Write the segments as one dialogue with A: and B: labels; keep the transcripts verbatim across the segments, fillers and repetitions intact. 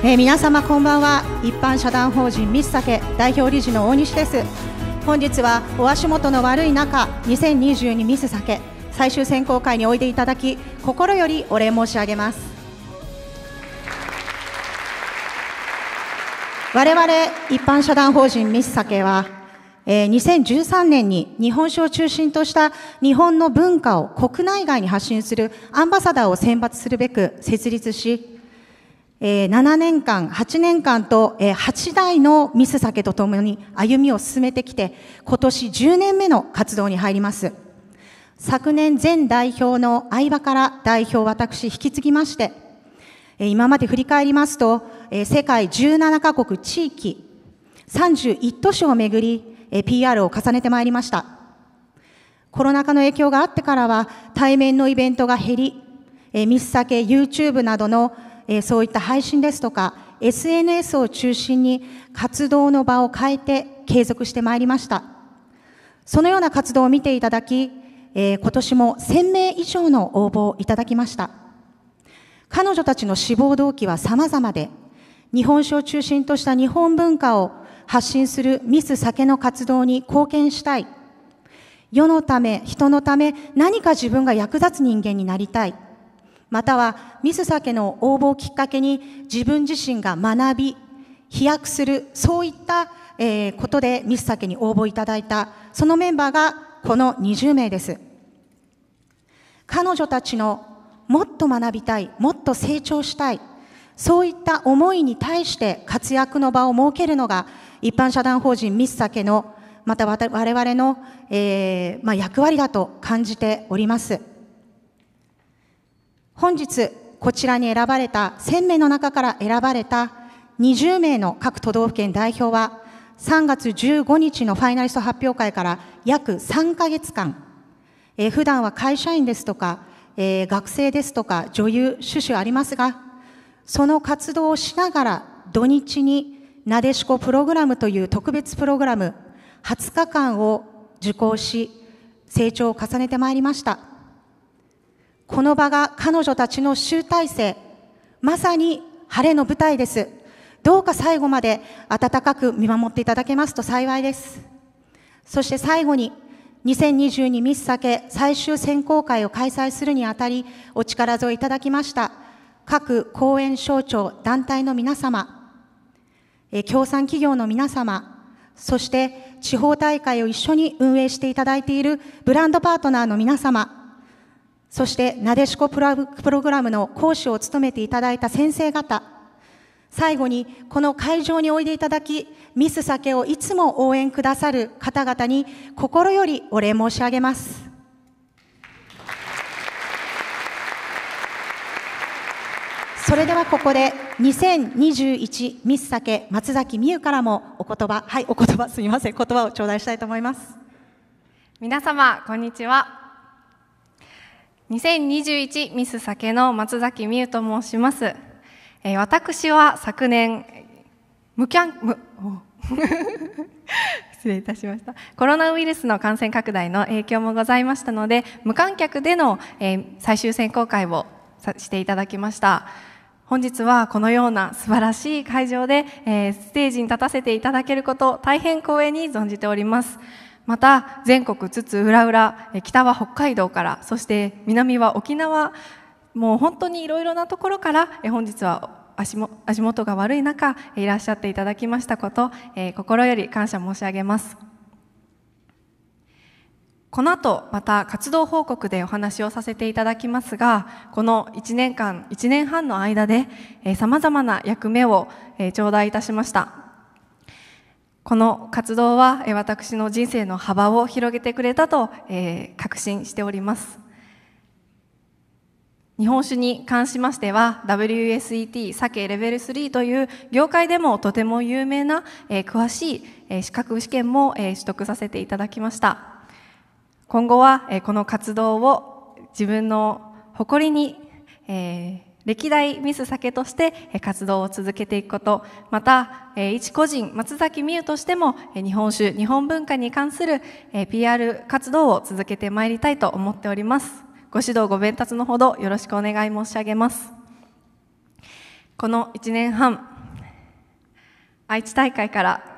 A: えー、皆様こんばんは。一般社団法人ミスサケ代表理事の大西です。本日はお足元の悪い中、にせんにじゅうにミスサケ最終選考会においでいただき、心よりお礼申し上げます。我々一般社団法人ミスサケは、えー、にせんじゅうさんねんに日本酒を中心とした日本の文化を国内外に発信するアンバサダーを選抜するべく設立し、えー、ななねんかん、はちねんかんと、えー、はちだいのミスサケとともに歩みを進めてきて、今年じゅうねんめの活動に入ります。昨年前代表の相葉から代表私引き継ぎまして、えー、今まで振り返りますと、えー、世界じゅうななかこく地域、さんじゅういち都市をめぐり、えー、ピーアール を重ねてまいりました。コロナ禍の影響があってからは対面のイベントが減り、えー、ミスサケ YouTube などのえー、そういった配信ですとか エスエヌエス を中心に活動の場を変えて継続してまいりました。そのような活動を見ていただき、えー、今年もせんめい以上の応募をいただきました。彼女たちの志望動機は様々で、日本酒を中心とした日本文化を発信するミスサケの活動に貢献したい。世のため、人のため、何か自分が役立つ人間になりたい。またはミスサケの応募をきっかけに自分自身が学び、飛躍する、そういった、えー、ことでミスサケに応募いただいた、そのメンバーがこのにじゅうめいです。彼女たちのもっと学びたい、もっと成長したい、そういった思いに対して活躍の場を設けるのが一般社団法人ミスサケの、また我々の、えーまあ、役割だと感じております。本日こちらに選ばれたせんめいの中から選ばれたにじゅうめいの各都道府県代表は、さんがつじゅうごにちのファイナリスト発表会から約さんかげつかん、えー、普段は会社員ですとか、えー、学生ですとか女優、種々ありますが、その活動をしながら土日になでしこプログラムという特別プログラムはつかかんを受講し、成長を重ねてまいりました。この場が彼女たちの集大成、まさに晴れの舞台です。どうか最後まで温かく見守っていただけますと幸いです。そして最後に、にせんにじゅうにミスサケ最終選考会を開催するにあたり、お力添えいただきました各講演省庁、団体の皆様、協賛企業の皆様、そして地方大会を一緒に運営していただいているブランドパートナーの皆様、そしてなでしこプログラムの講師を務めていただいた先生方、最後にこの会場においでいただき、ミスサケをいつも応援くださる方々に心よりお礼申し上げます。それではここでにせんにじゅういちミスサケ松崎美優からもお言葉、はい、お言葉すみません、言葉を頂戴したいと思います。
B: 皆様こんにちは。にせんにじゅういちミスサケの松崎美優と申します。えー、私は昨年無キャン無失礼いたしました。コロナウイルスの感染拡大の影響もございましたので、無観客での、えー、最終選考会をさしていただきました。本日はこのような素晴らしい会場で、えー、ステージに立たせていただけること、大変光栄に存じております。また全国津々浦々、北は北海道から、そして南は沖縄、もう本当にいろいろなところから本日は足も足元が悪い中いらっしゃっていただきましたこと、えー、心より感謝申し上げます。この後また活動報告でお話をさせていただきますが、このいちねんかん、いちねんはんの間でさまざまな役目を、えー、頂戴いたしました。この活動は私の人生の幅を広げてくれたと、えー、確信しております。日本酒に関しましては ダブリューエスイーティー サケレベルスリーという業界でもとても有名な、えー、詳しい、えー、資格試験も、えー、取得させていただきました。今後は、えー、この活動を自分の誇りに、えー歴代ミスサケとして活動を続けていくこと、また一個人松崎美優としても日本酒、日本文化に関する ピーアール 活動を続けてまいりたいと思っております。ご指導ご鞭撻のほどよろしくお願い申し上げます。このいちねんはん、 愛知大会から、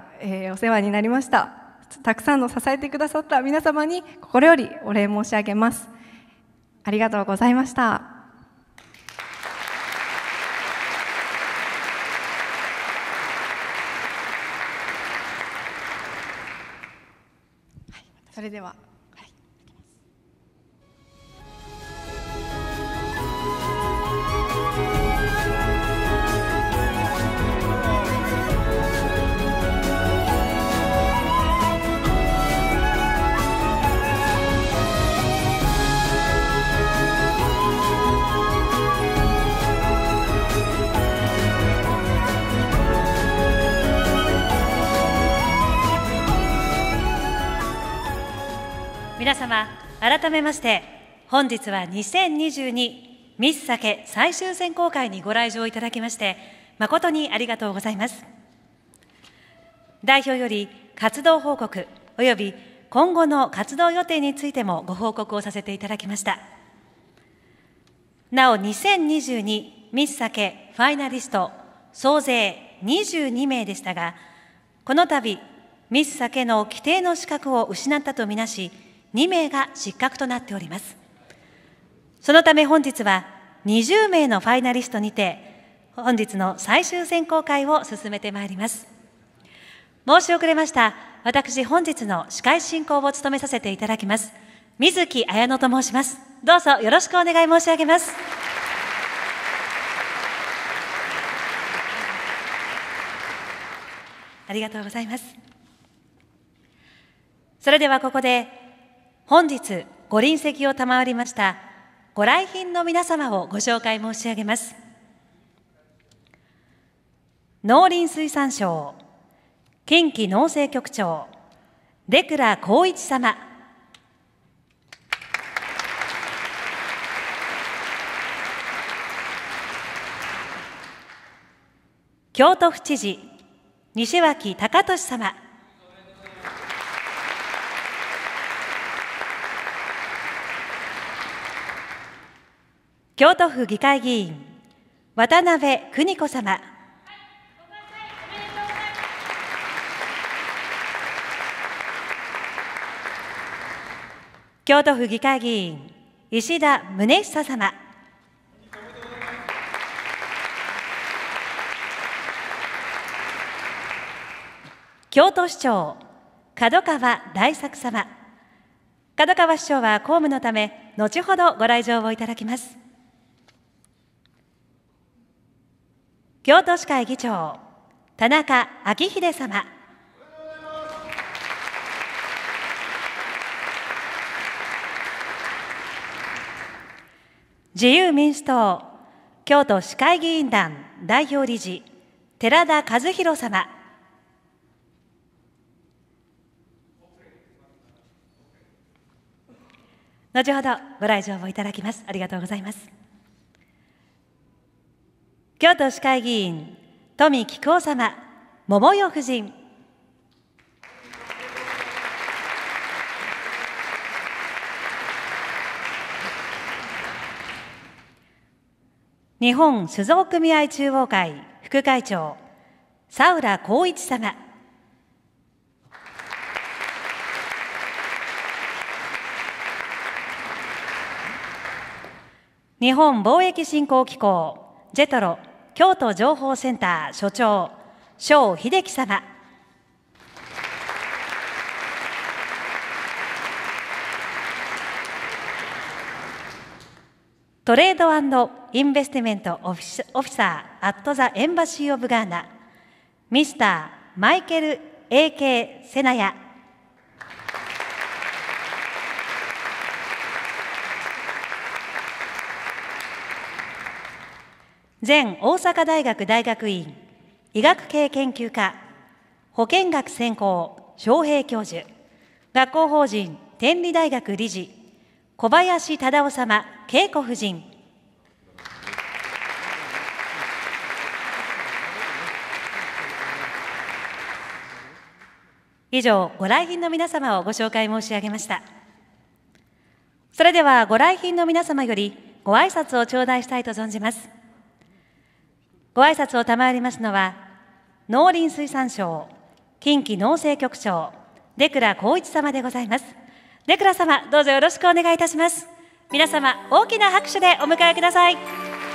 B: えー、お世話になりました。たくさんの支えてくださった皆様に心よりお礼申し上げます。ありがとうございました。それでは、はい、
C: 皆様、改めまして本日はにせんにじゅうにミスサケ最終選考会にご来場いただきまして誠にありがとうございます。代表より活動報告および今後の活動予定についてもご報告をさせていただきました。なおにせんにじゅうにミスサケファイナリスト総勢にじゅうにめいでしたが、この度ミスサケの規定の資格を失ったとみなしにめいが失格となっております。そのため本日はにじゅうめいのファイナリストにて本日の最終選考会を進めてまいります。申し遅れました。私本日の司会進行を務めさせていただきます水木彩乃と申します。どうぞよろしくお願い申し上げます。ありがとうございます。それではここで本日ご臨席を賜りましたご来賓の皆様をご紹介申し上げます。農林水産省近畿農政局長出倉光一様、京都府知事西脇隆俊様、京都府議会議員渡辺邦子様、京都府議会議員石田宗久様、京都市長門川大作様、門川市長は公務のため後ほどご来場をいただきます。京都市会議長田中昭秀様、自由民主党京都市会議員団代表理事寺田和弘様、後ほどご来場をいただきます。ありがとうございます。京都市会議員富紀子様、桃代夫人、日本酒造組合中央会副会長佐浦光一様、日本貿易振興機構ジェトロ京都情報センター所長庄秀樹様、トレード&インベスティメントオフィサーアットザエンバシーオブガーナミスターマイケル エーケー セナヤ、前大阪大学大学院医学系研究科保健学専攻昌平教授、学校法人天理大学理事小林忠夫様、恵子夫人、以上ご来賓の皆様をご紹介申し上げました。それではご来賓の皆様よりご挨拶を頂戴したいと存じます。ご挨拶を賜りますのは農林水産省近畿農政局長出倉光一様でございます。出倉様、どうぞよろしくお願いいたします。皆様、大きな拍手でお迎えください。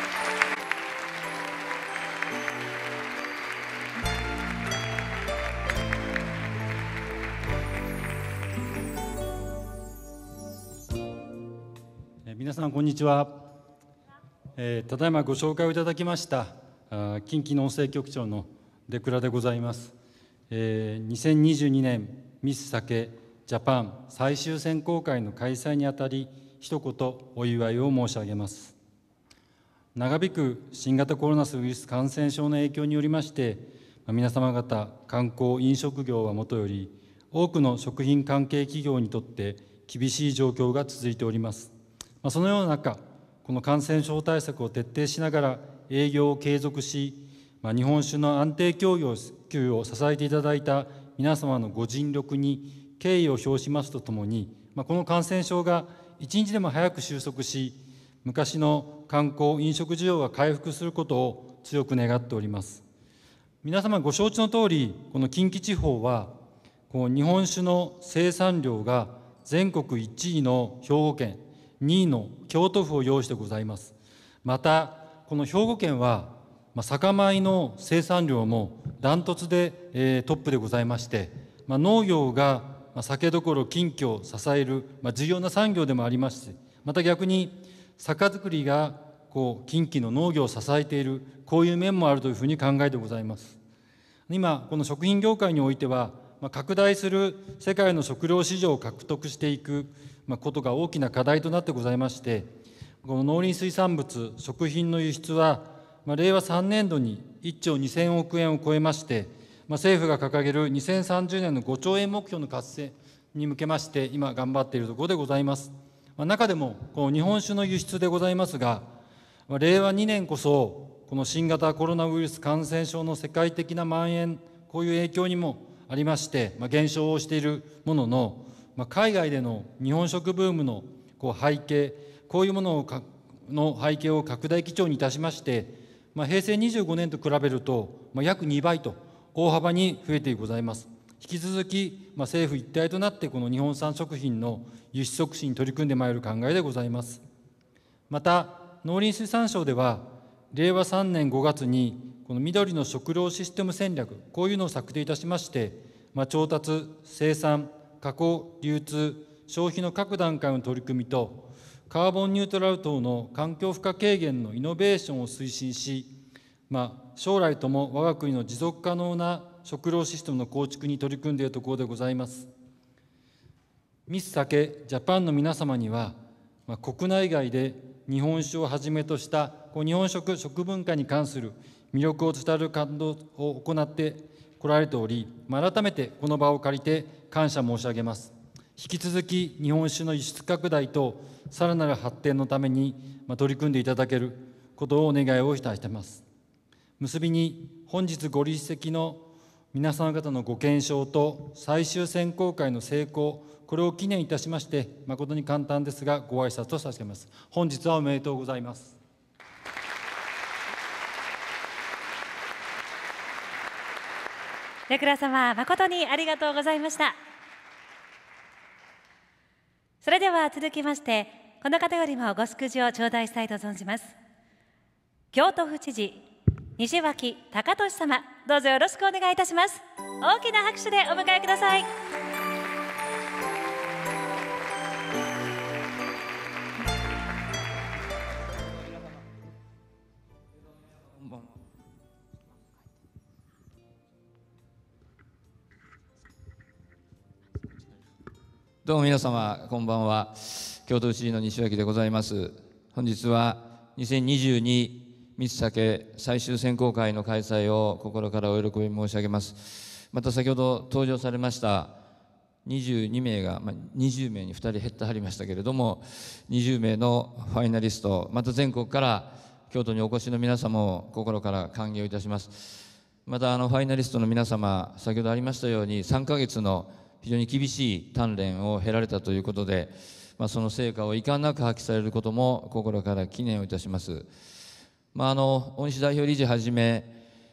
D: 皆さん、こんにちは。えー、ただいまご紹介をいただきました近畿農政局長の出倉でございます。えー、にせんにじゅうにねんミス酒ジャパン最終選考会の開催にあたり、一言お祝いを申し上げます。長引く新型コロナウイルス感染症の影響によりまして、皆様方観光飲食業はもとより、多くの食品関係企業にとって厳しい状況が続いております。そのような中、この感染症対策を徹底しながら営業を継続し、日本酒の安定供給を支えていただいた皆様のご尽力に敬意を表しますとともに、この感染症が一日でも早く収束し、昔の観光飲食需要が回復することを強く願っております。皆様ご承知のとおり、この近畿地方はこの日本酒の生産量が全国いちいの兵庫県、にいの京都府を擁してございます。またこの兵庫県は、まあ、酒米の生産量もダントツで、えー、トップでございまして、まあ、農業が、まあ、酒どころ近畿を支える、まあ、重要な産業でもありますし、また逆に酒造りがこう近畿の農業を支えている、こういう面もあるというふうに考えてございます。今この食品業界においては、まあ、拡大する世界の食料市場を獲得していくことが大きな課題となってございまして、この農林水産物食品の輸出は、まあ、れいわさんねんどにいっちょうにせんおくえんを超えまして、まあ、政府が掲げるにせんさんじゅうねんのごちょうえん目標の達成に向けまして今頑張っているところでございます。まあ、中でもこの日本酒の輸出でございますが、まあ、れいわにねんこそこの新型コロナウイルス感染症の世界的な蔓延、こういう影響にもありまして、まあ、減少をしているものの、まあ、海外での日本食ブームのこう背景、こういうものをかの背景を拡大基調にいたしまして、まあ、へいせいにじゅうごねんと比べると、まあ、約にばいと大幅に増えてございます。引き続き、まあ、政府一体となってこの日本産食品の輸出促進に取り組んでまいる考えでございます。また農林水産省ではれいわさんねんごがつにこの緑の食料システム戦略、こういうのを策定いたしまして、まあ、調達、生産、加工、流通、消費の各段階の取り組みと、カーボンニュートラル等の環境負荷軽減のイノベーションを推進し、まあ、将来とも我が国の持続可能な食料システムの構築に取り組んでいるところでございます。ミス酒ジャパンの皆様には、まあ、国内外で日本酒をはじめとしたこう日本食、食文化に関する魅力を伝える活動を行ってこられており、まあ、改めてこの場を借りて感謝申し上げます。引き続き日本酒の輸出拡大とさらなる発展のために取り組んでいただけることをお願いをいたしています。結びに本日ご立席の皆様方のご健勝と最終選考会の成功、これを記念いたしまして誠に簡単ですがご挨拶とさせています。本日はおめでとうございます。
C: 出倉様、誠にありがとうございました。それでは続きまして、この方よりもご祝辞を頂戴したいと存じます。京都府知事、西脇隆俊様、どうぞよろしくお願いいたします。大きな拍手でお迎えください。
E: どうも皆様こんばんは。京都府知事の西脇でございます。本日はにせんにじゅうにミス酒最終選考会の開催を心からお喜び申し上げます。また先ほど登場されましたにじゅうにめいが、まあ、にじゅうめいにふたり減ってはりましたけれども、にじゅうめいのファイナリスト、また全国から京都にお越しの皆様を心から歓迎いたします。またあのファイナリストの皆様、先ほどありましたようにさんかげつの非常に厳しい鍛錬を経られたということで、まあ、その成果を遺憾なく発揮されることも心から記念をいたします。まあ、あの大西代表理事はじめ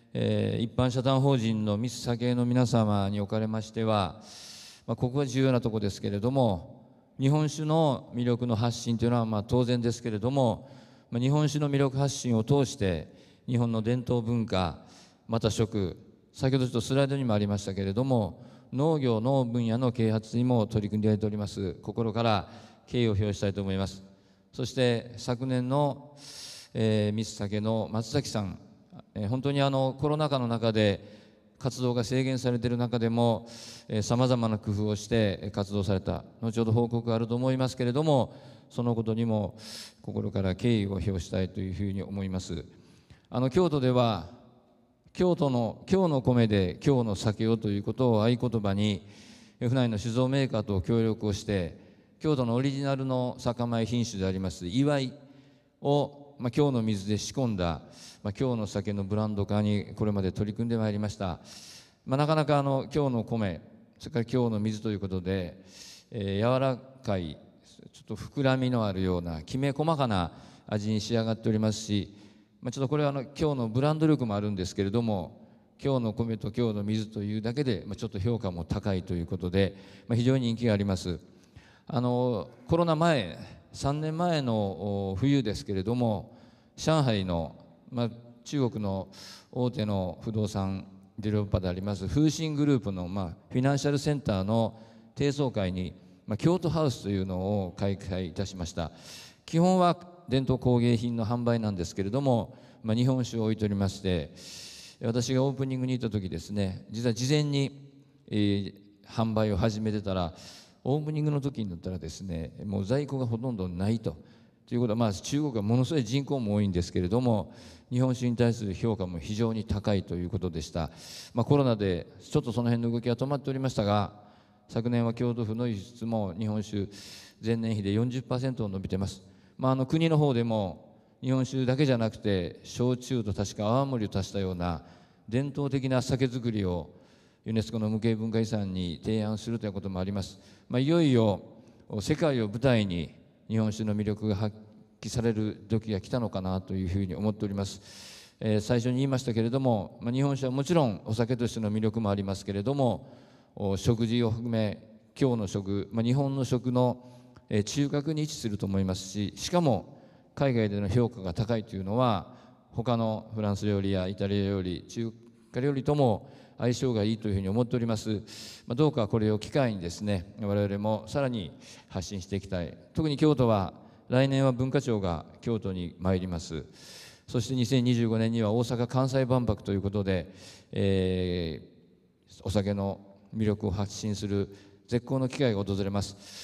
E: えー、一般社団法人のミス酒の皆様におかれましては、まあ、ここが重要なところですけれども、日本酒の魅力の発信というのはまあ当然ですけれども、まあ、日本酒の魅力発信を通して日本の伝統文化、また食、先ほどちょっとスライドにもありましたけれども、農業の分野の啓発にも取り組んでいただいております。心から敬意を表したいと思います。そして昨年の、えー、ミス酒の松崎さん、えー、本当にあのコロナ禍の中で活動が制限されている中でもさまざまな工夫をして活動された、後ほど報告があると思いますけれども、そのことにも心から敬意を表したいというふうに思います。あの京都では京都の京の米で京の酒をということを合言葉に、府内の酒造メーカーと協力をして京都のオリジナルの酒米品種であります祝いを、まあ、京の水で仕込んだ、まあ、京の酒のブランド化にこれまで取り組んでまいりました。まあ、なかなかあの京の米、それから京の水ということで、えー、柔らかいちょっと膨らみのあるようなきめ細かな味に仕上がっておりますし、まあ、ちょっとこれはあの京のブランド力もあるんですけれども、京の米と京の水というだけで、まあ、ちょっと評価も高いということで、まあ、非常に人気があります。あのコロナ前、さんねんまえの冬ですけれども、上海の、まあ、中国の大手の不動産デベロッパーであります風信グループの、まあ、フィナンシャルセンターの低層階に、まあ、京都ハウスというのを開催いたしました。基本は伝統工芸品の販売なんですけれども、まあ、日本酒を置いておりまして、私がオープニングに行った時ですね、実は事前に、えー、販売を始めてたら、オープニングの時になったらですね、もう在庫がほとんどないと。ということは、まあ、中国はものすごい人口も多いんですけれども、日本酒に対する評価も非常に高いということでした。まあ、コロナでちょっとその辺の動きは止まっておりましたが、昨年は京都府の輸出も日本酒前年比で よんじゅっパーセント 伸びています。まあ、あの国の方でも日本酒だけじゃなくて焼酎と確か泡盛を足したような伝統的な酒造りをユネスコの無形文化遺産に提案するということもあります。まあ、いよいよ世界を舞台に日本酒の魅力が発揮される時が来たのかなというふうに思っております。えー、最初に言いましたけれども、まあ、日本酒はもちろんお酒としての魅力もありますけれども、食事を含め京の食、まあ、日本の食の中核に位置すると思いますし、しかも海外での評価が高いというのは他のフランス料理やイタリア料理、中華料理とも相性がいいというふうに思っております。まあ、どうかこれを機会にですね、我々もさらに発信していきたい。特に京都は来年は文化庁が京都に参ります。そしてにせんにじゅうごねんには大阪・関西万博ということで、えー、お酒の魅力を発信する絶好の機会が訪れます。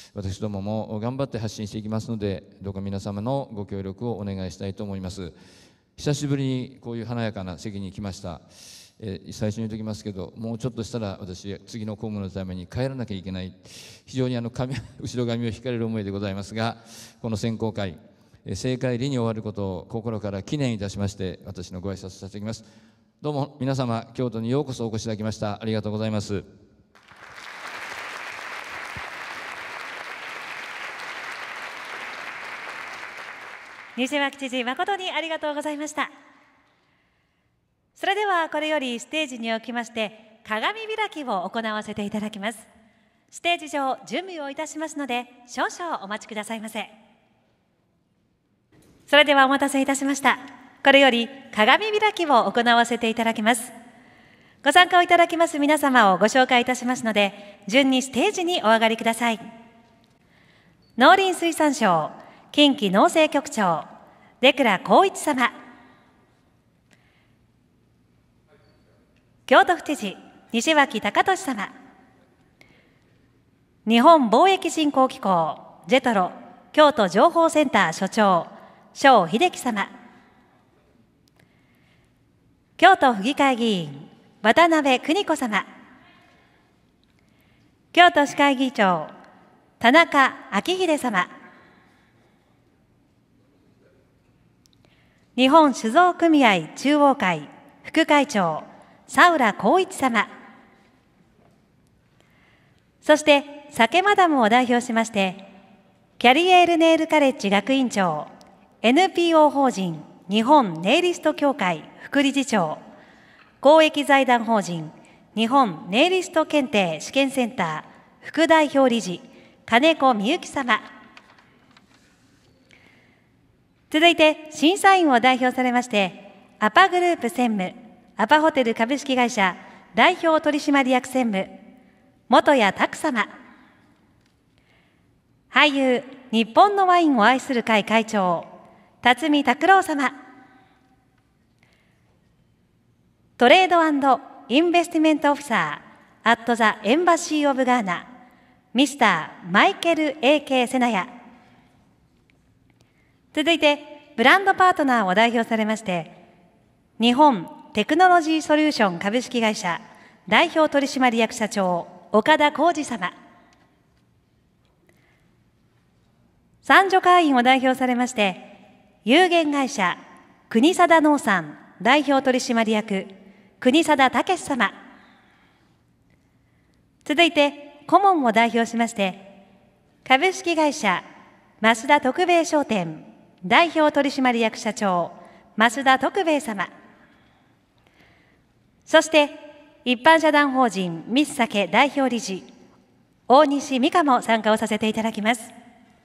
E: 私どもも頑張って発信していきますので、どうか皆様のご協力をお願いしたいと思います。久しぶりにこういう華やかな席に来ました。えー、最初に言っておきますけど、もうちょっとしたら私次の公務のために帰らなきゃいけない、非常にあの髪後ろ髪を引かれる思いでございますが、この選考会盛会裏に終わることを心から記念いたしまして私のご挨拶させていただきます。どうも皆様、京都にようこそお越しいただきました。ありがとうございます。
C: 西脇知事、誠にありがとうございました。それではこれよりステージにおきまして鏡開きを行わせていただきます。ステージ上準備をいたしますので少々お待ちくださいませ。それではお待たせいたしました。これより鏡開きを行わせていただきます。ご参加をいただきます皆様をご紹介いたしますので、順にステージにお上がりください。農林水産省近畿農政局長出倉浩一様、京都府知事西脇隆俊様、日本貿易振興機構ジェトロ京都情報センター所長庄秀樹様、京都府議会議員渡辺邦子様、京都市会議長田中昭秀様、日本酒造組合中央会副会長佐浦光一様、そして酒マダムを代表しましてキャリエールネイルカレッジ学院長 エヌピーオー 法人日本ネイリスト協会副理事長公益財団法人日本ネイリスト検定試験センター副代表理事金子美幸様。続いて審査員を代表されましてアパグループ専務アパホテル株式会社代表取締役専務本谷拓様。俳優日本のワインを愛する会会長辰巳拓郎様。トレード&インベスティメントオフィサーアットザエンバシーオブガーナミスターマイケル エーケー セナヤ。続いてブランドパートナーを代表されまして日本テクノロジーソリューション株式会社代表取締役社長岡田浩二様。参助会員を代表されまして有限会社国定農産代表取締役国定武様。続いて顧問を代表しまして株式会社増田徳兵衛商店代表取締役社長増田徳兵衛様。そして一般社団法人ミスサケ代表理事大西美香も参加をさせていただきます。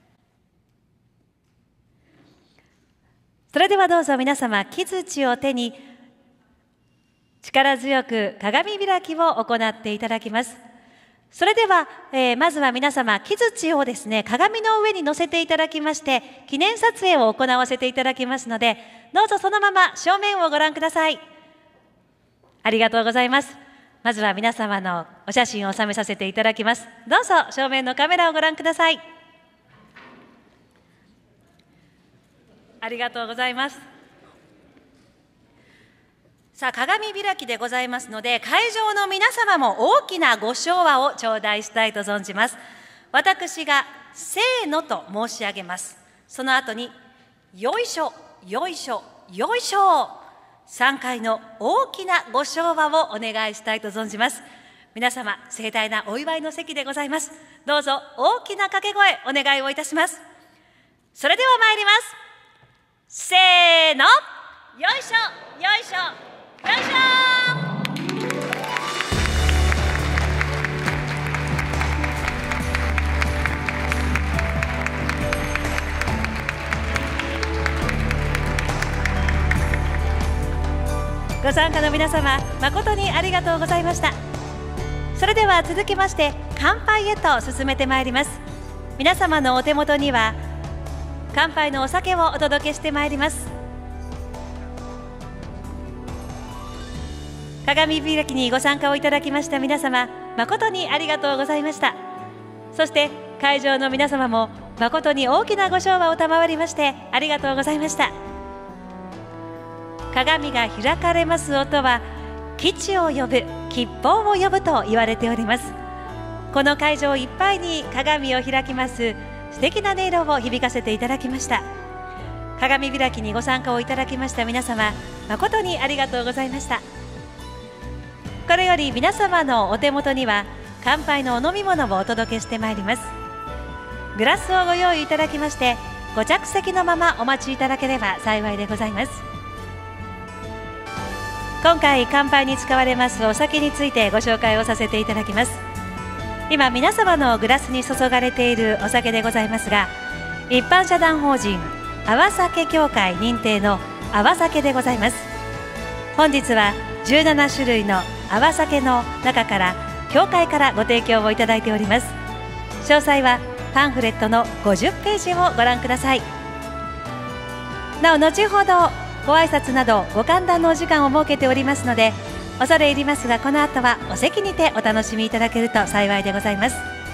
C: それではどうぞ皆様木槌を手に力強く鏡開きを行っていただきます。それでは、えー、まずは皆様木槌をですね鏡の上に乗せていただきまして記念撮影を行わせていただきますのでどうぞそのまま正面をご覧ください。ありがとうございます。まずは皆様のお写真を収めさせていただきます。どうぞ正面のカメラをご覧ください。ありがとうございます。さあ鏡開きでございますので会場の皆様も大きなご唱和を頂戴したいと存じます。私がせーのと申し上げます。その後によいしょよいしょよいしょさんかいの大きなご唱和をお願いしたいと存じます。皆様盛大なお祝いの席でございます。どうぞ大きな掛け声お願いをいたします。それでは参ります。せーのよいしょよいしょよいしょ。ご参加の皆様誠にありがとうございました。それでは続きまして乾杯へと進めてまいります。皆様のお手元には乾杯のお酒をお届けしてまいります。鏡開きにご参加をいただきました皆様誠にありがとうございました。そして会場の皆様も誠に大きなご唱和を賜りましてありがとうございました。鏡が開かれます音は吉を呼ぶ吉報を呼ぶと言われております。この会場いっぱいに鏡を開きます素敵な音色を響かせていただきました。鏡開きにご参加をいただきました皆様誠にありがとうございました。これより皆様のお手元には乾杯のお飲み物をお届けしてまいります。グラスをご用意いただきましてご着席のままお待ちいただければ幸いでございます。今回乾杯に使われますお酒についてご紹介をさせていただきます。今皆様のグラスに注がれているお酒でございますが一般社団法人泡酒協会認定の泡酒でございます。本日はじゅうななしゅるいの泡酒の中から協会からご提供をいただいております。詳細はパンフレットのごじゅっページをご覧ください。なお後ほどご挨拶などご歓談のお時間を設けておりますので恐れ入りますがこの後はお席にてお楽しみいただけると幸いでございます。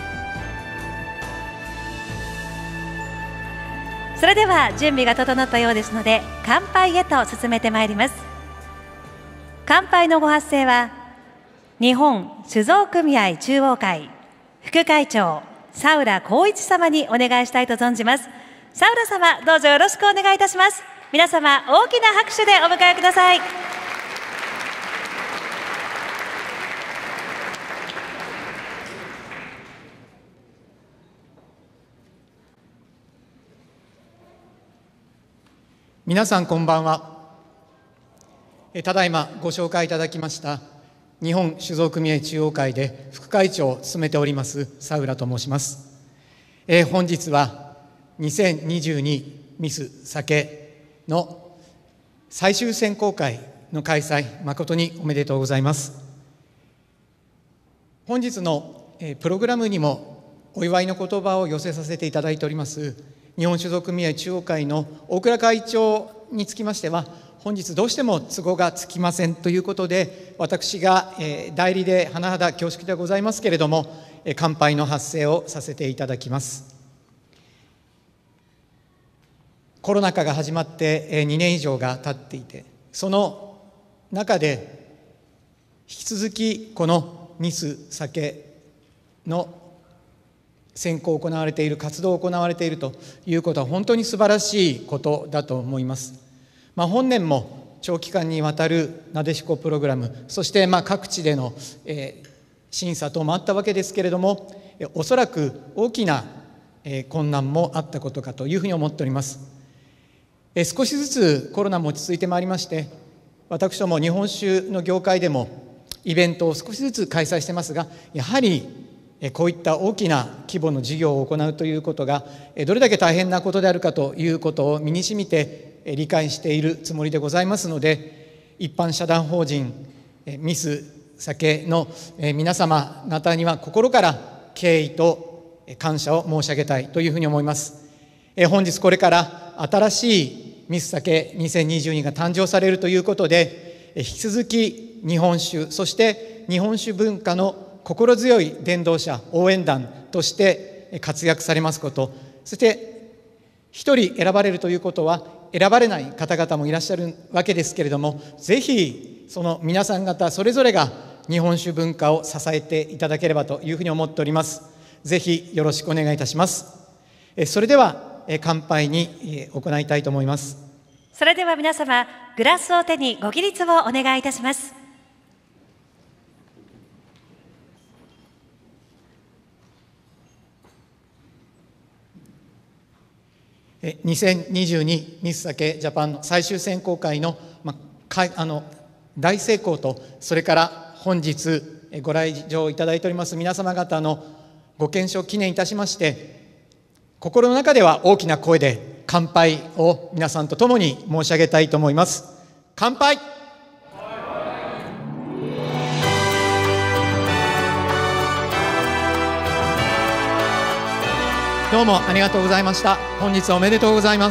C: それでは準備が整ったようですので乾杯へと進めてまいります。乾杯のご発声は日本酒造組合中央会副会長佐浦光一様にお願いしたいと存じます。佐浦様どうぞよろしくお願いいたします。皆様大きな拍手でお迎えください。
F: 皆さんこんばんは。 ただいまご紹介いただきました日本酒造組合中央会で副会長を務めております佐浦と申します。えー、本日はにせんにじゅうにミス酒の最終選考会の開催、誠におめでとうございます。本日のプログラムにもお祝いの言葉を寄せさせていただいております日本酒造組合中央会の大倉会長につきましては、本日どうしても都合がつきませんということで、私が代理で甚だ恐縮でございますけれども、乾杯の発声をさせていただきます。コロナ禍が始まってにねん以上が経っていて、その中で引き続きこのミス酒の選考を行われている、活動を行われているということは本当に素晴らしいことだと思います。まあ、本年も長期間にわたるなでしこプログラム、そしてまあ各地での、えー、審査等もあったわけですけれども、おそらく大きな、えー、困難もあったことかというふうに思っております。えー、少しずつコロナも落ち着いてまいりまして、私ども日本酒の業界でもイベントを少しずつ開催してますが、やはりこういった大きな規模の事業を行うということがどれだけ大変なことであるかということを身にしみて理解しているつもりでございますので、一般社団法人ミス酒の皆様方には心から敬意と感謝を申し上げたいというふうに思います。本日これから新しいミス酒にせんにじゅうにが誕生されるということで、引き続き日本酒、そして日本酒文化の心強い伝道者、応援団として活躍されますこと、そして一人選ばれるということは選ばれない方々もいらっしゃるわけですけれども、ぜひその皆さん方それぞれが日本酒文化を支えていただければというふうに思っております。ぜひよろしくお願いいたします。それでは乾杯に行いたいと思います。
C: それでは皆様、グラスを手にご起立をお願いいたします。
F: にせんにじゅうにミス酒ジャパンの最終選考会の、まあ、かあの大成功と、それから本日ご来場いただいております皆様方のご健勝記念いたしまして、心の中では大きな声で乾杯を皆さんと共に申し上げたいと思います。乾杯。どうもありがとうございました。本日はおめでとうございます。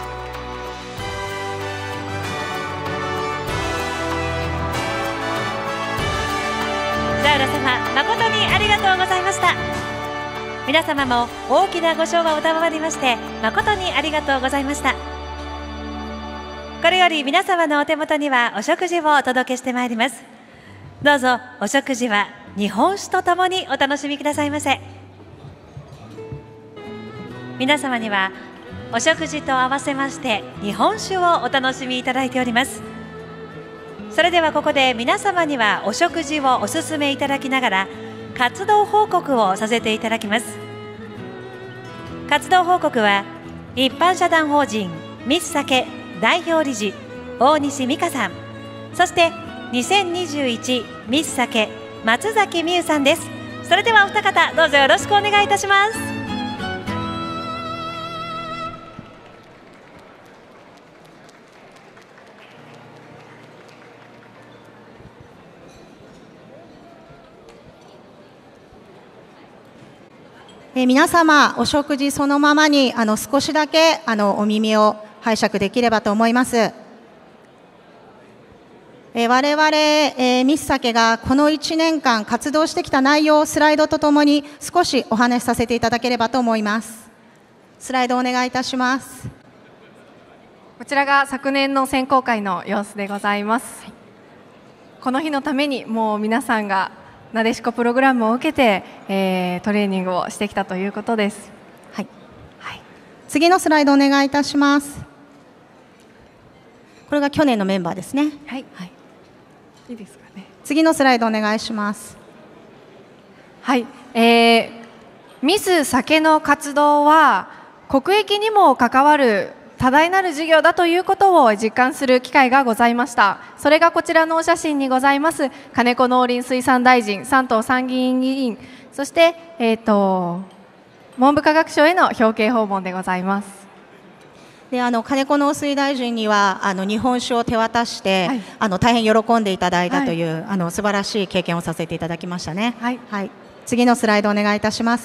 C: 佐浦様、誠にありがとうございました。皆様も大きなご唱和を賜りまして誠にありがとうございました。これより皆様のお手元にはお食事をお届けしてまいります。どうぞお食事は日本酒とともにお楽しみくださいませ。皆様にはお食事と合わせまして日本酒をお楽しみいただいております。それではここで皆様にはお食事をお勧めいただきながら活動報告をさせていただきます。活動報告は一般社団法人ミス酒代表理事大西美香さん、そしてにせんにじゅういちミス酒松崎美優さんです。それではお二方どうぞよろしくお願いいたします。
A: えー、皆様、お食事そのままにあの少しだけあのお耳を拝借できればと思います。えー、我々、えー、ミス酒がこのいちねんかん活動してきた内容をスライドとともに少しお話しさせていただければと思います。スライドお願いいたします。
B: こちらが昨年の選考会の様子でございます。この日のためにもう皆さんがなでしこプログラムを受けて、えー、トレーニングをしてきたということです。
A: はいはい、次のスライドお願いいたします。これが去年のメンバーですね。
B: はい、はい、いいですかね。
A: 次のスライドお願いします。
B: はい、えー、ミス酒の活動は国益にも関わる多大なる事業だということを実感する機会がございました。それがこちらのお写真にございます金子農林水産大臣、山東参議院議員、そして、えー、と文部科学省への表敬訪問でございます。
A: であの金子農水大臣にはあの日本酒を手渡して、はい、あの大変喜んでいただいたという、はい、あの素晴らしい経験をさせていただきましたね。はいはい、次のスライドお願いいたします。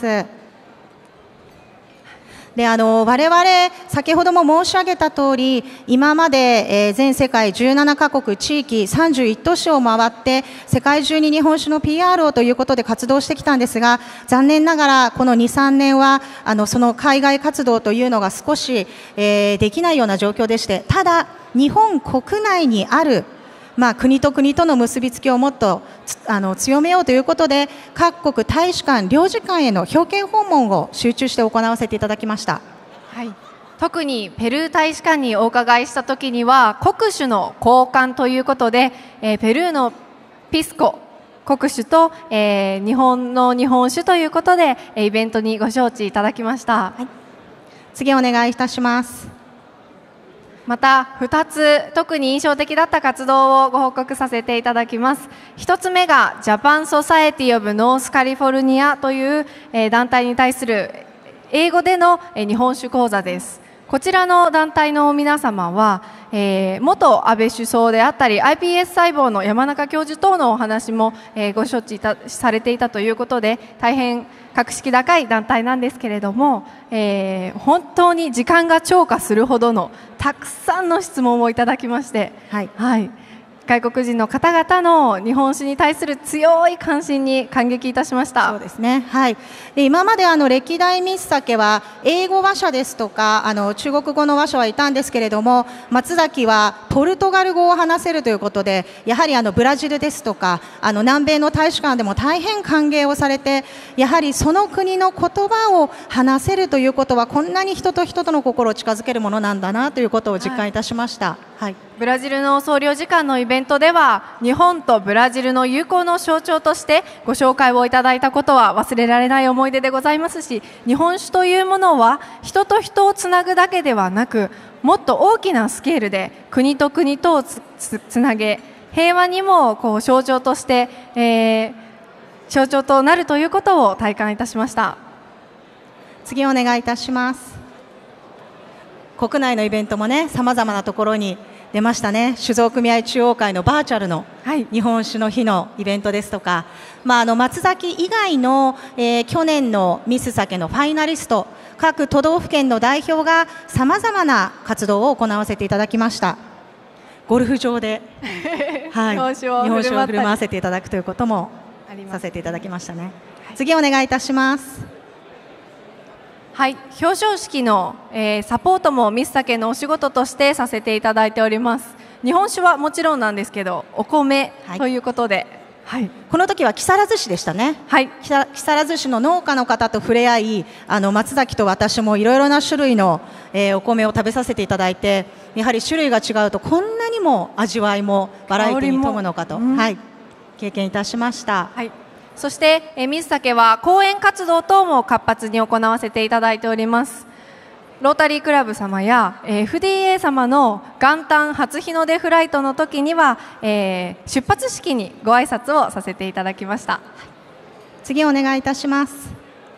A: であの我々、先ほども申し上げた通り、今まで、えー、全世界じゅうななカ国、地域さんじゅういち都市を回って、世界中に日本酒の ピーアール をということで活動してきたんですが、残念ながらこのに、さんねんはあのその海外活動というのが少し、えー、できないような状況でして、ただ、日本国内にあるまあ、国と国との結びつきをもっとあの強めようということで、各国大使館、領事館への表敬訪問を集中して行わせていただきました。
B: はい、特にペルー大使館にお伺いしたときには、国酒の交換ということで、えー、ペルーのピスコ国酒と、えー、日本の日本酒ということで、イベントにご招致いただきました。はい、
A: 次お願いいたします。
B: またふたつ特に印象的だった活動をご報告させていただきます。ひとつめがジャパンソサエティオブノースカリフォルニアという、えー、団体に対する英語での、えー、日本酒講座です。こちらの団体の皆様は、えー、元安倍首相であったり アイピーエス 細胞の山中教授等のお話も、えー、ご承知されていたということで、大変格式高い団体なんですけれども、えー、本当に時間が超過するほどのたくさんの質問をいただきまして、はいはい、外国人の方々の日本酒に対する強い関心に感激いたしました。
A: そうですね、はい、で今まであの歴代ミス酒は英語話者ですとかあの中国語の話者はいたんですけれども、松崎はポルトガル語を話せるということで、やはりあのブラジルですとかあの南米の大使館でも大変歓迎をされて、やはりその国の言葉を話せるということはこんなに人と人との心を近づけるものなんだなということを実感いたしました。はいはい、
B: ブラジルの総領事館のイベントでは日本とブラジルの友好の象徴としてご紹介をいただいたことは忘れられない思い出でございますし、日本酒というものは人と人をつなぐだけではなく、もっと大きなスケールで国と国とを つ, つ, つなげ、平和にもこう象徴として、えー、象徴となるということを体感いたしました。
A: 次お願いいたします。国内のイベントもね、さまざまなところに出ましたね。酒造組合中央会のバーチャルの日本酒の日のイベントですとか、まあ、あの松崎以外の、えー、去年のミス酒のファイナリスト、各都道府県の代表がさまざまな活動を行わせていただきました。ゴルフ場で、はい、日本酒を振る舞わせていただくということもさせていただきましたね。はい、次お願いいたします。
B: はい、表彰式の、えー、サポートもミス酒のお仕事としてさせていただいております。日本酒はもちろんなんですけど、お米ということで、はいはい、
A: この時は木更津市でしたね。はい、木更津市の農家の方と触れ合い、あの松崎と私もいろいろな種類の、えー、お米を食べさせていただいて、やはり種類が違うとこんなにも味わいもバラエティーに富むのかと、うん、はい、経験いたしました。はい、
B: そして、えー、水酒は講演活動等も活発に行わせていただいております。ロータリークラブ様や、えー、エフディーエー 様の元旦初日の出フライトの時には、えー、出発式にご挨拶をさせていただきました。
A: 次お願いいたします。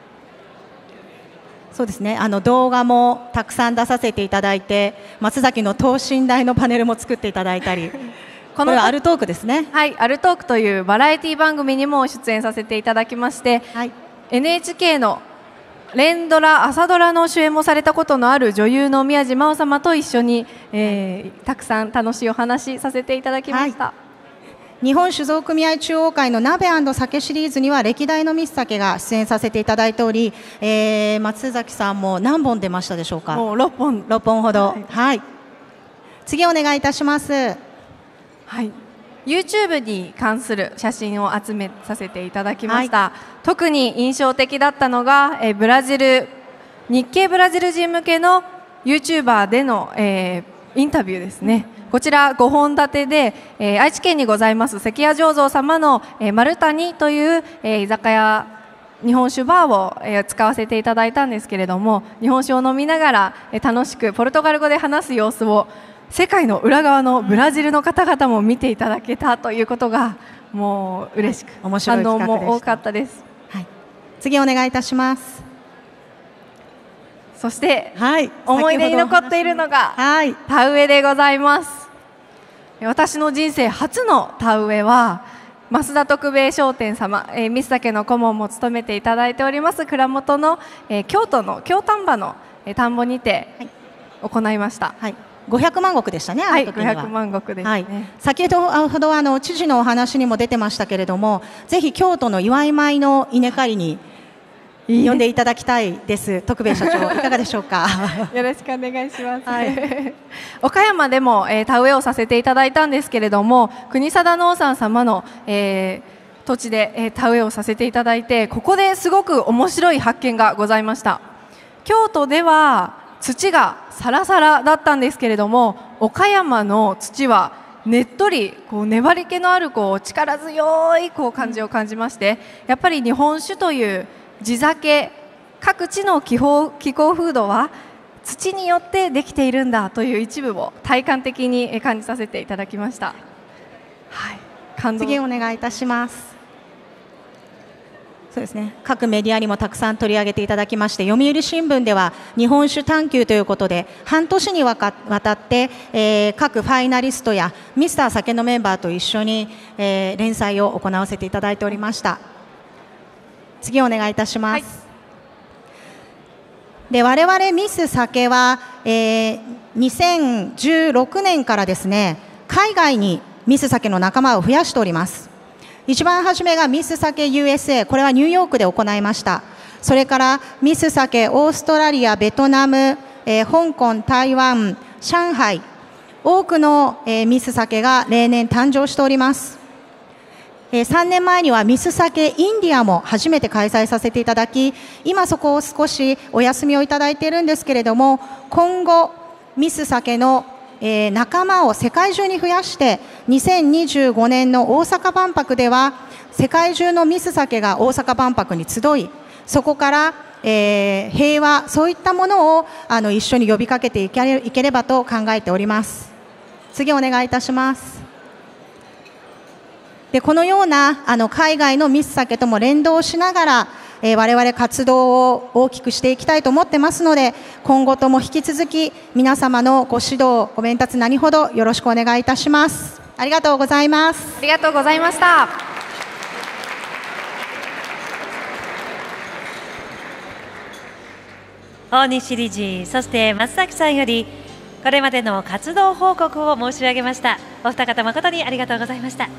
A: そうですね、あの動画もたくさん出させていただいて、松崎の等身大のパネルも作っていただいたりこれはアルトークですね。
B: はい、アルトークというバラエティ番組にも出演させていただきまして、はい、エヌエイチケー の連ドラ、朝ドラの主演もされたことのある女優の宮地真央様と一緒に、えー、たくさん楽しいお話させていただきました。はい、
A: 日本酒造組合中央会の鍋&酒シリーズには歴代のミス酒が出演させていただいており、えー、松崎さんも何本出ましたでしょうか。
B: もうろっぽん
A: ろっぽんほど。はい、はい、次お願いいたします。
B: はい、YouTube に関する写真を集めさせていただきました。はい、特に印象的だったのが、えブラジル日系ブラジル人向けの YouTuber での、えー、インタビューですね。こちらごほん立てで、えー、愛知県にございます関谷醸造様の、えー、丸谷という、えー、居酒屋日本酒バーを、えー、使わせていただいたんですけれども、日本酒を飲みながら、えー、楽しくポルトガル語で話す様子を世界の裏側のブラジルの方々も見ていただけたということがもう嬉しく、
A: 面白い企画でした。
B: 反応も多かったです。
A: はい、次お願いいたします。
B: そして、
A: はい、
B: 思い出に残っているのが、はい、田植えでございます。私の人生初の田植えは増田徳兵衛商店様、えー、三酒の顧問も務めていただいております蔵元の、えー、京都の京丹波の、えー、田んぼにて行いました。
A: はい、ごひゃくまん石でしたね。
B: はい、ごひゃくまん石ですね。はい、
A: 先ほどあの知事のお話にも出てましたけれども、ぜひ京都の祝い米の稲刈りに呼んでいただきたいです。徳兵衛社長、いかがでしょうか。
B: よろしくお願いします。はい、岡山でも、えー、田植えをさせていただいたんですけれども、国定農産様の、えー、土地で、えー、田植えをさせていただいて、ここですごく面白い発見がございました。京都では土がサラサラだったんですけれども、岡山の土はねっとりこう粘り気のあるこう力強いこう感じを感じまして、やっぱり日本酒という地酒、各地の気候、気候風土は土によってできているんだという一部を体感的に感じさせていただきました。はい、感動。
A: 次お願いいたします。そうですね、各メディアにもたくさん取り上げていただきまして、読売新聞では日本酒探求ということで半年にわたって、えー、各ファイナリストやミスター酒のメンバーと一緒に、えー、連載を行わせていただいておりました。次お願いいたします。はい、で我々ミス酒は、えー、にせんじゅうろくねんからですね、海外にミス酒の仲間を増やしております。一番初めがミス酒 ユーエスエー、 これはニューヨークで行いました。それからミス酒オーストラリア、ベトナム、えー、香港、台湾、上海、多くの、えー、ミス酒が例年誕生しております。さんねんまえにはミス酒インディアも初めて開催させていただき、今そこを少しお休みをいただいているんですけれども、今後ミス酒の、えー、仲間を世界中に増やして、にせんにじゅうごねんの大阪万博では世界中のミス酒が大阪万博に集い、そこから、えー、平和、そういったものをあの一緒に呼びかけていけれ、いければと考えております。次お願いいたします。でこのようなあの海外のミス酒とも連動しながら、えー、我々活動を大きくしていきたいと思ってますので、今後とも引き続き皆様のご指導ご鞭撻何ほどよろしくお願いいたします。ありがとうございます。
B: ありがとうございました。
C: 大西理事、そして松崎さんよりこれまでの活動報告を申し上げました。お二方誠にありがとうございました。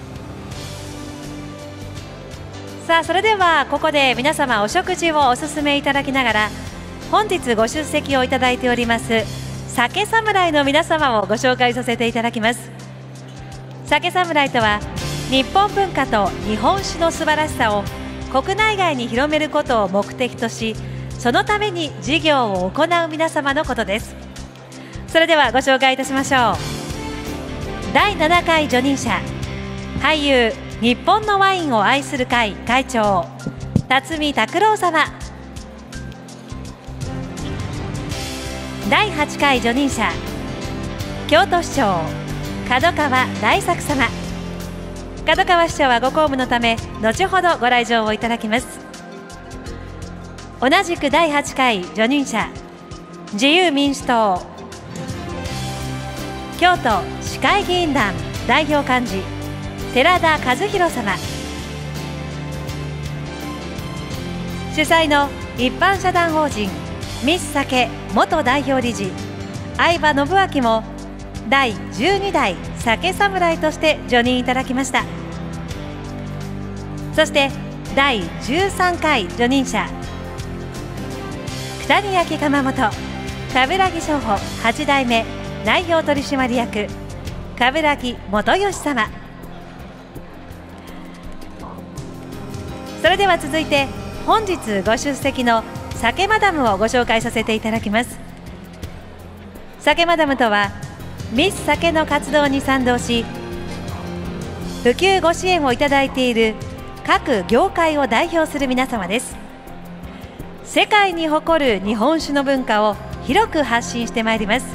C: さあ、それではここで皆様お食事をお勧めいただきながら、本日ご出席をいただいております酒侍の皆様をご紹介させていただきます。酒侍とは、日本文化と日本酒の素晴らしさを国内外に広めることを目的とし、そのために事業を行う皆様のことです。それではご紹介いたしましょう。だいななかい叙任者、俳優、日本のワインを愛する会会長、辰巳拓郎様。だいはちかい叙任者、京都市長、角川大作様。角川市長はご公務のため後ほどご来場をいただきます。同じくだいはちかい叙任者、自由民主党、京都市会議員団代表幹事、寺田和弘様。主催の一般社団法人ミス酒元代表理事、相葉信明もだいじゅうにだい酒侍として叙任いただきました。そしてだいじゅうさんかい叙任者、九谷焼窯元冠城商法はちだいめ代表取締役、冠城元義様。それでは続いて本日ご出席の酒マダムをご紹介させていただきます。酒マダムとは、ミス酒の活動に賛同し普及ご支援をいただいている各業界を代表する皆様です。世界に誇る日本酒の文化を広く発信してまいります。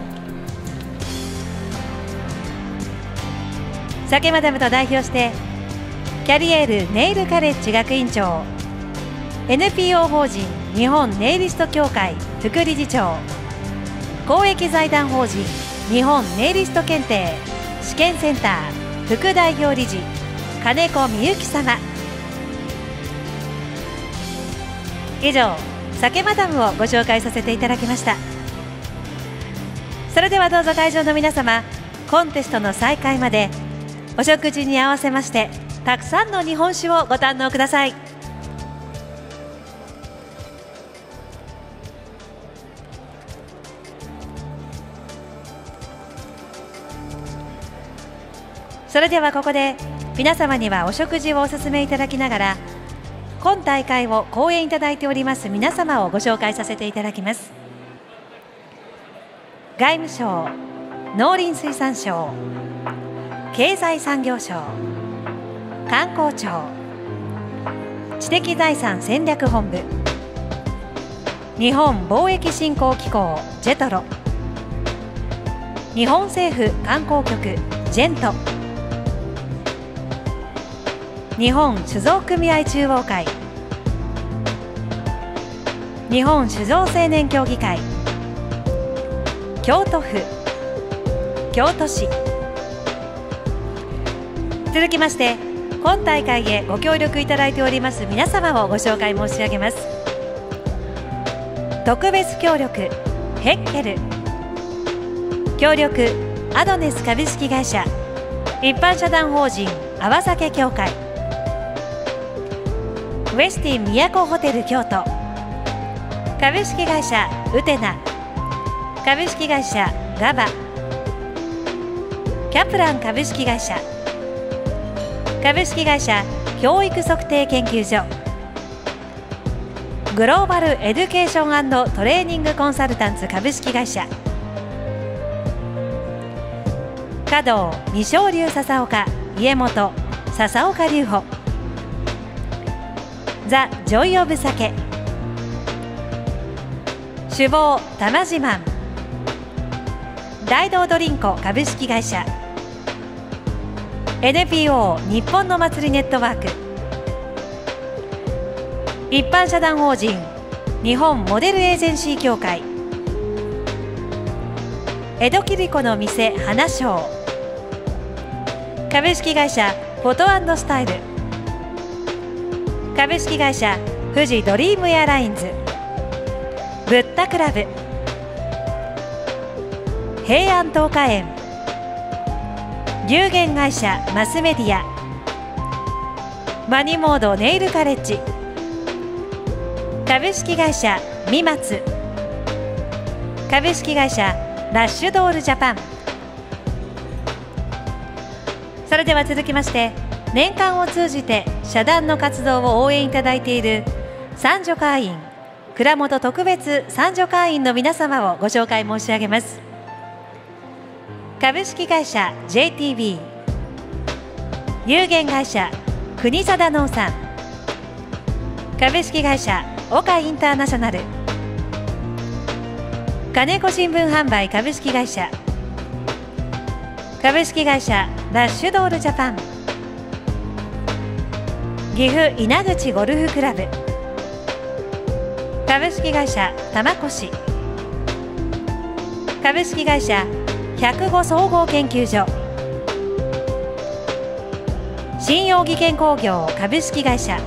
C: 酒マダムと代表してキャリエールネイルカレッジ学院長、 エヌピーオー 法人日本ネイリスト協会副理事長、公益財団法人日本ネイリスト検定試験センター副代表理事金子美幸様。以上、酒マダムをご紹介させていただきました。それではどうぞ会場の皆様、コンテストの再開までお食事に合わせましてたくさんの日本酒をご堪能ください。それではここで皆様にはお食事をお勧めいただきながら、今大会を講演いただいております皆様をご紹介させていただきます。外務省、農林水産省、経済産業省、観光庁、知的財産戦略本部、日本貿易振興機構ジェトロ、日本政府観光局ジェント、日本酒造組合中央会、日本酒造青年協議会、京都府、京都市。続きまして今大会へご協力いただいております皆様をご紹介申し上げます。特別協力ヘッケル、協力アドネス株式会社、一般社団法人泡酒協会、ウェスティン都ホテル京都、株式会社ウテナ、株式会社ガバ、キャプラン株式会社、株式会社教育測定研究所、グローバルエデュケーション&トレーニングコンサルタンツ株式会社、華道未昇流笹岡家元笹岡隆保、ザ・ジョイ・オブ・酒、酒房玉自慢、大道ドリンコ株式会社、エヌピーオー 日本の祭りネットワーク、一般社団法人日本モデルエージェンシー協会、江戸切子の店花商、株式会社フォト&スタイル、株式会社富士ドリームエアラインズ、ブッダクラブ、平安東華園、有限会社マスメディア、マニモードネイルカレッジ、株式会社ミマツ、株式会社ラッシュドールジャパン。それでは続きまして年間を通じて社団の活動を応援いただいている賛助会員、蔵元特別賛助会員の皆様をご紹介申し上げます。株式会社 ジェイティービー、 有限会社国定農産、株式会社岡インターナショナル、金子新聞販売株式会社、株式会社ラッシュドールジャパン、岐阜稲口ゴルフクラブ、株式会社玉越、株式会社ひゃくご総合研究所、信用技研工業株式会社、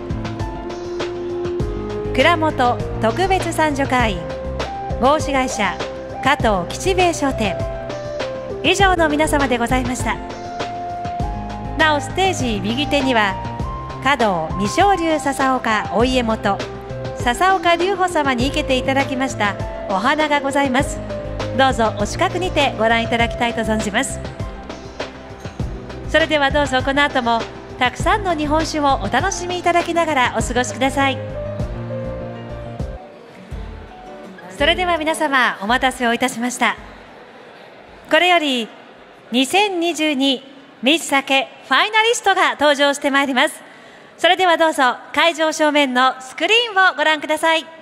C: 蔵元特別賛助会員合資会社加藤吉兵衛商店、以上の皆様でございました。なおステージ右手には華道未昇流笹岡お家元笹岡隆保様に生けていただきましたお花がございます。どうぞお近くにてご覧いただきたいと存じます。それではどうぞこの後もたくさんの日本酒をお楽しみいただきながらお過ごしください。それでは皆様お待たせをいたしました。これよりにせんにじゅうにミス酒ファイナリストが登場してまいります。 それではどうぞ会場正面のスクリーンをご覧ください。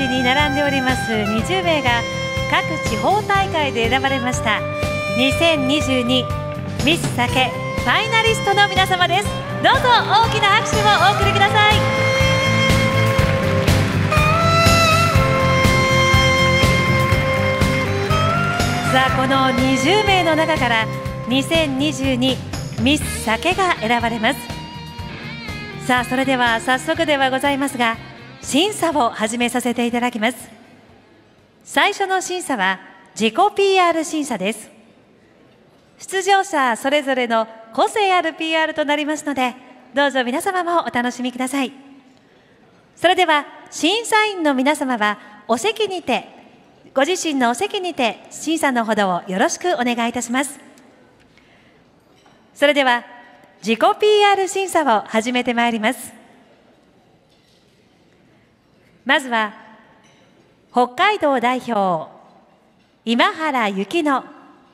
C: ジに並んでおりますにじゅうめいが各地方大会で選ばれましたにせんにじゅうにミスサケファイナリストの皆様です。どうぞ大きな拍手をお送りください。さあ、このにじゅうめいの中からにせんにじゅうにミスサケが選ばれます。さあ、それでは早速ではございますが審査を始めさせていただきます。最初の審査は自己 ピーアール 審査です。出場者それぞれの個性ある ピーアール となりますので、どうぞ皆様もお楽しみください。それでは審査員の皆様はお席にて、ご自身のお席にて審査のほどをよろしくお願いいたします。それでは自己 ピーアール 審査を始めてまいります。まずは北海道代表今原幸乃。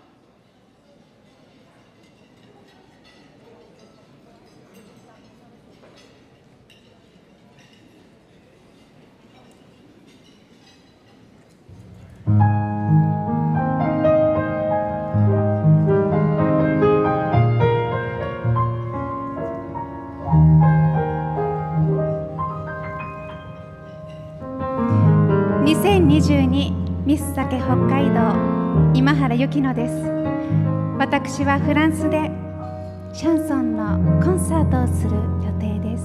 G: にせんにじゅうにミスサケ北海道今原幸乃です。私はフランスでシャンソンのコンサートをする予定です。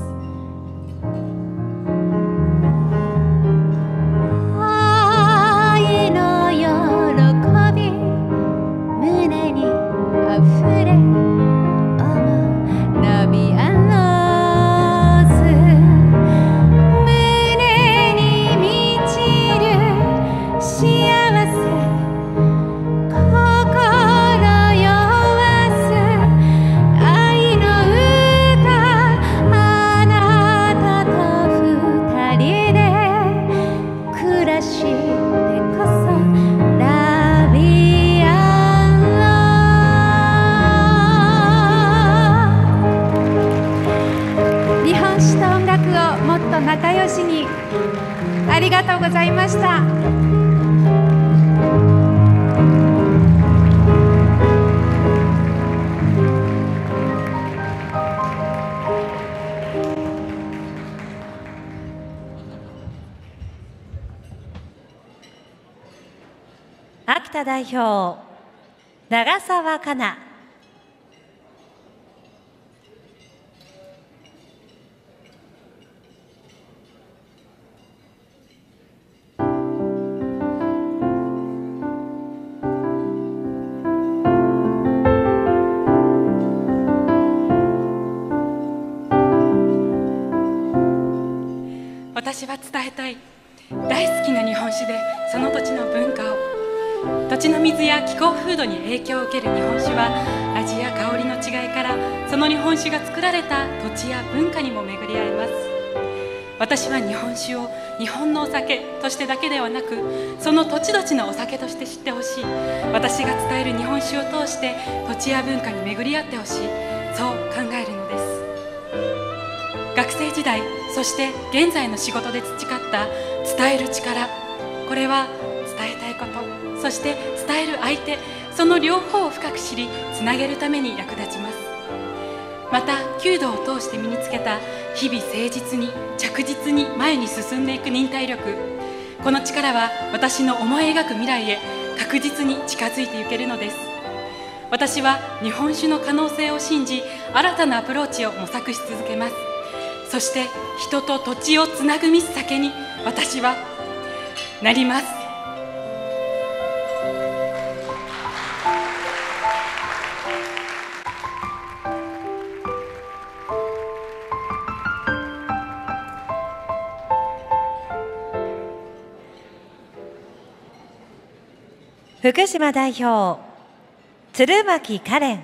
G: 愛の喜び胸にあふれ思うラビアンローズ、胸に満ちる幸せ心酔わす愛の歌、あなたと二人で暮らしてこそラビアンロー。日本史と音楽をもっと仲良しに。ありがとうございました。
C: 秋田代表長澤香菜。
H: 私は伝えたい。大好きな日本酒でその土地の文化を、土地の水や気候風土に影響を受ける日本酒は味や香りの違いからその日本酒が作られた土地や文化にも巡り合えます。私は日本酒を日本のお酒としてだけではなく、その土地土地のお酒として知ってほしい。私が伝える日本酒を通して土地や文化に巡り合ってほしい、そう考えるのです。学生時代、そして現在の仕事で培った伝える力、これは伝えたいこと、そして伝える相手、その両方を深く知りつなげるために役立ちます。また弓道を通して身につけた日々誠実に着実に前に進んでいく忍耐力、この力は私の思い描く未来へ確実に近づいていけるのです。私は日本酒の可能性を信じ、新たなアプローチを模索し続けます。そして人と土地をつなぐミス酒に私はなります。
C: 福島代表鶴巻カレン。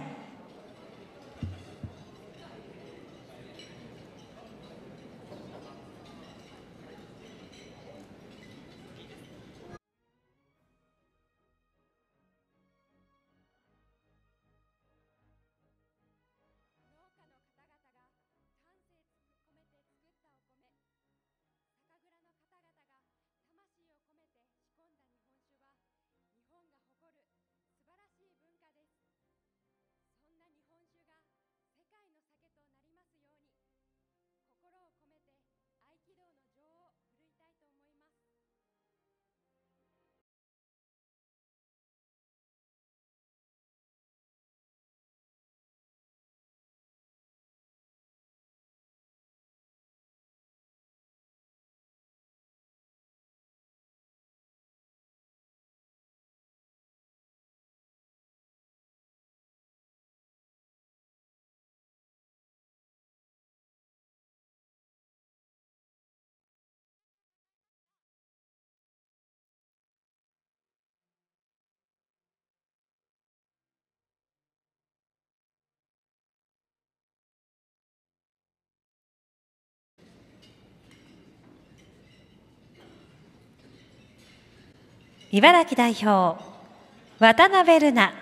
C: 茨城代表渡辺瑠奈。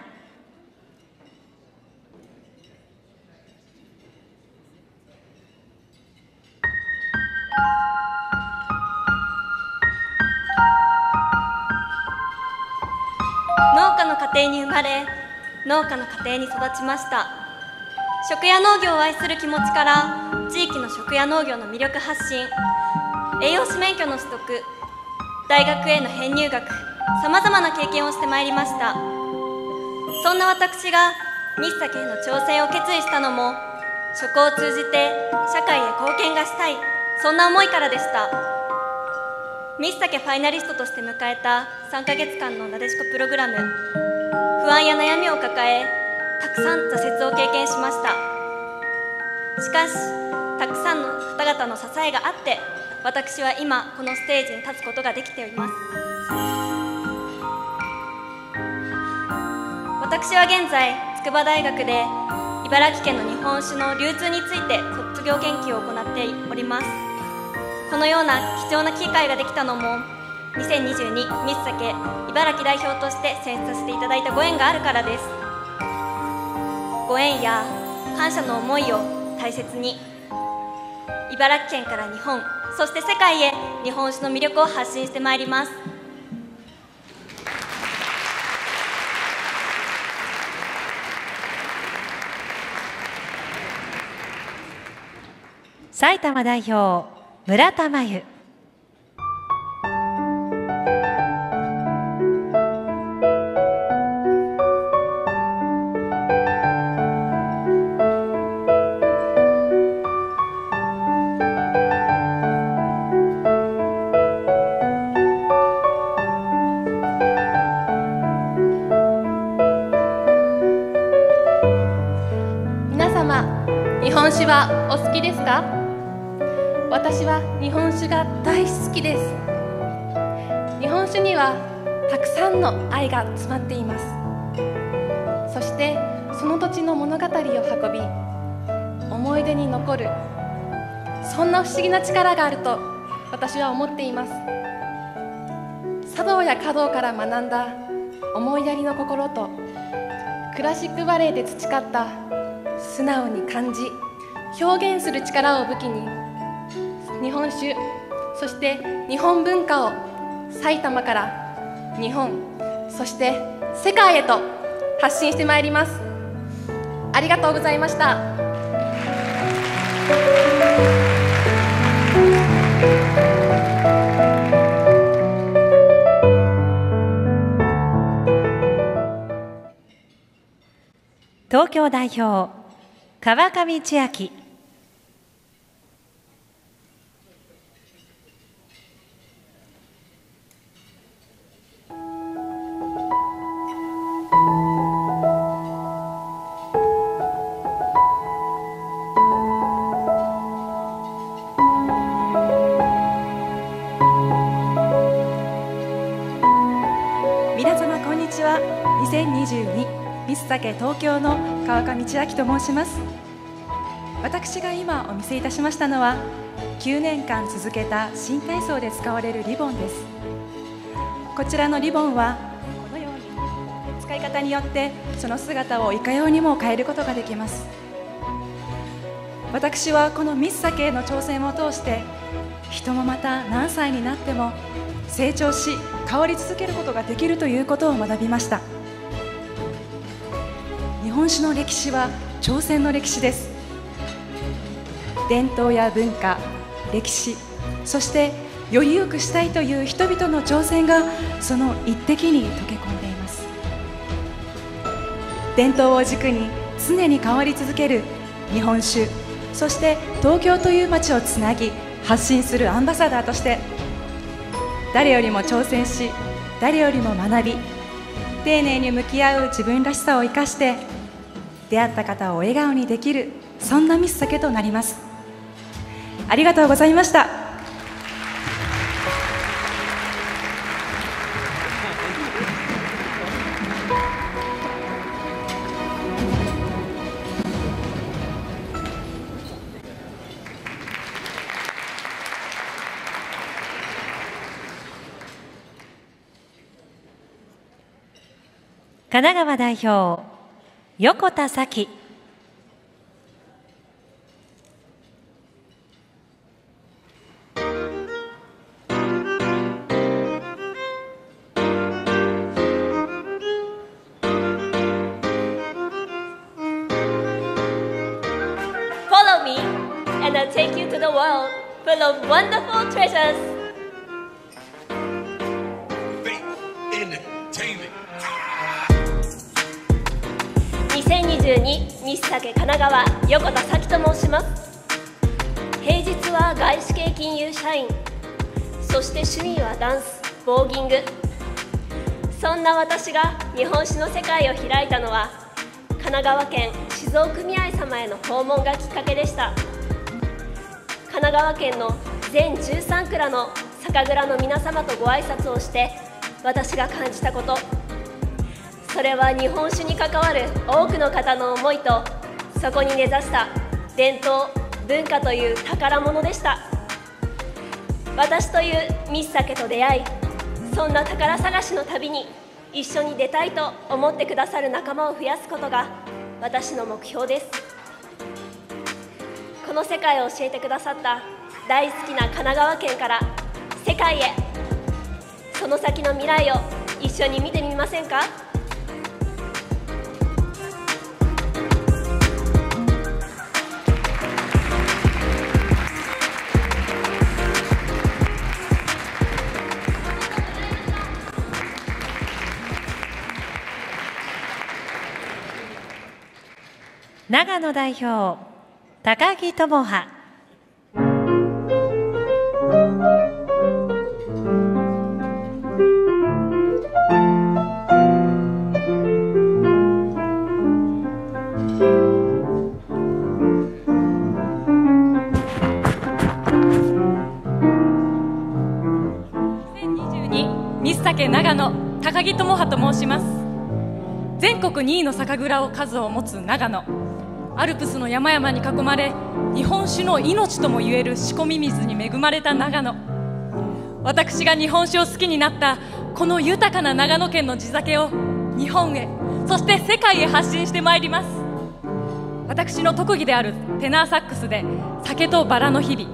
I: 農家の家庭に生まれ、農家の家庭に育ちました。食や農業を愛する気持ちから地域の食や農業の魅力発信、栄養士免許の取得、大学への編入学、さまざまな経験をしてまいりました。そんな私がミスサケへの挑戦を決意したのも、食を通じて社会へ貢献がしたい、そんな思いからでした。ミスサケファイナリストとして迎えたさんかげつかんのなでしこプログラム、不安や悩みを抱え、たくさん挫折を経験しました。しかし、たくさんの方々の支えがあって、私は今このステージに立つことができております。私は現在筑波大学で茨城県の日本酒の流通について卒業研究を行っております。このような貴重な機会ができたのも、にせんにじゅうにミスサケ茨城代表として選出させていただいたご縁があるからです。ご縁や感謝の思いを大切に、茨城県から日本、そして世界へ日本酒の魅力を発信してまいります。
C: 埼玉代表村田真由。
B: 皆様、日本酒はお好きですか？私は日本酒が大好きです。日本酒にはたくさんの愛が詰まっています。そしてその土地の物語を運び、思い出に残る、そんな不思議な力があると私は思っています。茶道や華道から学んだ思いやりの心と、クラシックバレエで培った素直に感じ表現する力を武器に、日本酒、そして日本文化を埼玉から日本、そして世界へと発信してまいります。ありがとうございました。
C: 東京代表川上千秋。
J: 皆様こんにちは。にせんにじゅうにミスサケ東京の川上千秋と申します。私が今お見せいたしましたのは、きゅうねんかん続けた新体操で使われるリボンです。こちらのリボンはこのように使い方によってその姿をいかようにも変えることができます。私はこのミスサケへの挑戦を通して、人もまた何歳になっても成長し変わり続けることができるということを学びました。日本酒の歴史は挑戦の歴史です。伝統や文化、歴史、そしてより良くしたいという人々の挑戦がその一滴に溶け込んでいます。伝統を軸に常に変わり続ける日本酒、そして東京という街をつなぎ発信するアンバサダーとして、誰よりも挑戦し、誰よりも学び、丁寧に向き合う自分らしさを生かして、出会った方を笑顔にできる、そんなミスサケとなります。ありがとうございました。
C: 神奈川代表横田早紀。
I: Follow me, and I'll take you to the world full of wonderful treasures.にせんにじゅうにミスサケ神奈川横田早紀と申します。平日は外資系金融社員、そして趣味はダンス、ボーギング。そんな私が日本酒の世界を開いたのは神奈川県酒造組合様への訪問がきっかけでした。神奈川県の全じゅうさん蔵の酒蔵の皆様とご挨拶をして私が感じたこと、それは日本酒に関わる多くの方の思いとそこに根ざした伝統文化という宝物でした。私というミスサケと出会い、そんな宝探しの旅に一緒に出たいと思ってくださる仲間を増やすことが私の目標です。この世界を教えてくださった大好きな神奈川県から世界へ、その先の未来を一緒に見てみませんか。
C: 長野代表高木智葉。
H: にせんにじゅうにミスサケ長野高木智葉と申します。全国にいの酒蔵を数を持つ長野、アルプスの山々に囲まれ日本酒の命ともいえる仕込み水に恵まれた長野。私が日本酒を好きになったこの豊かな長野県の地酒を日本へ、そして世界へ発信してまいります。私の特技であるテナーサックスで酒とバラの日々。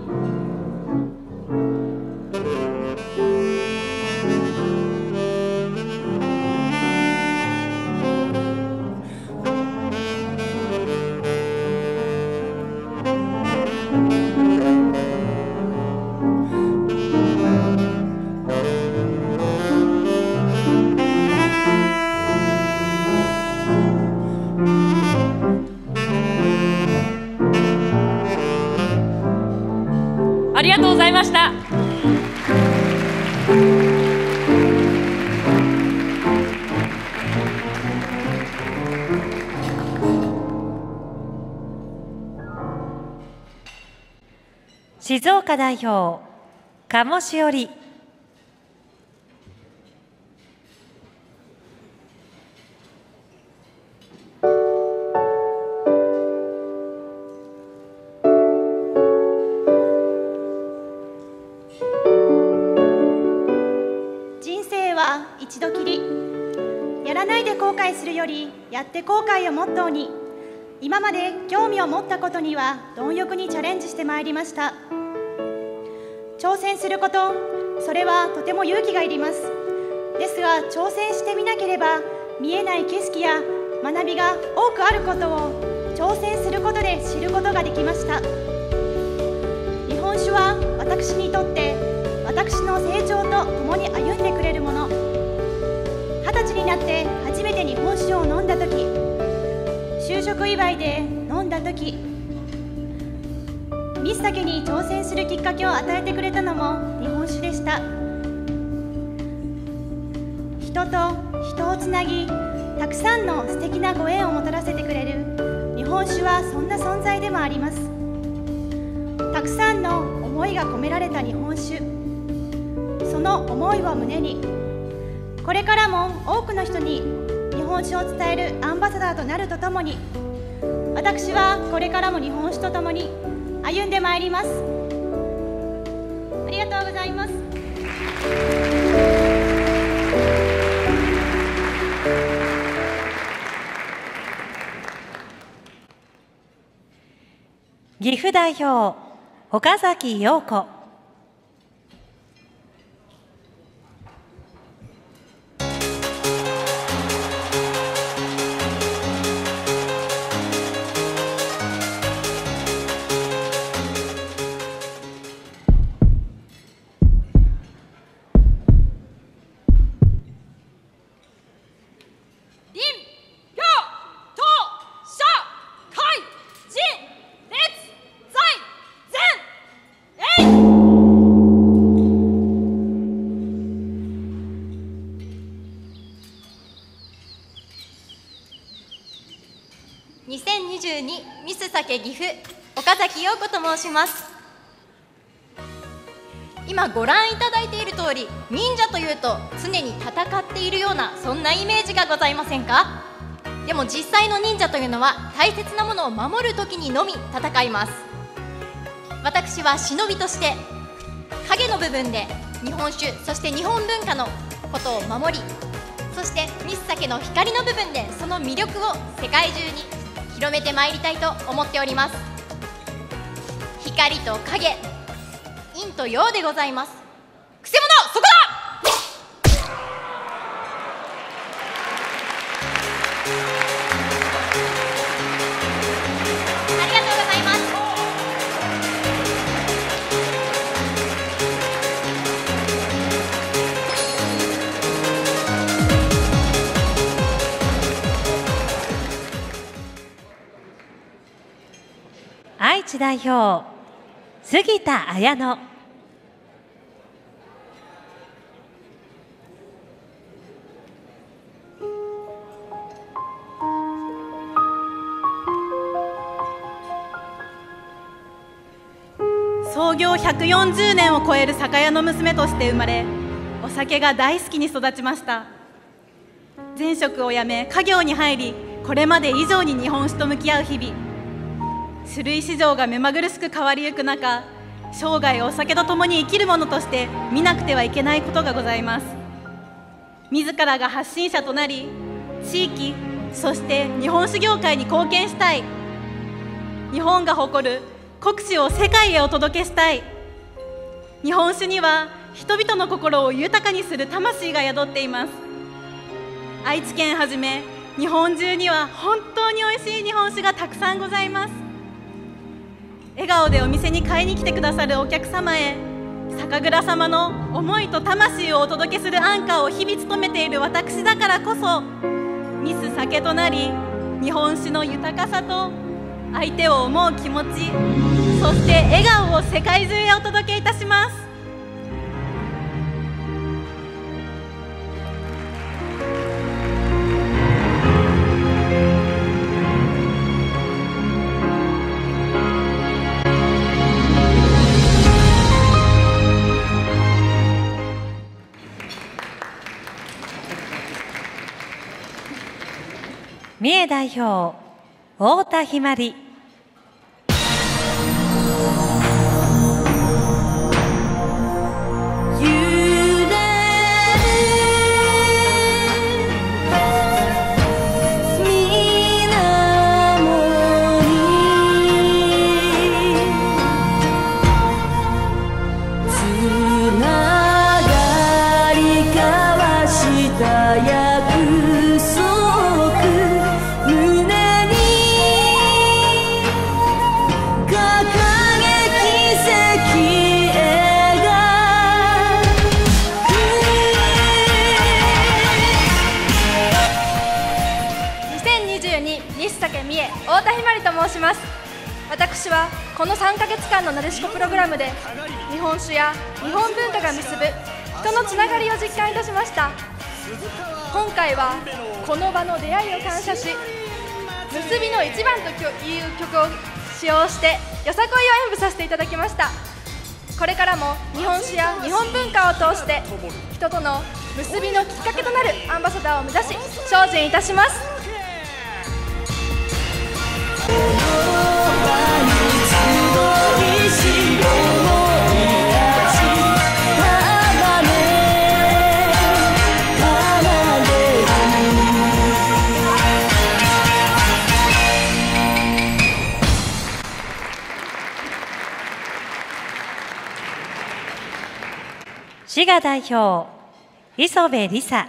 H: ありがとうございました。
C: 静岡代表鴨志織。
K: 一度きり、やらないで後悔するよりやって後悔をモットーに、今まで興味を持ったことには貪欲にチャレンジしてまいりました。挑戦すること、それはとても勇気がいります。ですが挑戦してみなければ見えない景色や学びが多くあることを挑戦することで知ることができました。日本酒は私にとって私の成長と共に歩んでくれるもの。二十歳になって初めて日本酒を飲んだ時、就職祝いで飲んだ時、ミスサケに挑戦するきっかけを与えてくれたのも日本酒でした。人と人をつなぎ、たくさんの素敵なご縁をもたらせてくれる日本酒はそんな存在でもあります。たくさんの思いが込められた日本酒、その思いを胸にこれからも多くの人に日本酒を伝えるアンバサダーとなるとともに、私はこれからも日本酒とともに歩んでまいります。ありがとうございます。
C: 岐阜代表岡崎陽子。
I: にせんにじゅうにミスサケ岐阜岡崎陽子と申します。今ご覧いただいている通り、忍者というと常に戦っているようなそんなイメージがございませんか？でも実際の忍者というのは大切なものを守る時にのみ戦います。私は忍びとして影の部分で日本酒そして日本文化のことを守り、そしてミスサケの光の部分でその魅力を世界中に広めてまいりたいと思っております。光と影、陰と陽でございます。くせ者そこだ！ありがとうございます。
C: 愛知代表杉田彩乃。
J: 創業ひゃくよんじゅうねんを超える酒屋の娘として生まれ、お酒が大好きに育ちました。前職を辞め家業に入り、これまで以上に日本酒と向き合う日々。種類市場が目まぐるしく変わりゆく中、生涯お酒とともに生きるものとして見なくてはいけないことがございます。自らが発信者となり、地域そして日本酒業界に貢献したい。日本が誇る国酒を世界へお届けしたい。日本酒には人々の心を豊かにする魂が宿っています。愛知県はじめ日本中には本当においしい日本酒がたくさんございます。笑顔でお店に買いに来てくださるお客様へ、酒蔵様の思いと魂をお届けするアンカーを日々務めている私だからこそ、ミス酒となり、日本酒の豊かさと相手を思う気持ち、そして笑顔を世界中へお届けいたします。
C: 三重代表太田ひまり。
B: 太田ひまりと申します。私はこのさんかげつかんのなでしこプログラムで日本酒や日本文化が結ぶ人のつながりを実感いたしました。今回はこの場の出会いを感謝し、結びの一番という曲を使用してよさこいを演舞させていただきました。これからも日本酒や日本文化を通して人との結びのきっかけとなるアンバサダーを目指し精進いたします。
C: 滋賀代表磯部梨沙。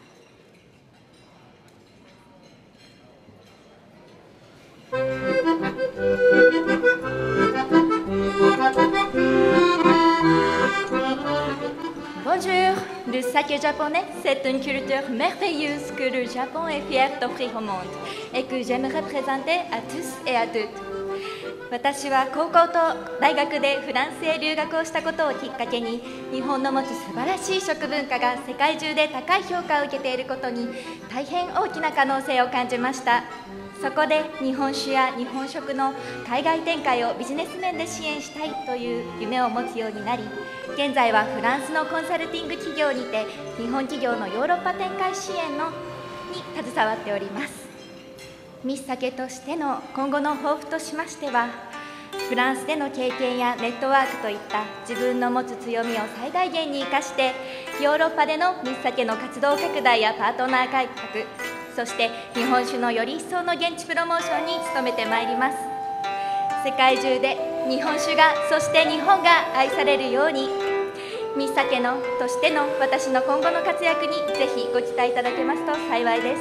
L: Bonjour, le saké japonais, c'est une culture merveilleuse que le Japon est fier d'offrir au monde et que j'aimerais présenter à tous et à toutes. 私は高校と大学でフランスへ留学をしたことをきっかけに、日本の持つ素晴らしい食文化が世界中で高い評価を受けていることに大変大きな可能性を感じました。そこで日本酒や日本食の海外展開をビジネス面で支援したいという夢を持つようになり、現在はフランスのコンサルティング企業にて日本企業のヨーロッパ展開支援のに携わっております。ミスサケとしての今後の抱負としましては、フランスでの経験やネットワークといった自分の持つ強みを最大限に生かして、ヨーロッパでのミスサケの活動拡大やパートナー開拓、そして日本酒のより一層の現地プロモーションに努めてまいります。世界中で日本酒が、そして日本が愛されるように、ミスサケのとしての私の今後の活躍にぜひご期待いただけますと幸いです。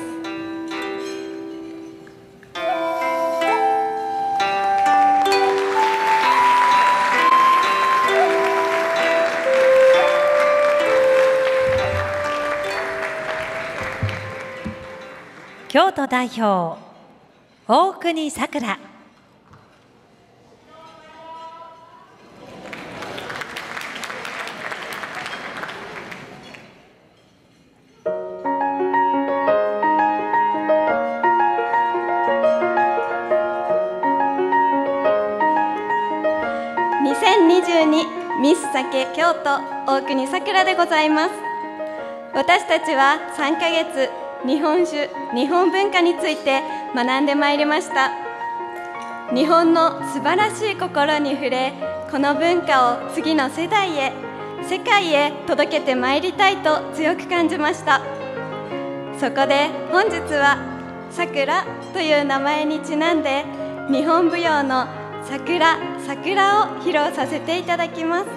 C: 京都代表大国さくら。
I: にせんにじゅうにミスサケ京都大国さくらでございます。私たちはさんかげつ日本酒、日本文化について学んでまいりました。日本の素晴らしい心に触れ、この文化を次の世代へ、世界へ届けてまいりたいと強く感じました。そこで本日はさくらという名前にちなんで、日本舞踊の桜、桜を披露させていただきます。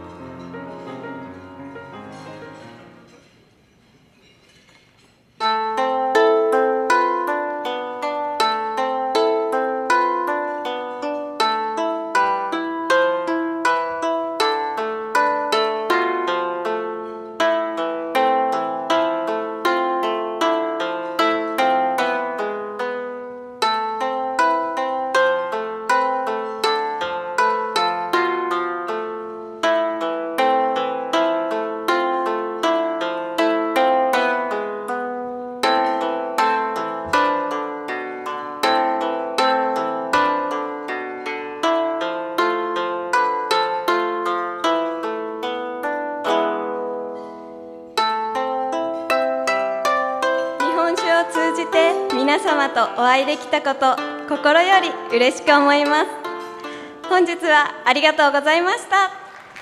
I: 通じて皆様とお会いできたこと、心より嬉しく思います。本日はありがとうございました。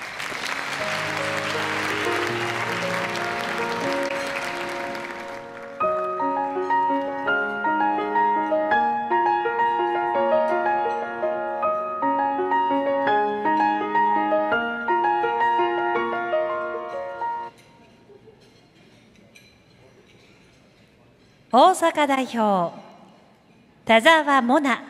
C: 大阪代表田沢モナ。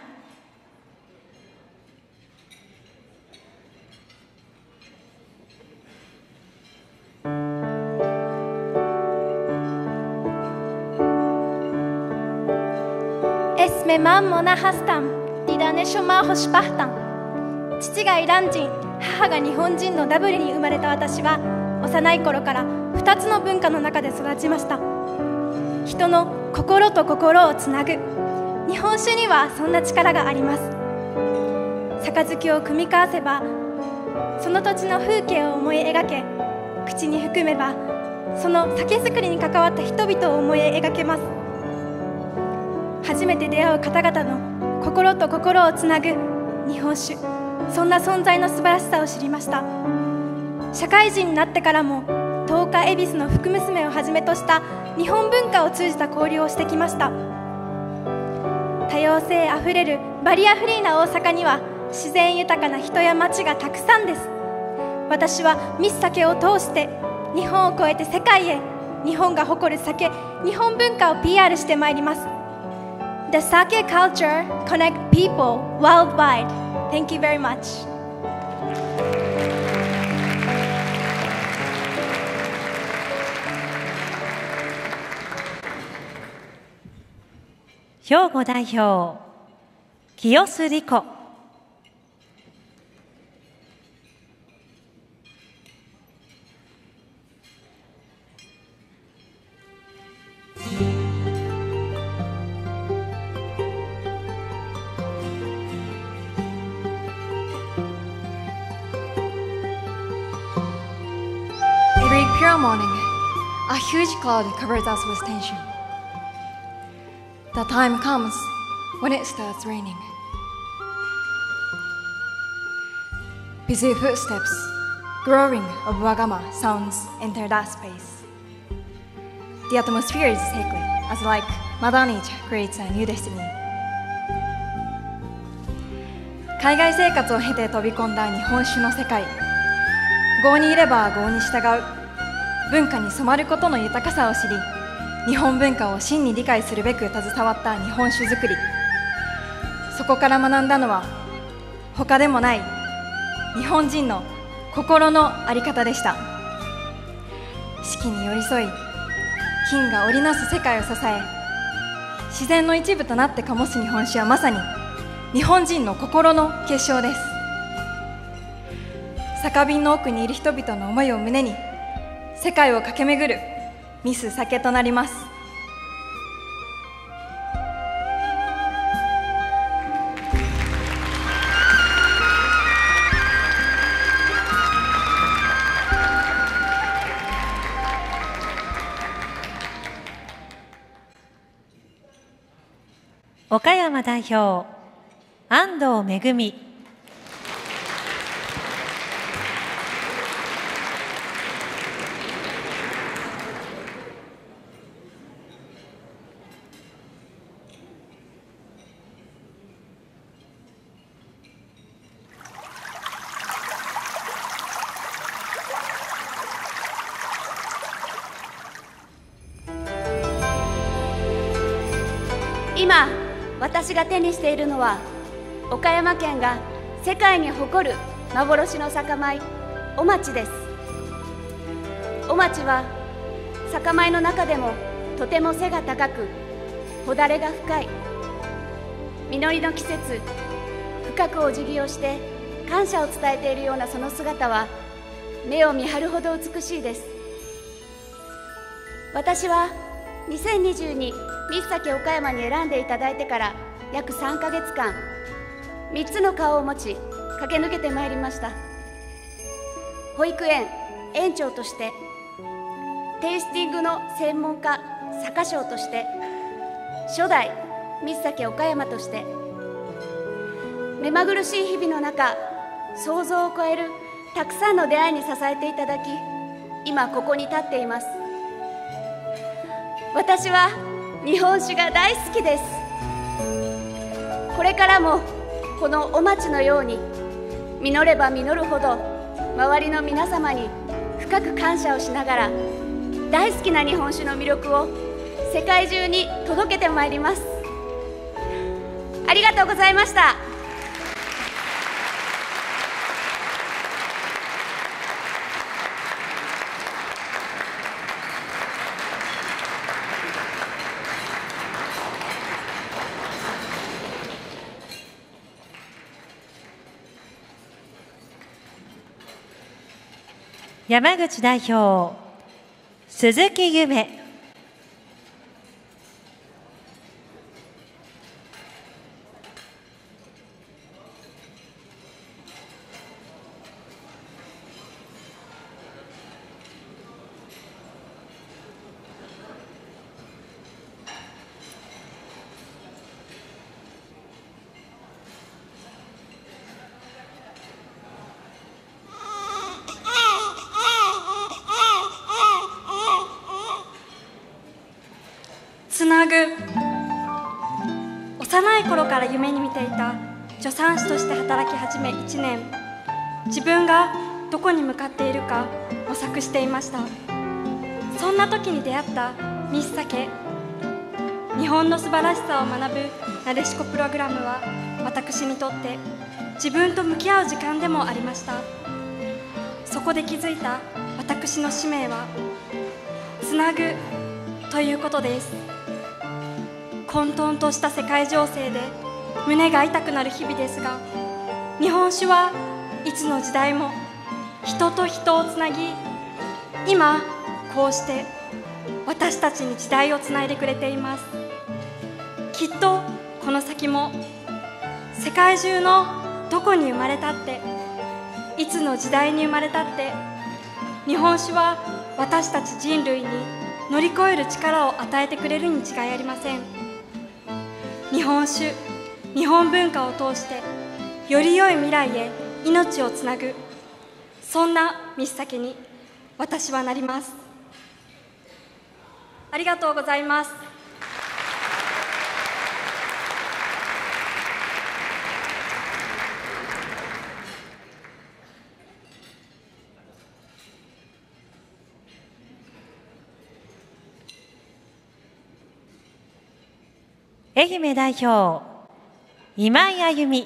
K: Es me mam mona hastam, didane shoma hoshpahtan。父がイラン人、母が日本人のダブルに生まれた私は、幼い頃からふたつの文化の中で育ちました。人の心と心をつなぐ、日本酒にはそんな力があります。杯を酌み交わせば、その土地の風景を思い描け、口に含めばその酒造りに関わった人々を思い描けます。初めて出会う方々の心と心をつなぐ日本酒、そんな存在の素晴らしさを知りました。社会人になってからも東華恵比寿の福娘をはじめとした日本文化を通じた交流をしてきました。多様性あふれるバリアフリーな大阪には自然豊かな人や街がたくさんです。私はミスサケを通して
M: 日本を超えて世界へ日本が誇る酒、日本文化を ピーアール してまいります。 The Sake culture connect people worldwide. Thank you very much.
C: 兵庫代表、清須莉子。
N: Every pure morning, a huge cloud covers us with tension. The time comes when it starts raining. Busy footsteps, growing of wagama sounds enter that space. The atmosphere is sacred, as like Mother Nature creates a new destiny. 海外生活を経て飛び込んだ日本酒の世界。郷にいれば郷に従う。文化に染まることの豊かさを知り、日本文化を真に理解するべく携わった日本酒造り。そこから学んだのは他でもない日本人の心の在り方でした。四季に寄り添い、金が織りなす世界を支え、自然の一部となって醸す日本酒はまさに日本人の心の結晶です。酒瓶の奥にいる人々の思いを胸に世界を駆け巡るミス酒となります。
C: 岡山代表、安藤恵美。
O: 今私が手にしているのは岡山県が世界に誇る幻の酒米お町です。お町は酒米の中でもとても背が高くほだれが深い。実りの季節深くお辞儀をして感謝を伝えているようなその姿は目を見張るほど美しいです。私はにせんにじゅうにミス酒岡山に選んでいただいてから約さんかげつかん、みっつの顔を持ち駆け抜けてまいりました。保育園園長として、テイスティングの専門家酒匠として、初代ミス酒岡山として、目まぐるしい日々の中想像を超えるたくさんの出会いに支えていただき、今ここに立っています。私は日本酒が大好きです。これからもこのお町のように実れば実るほど周りの皆様に深く感謝をしながら大好きな日本酒の魅力を世界中に届けてまいります。ありがとうございました。
C: 山口代表、鈴木夢。
N: つなぐ。幼い頃から夢に見ていた助産師として働き始めいちねん、自分が
I: どこに向かっているか模索していました。そんな時に出会ったミスサケ。日本の素晴らしさを学ぶなでしこプログラムは、私にとって自分と向き合う時間でもありました。そこで気づいた私の使命は、つなぐということです。混沌とした世界情勢で胸が痛くなる日々ですが、日本酒はいつの時代も人と人をつなぎ、今こうして私たちに時代をつないでくれています。きっとこの先も世界中のどこに生まれたって、いつの時代に生まれたって、日本酒は私たち人類に乗り越える力を与えてくれるに違いありません。日本酒、日本文化を通してより良い未来へ命をつなぐ、そんなミスサケに私はなります。ありがとうございます。
C: 愛媛代表、今井あゆみ。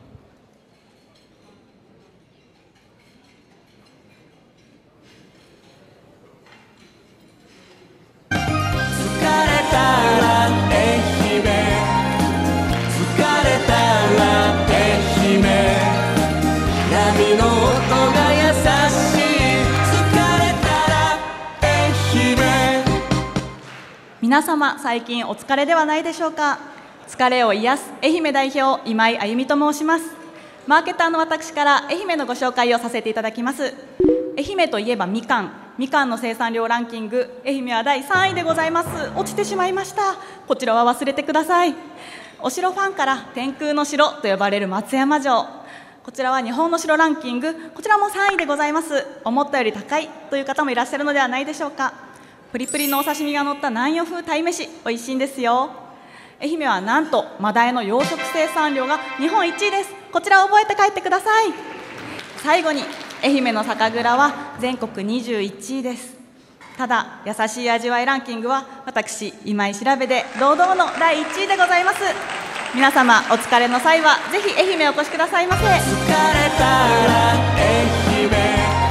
P: 皆様、最近お疲れではないでしょうか。疲れを癒す愛媛代表、今井あゆみと申します。マーケターの私から愛媛のご紹介をさせていただきます。愛媛といえばみかん、みかんの生産量ランキング、愛媛はだいさんいでございます。落ちてしまいました。こちらは忘れてください。お城ファンから天空の城と呼ばれる松山城、こちらは日本の城ランキング、こちらもさんいでございます。思ったより高いという方もいらっしゃるのではないでしょうか。プリプリのお刺身が乗った南予風鯛めし、美味しいんですよ。愛媛はなんとマダイの養殖生産量が日本一位です。こちらを覚えて帰ってください。最後に愛媛の酒蔵は全国にじゅういちいです。ただ優しい味わいランキングは私今井調べで堂々のだいいちいでございます。皆様お疲れの際はぜひ愛媛お越しくださいませ。疲れたら愛媛、疲れ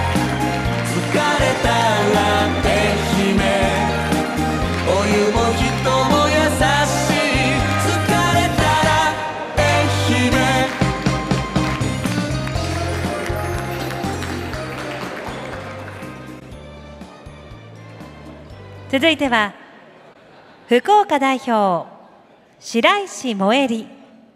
P: たら愛媛、お湯も人も優しい。
C: 続いては福岡代表、白石萌えり。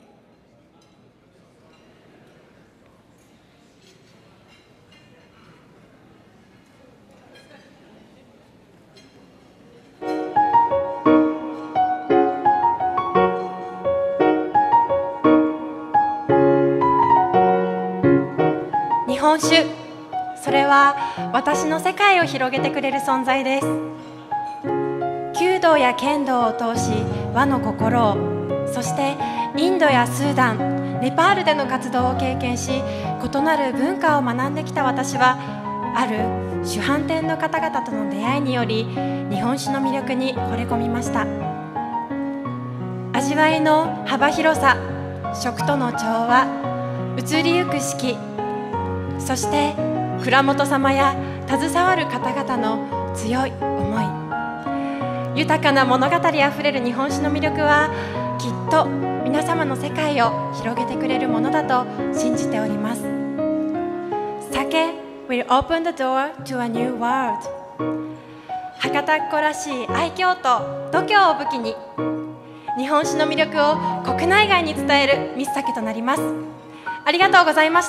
B: 日本酒、それは私の世界を広げてくれる存在です。弓道や剣道を通し和の心を、そしてインドやスーダン、ネパールでの活動を経験し、異なる文化を学んできた私は、ある主販店の方々との出会いにより日本酒の魅力に惚れ込みました。味わいの幅広さ、食との調和、移りゆく四季、そして蔵元様や携わる方々の強い思い、豊かな物語あふれる日本酒の魅力はきっと皆様の世界を広げてくれるものだと信じております。酒 will open the door to a new world。 博多っ子らしい愛嬌と度胸を武器に日本酒の魅力を国内外に伝えるミス酒となります。ありがとうございました。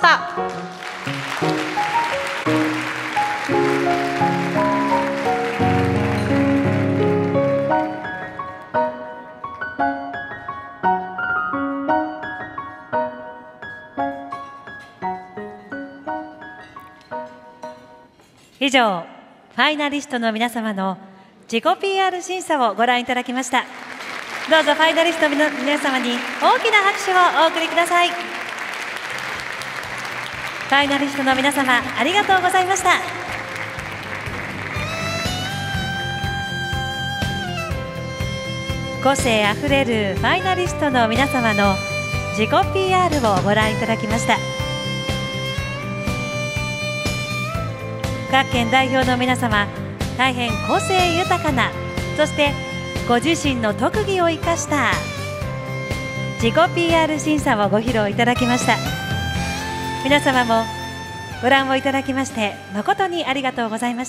C: 以上、ファイナリストの皆様の自己 ピーアール 審査をご覧いただきました。どうぞファイナリストの皆様に大きな拍手をお送りください。 ファイナリストの皆様、ありがとうございました。個性あふれるファイナリストの皆様の自己 ピーアール をご覧いただきました。各県代表の皆様、大変個性豊かな、そしてご自身の特技を生かした自己 ピーアール 審査をご披露いただきました。皆様もご覧をいただきまして誠にありがとうございました。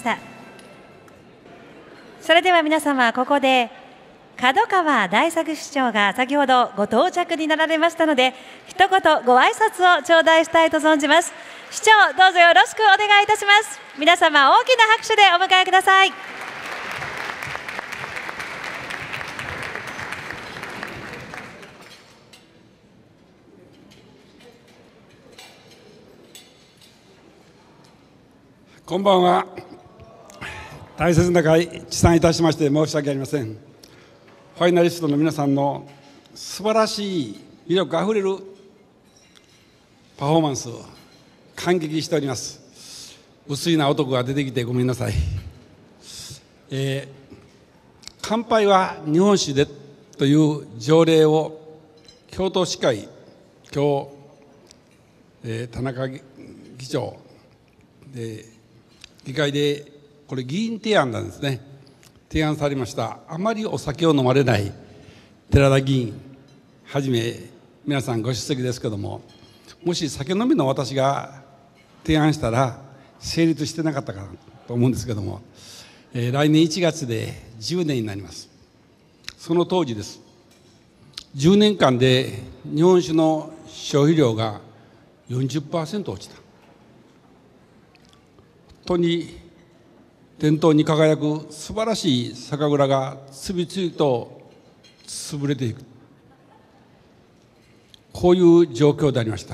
C: それでは皆様、ここで角川大作市長が先ほどご到着になられましたので、一言ご挨拶を頂戴したいと存じます。市長、どうぞよろしくお願いいたします。皆様、大きな拍手でお迎えください。
Q: こんばんは。大切な会、持参いたしまして申し訳ありません。ファイナリストの皆さんの素晴らしい魅力あふれるパフォーマンスを感激しております。薄いな男が出てきてごめんなさい。えー、乾杯は日本酒でという条例を京都市会、今日、えー、田中議長で議会でこれ議員提案なんですね。提案されました。あまりお酒を飲まれない寺田議員はじめ皆さんご出席ですけども、もし酒飲みの私が提案したら成立してなかったかなと思うんですけども、えー、来年いちがつでじゅうねんになります。その当時です。じゅうねんかんで日本酒の消費量が よんじゅっパーセント 落ちた。本当に伝統に輝く素晴らしい酒蔵が次々と潰れていく、こういう状況でありました。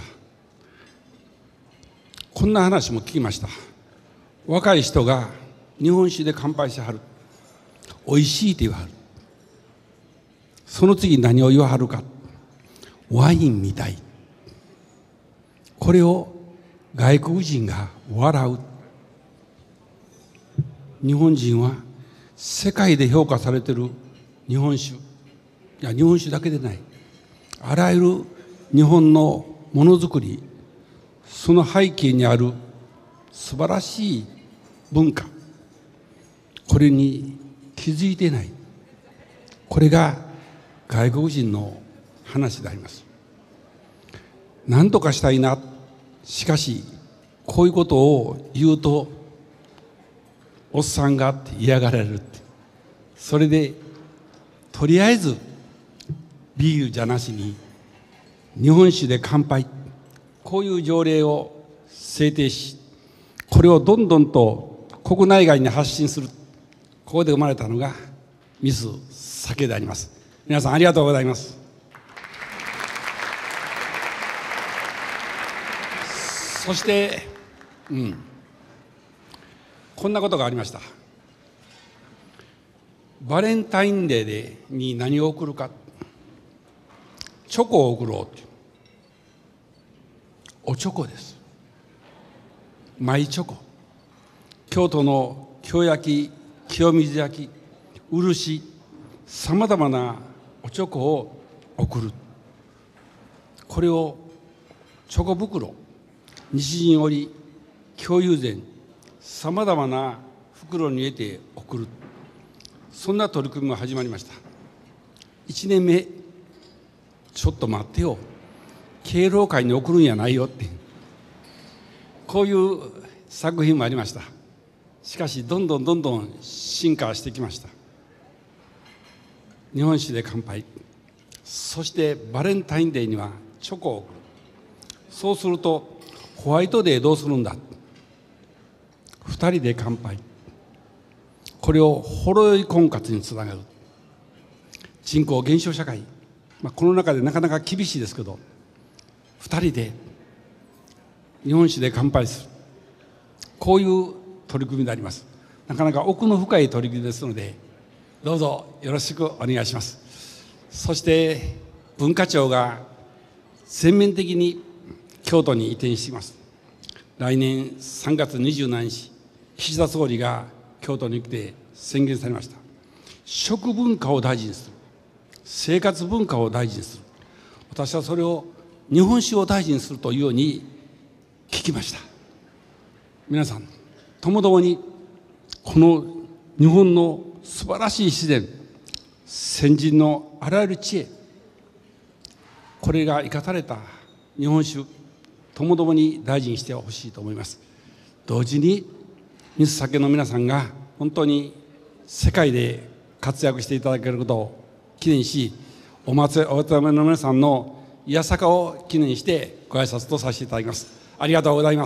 Q: こんな話も聞きました。若い人が日本酒で乾杯してはる、おいしいって言わはる。その次何を言わはるか、ワインみたい。これを外国人が笑う。日本人は世界で評価されている日本酒、いや日本酒だけでない、あらゆる日本のものづくり、その背景にある素晴らしい文化、これに気づいていない。これが外国人の話であります。何とかしたいな。しかしこういうことを言うとおっさんがって嫌がられるって。それでとりあえずビールじゃなしに日本酒で乾杯、こういう条例を制定し、これをどんどんと国内外に発信する、ここで生まれたのがミス酒であります。皆さんありがとうございます。そしてうんこんなことがありました。バレンタインデーでに何を贈るか、チョコを贈ろうっていう。おチョコです。マイチョコ。京都の京焼き、清水焼き、漆、さまざまなおチョコを贈る。これをチョコ袋、西陣織、京友禅、さまざまな袋に入れて送る、そんな取り組みが始まりました。いちねんめ、ちょっと待ってよ、敬老会に送るんやないよって、こういう作品もありました。しかしどんどんどんどん進化してきました。日本酒で乾杯、そしてバレンタインデーにはチョコを贈る。そうするとホワイトデーどうするんだ、ふたりで乾杯、これをほろ酔い婚活につながる。人口減少社会、まあ、この中でなかなか厳しいですけど、ふたりで日本酒で乾杯する、こういう取り組みであります。なかなか奥の深い取り組みですので、どうぞよろしくお願いします。そして文化庁が全面的に京都に移転しています。 来年さんがつにじゅうしちにち、岸田総理が京都に来て宣言されました。食文化を大事にする、生活文化を大事にする、私はそれを日本酒を大事にするというように聞きました。皆さんともどもにこの日本の素晴らしい自然、先人のあらゆる知恵、これが生かされた日本酒、ともどもに大事にしてほしいと思います。同時にミス酒の皆さんが本当に世界で活躍していただけることを記念し、お祭りお集めの皆さんのいやさかを記念してご挨拶とさせていただきます。ありがとうございます。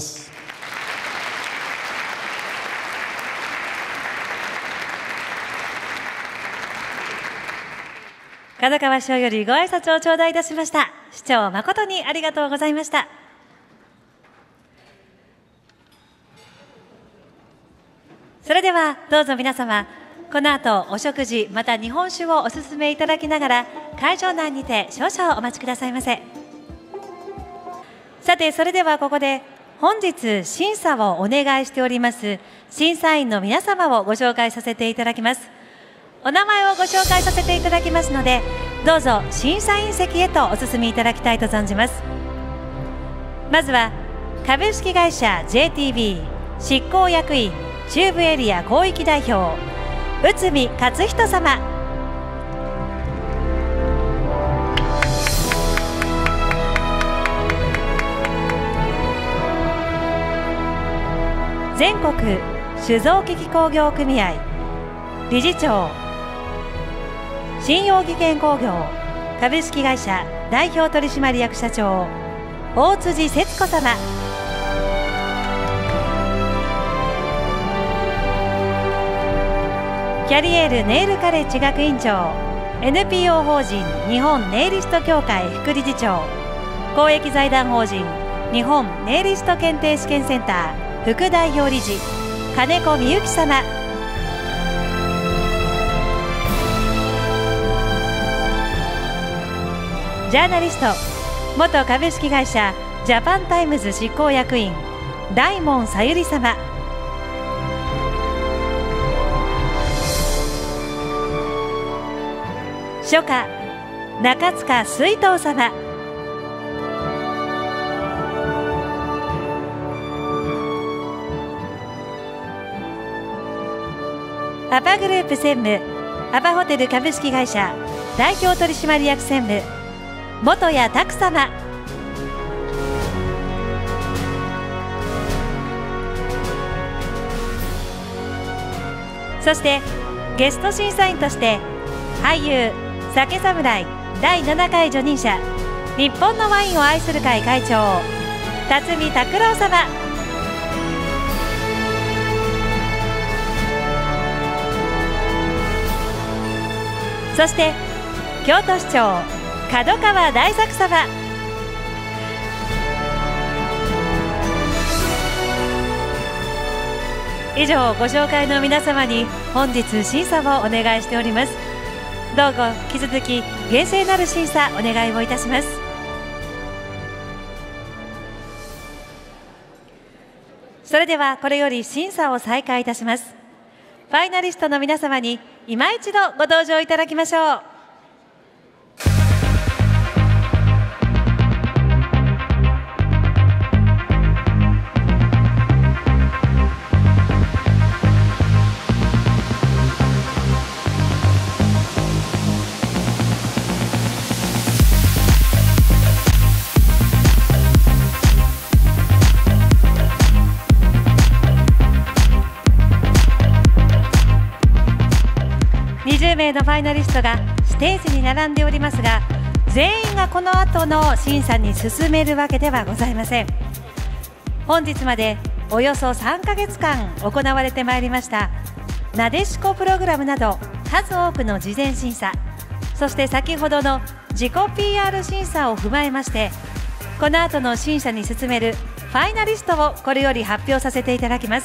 C: 角川市長よりご挨拶を頂戴いたしました。市長、誠にありがとうございました。それではどうぞ皆様、この後お食事また日本酒をお勧めいただきながら会場内にて少々お待ちくださいませ。さて、それではここで本日審査をお願いしております審査員の皆様をご紹介させていただきます。お名前をご紹介させていただきますので、どうぞ審査員席へとお進みいただきたいと存じます。まずは株式会社 ジェイティービー 執行役員中部エリア広域代表内海勝人様、全国酒造機器工業組合理事長、信用技研工業株式会社代表取締役社長大辻節子様、キャリエールネイルカレッジ学院長 エヌピーオー 法人日本ネイリスト協会副理事長、公益財団法人日本ネイリスト検定試験センター副代表理事金子美幸様、ジャーナリスト元株式会社ジャパンタイムズ執行役員大門さゆり様、書家中塚水藤様、アパグループ専務アパホテル株式会社代表取締役専務本谷拓様、そしてゲスト審査員として俳優酒侍だいななかい叙任者日本のワインを愛する会会長辰巳拓郎様、そして京都市長門川大作様、以上ご紹介の皆様に本日審査をお願いしております。どうぞ引き続き厳正なる審査お願いをいたします。それではこれより審査を再開いたします。ファイナリストの皆様に今一度ご登場いただきましょう。にじゅうめいのファイナリストがステージに並んでおりますが、全員がこの後の審査に進めるわけではございません。本日までおよそさんかげつかん行われてまいりましたなでしこプログラムなど数多くの事前審査、そして先ほどの自己 ピーアール 審査を踏まえまして、この後の審査に進めるファイナリストをこれより発表させていただきます。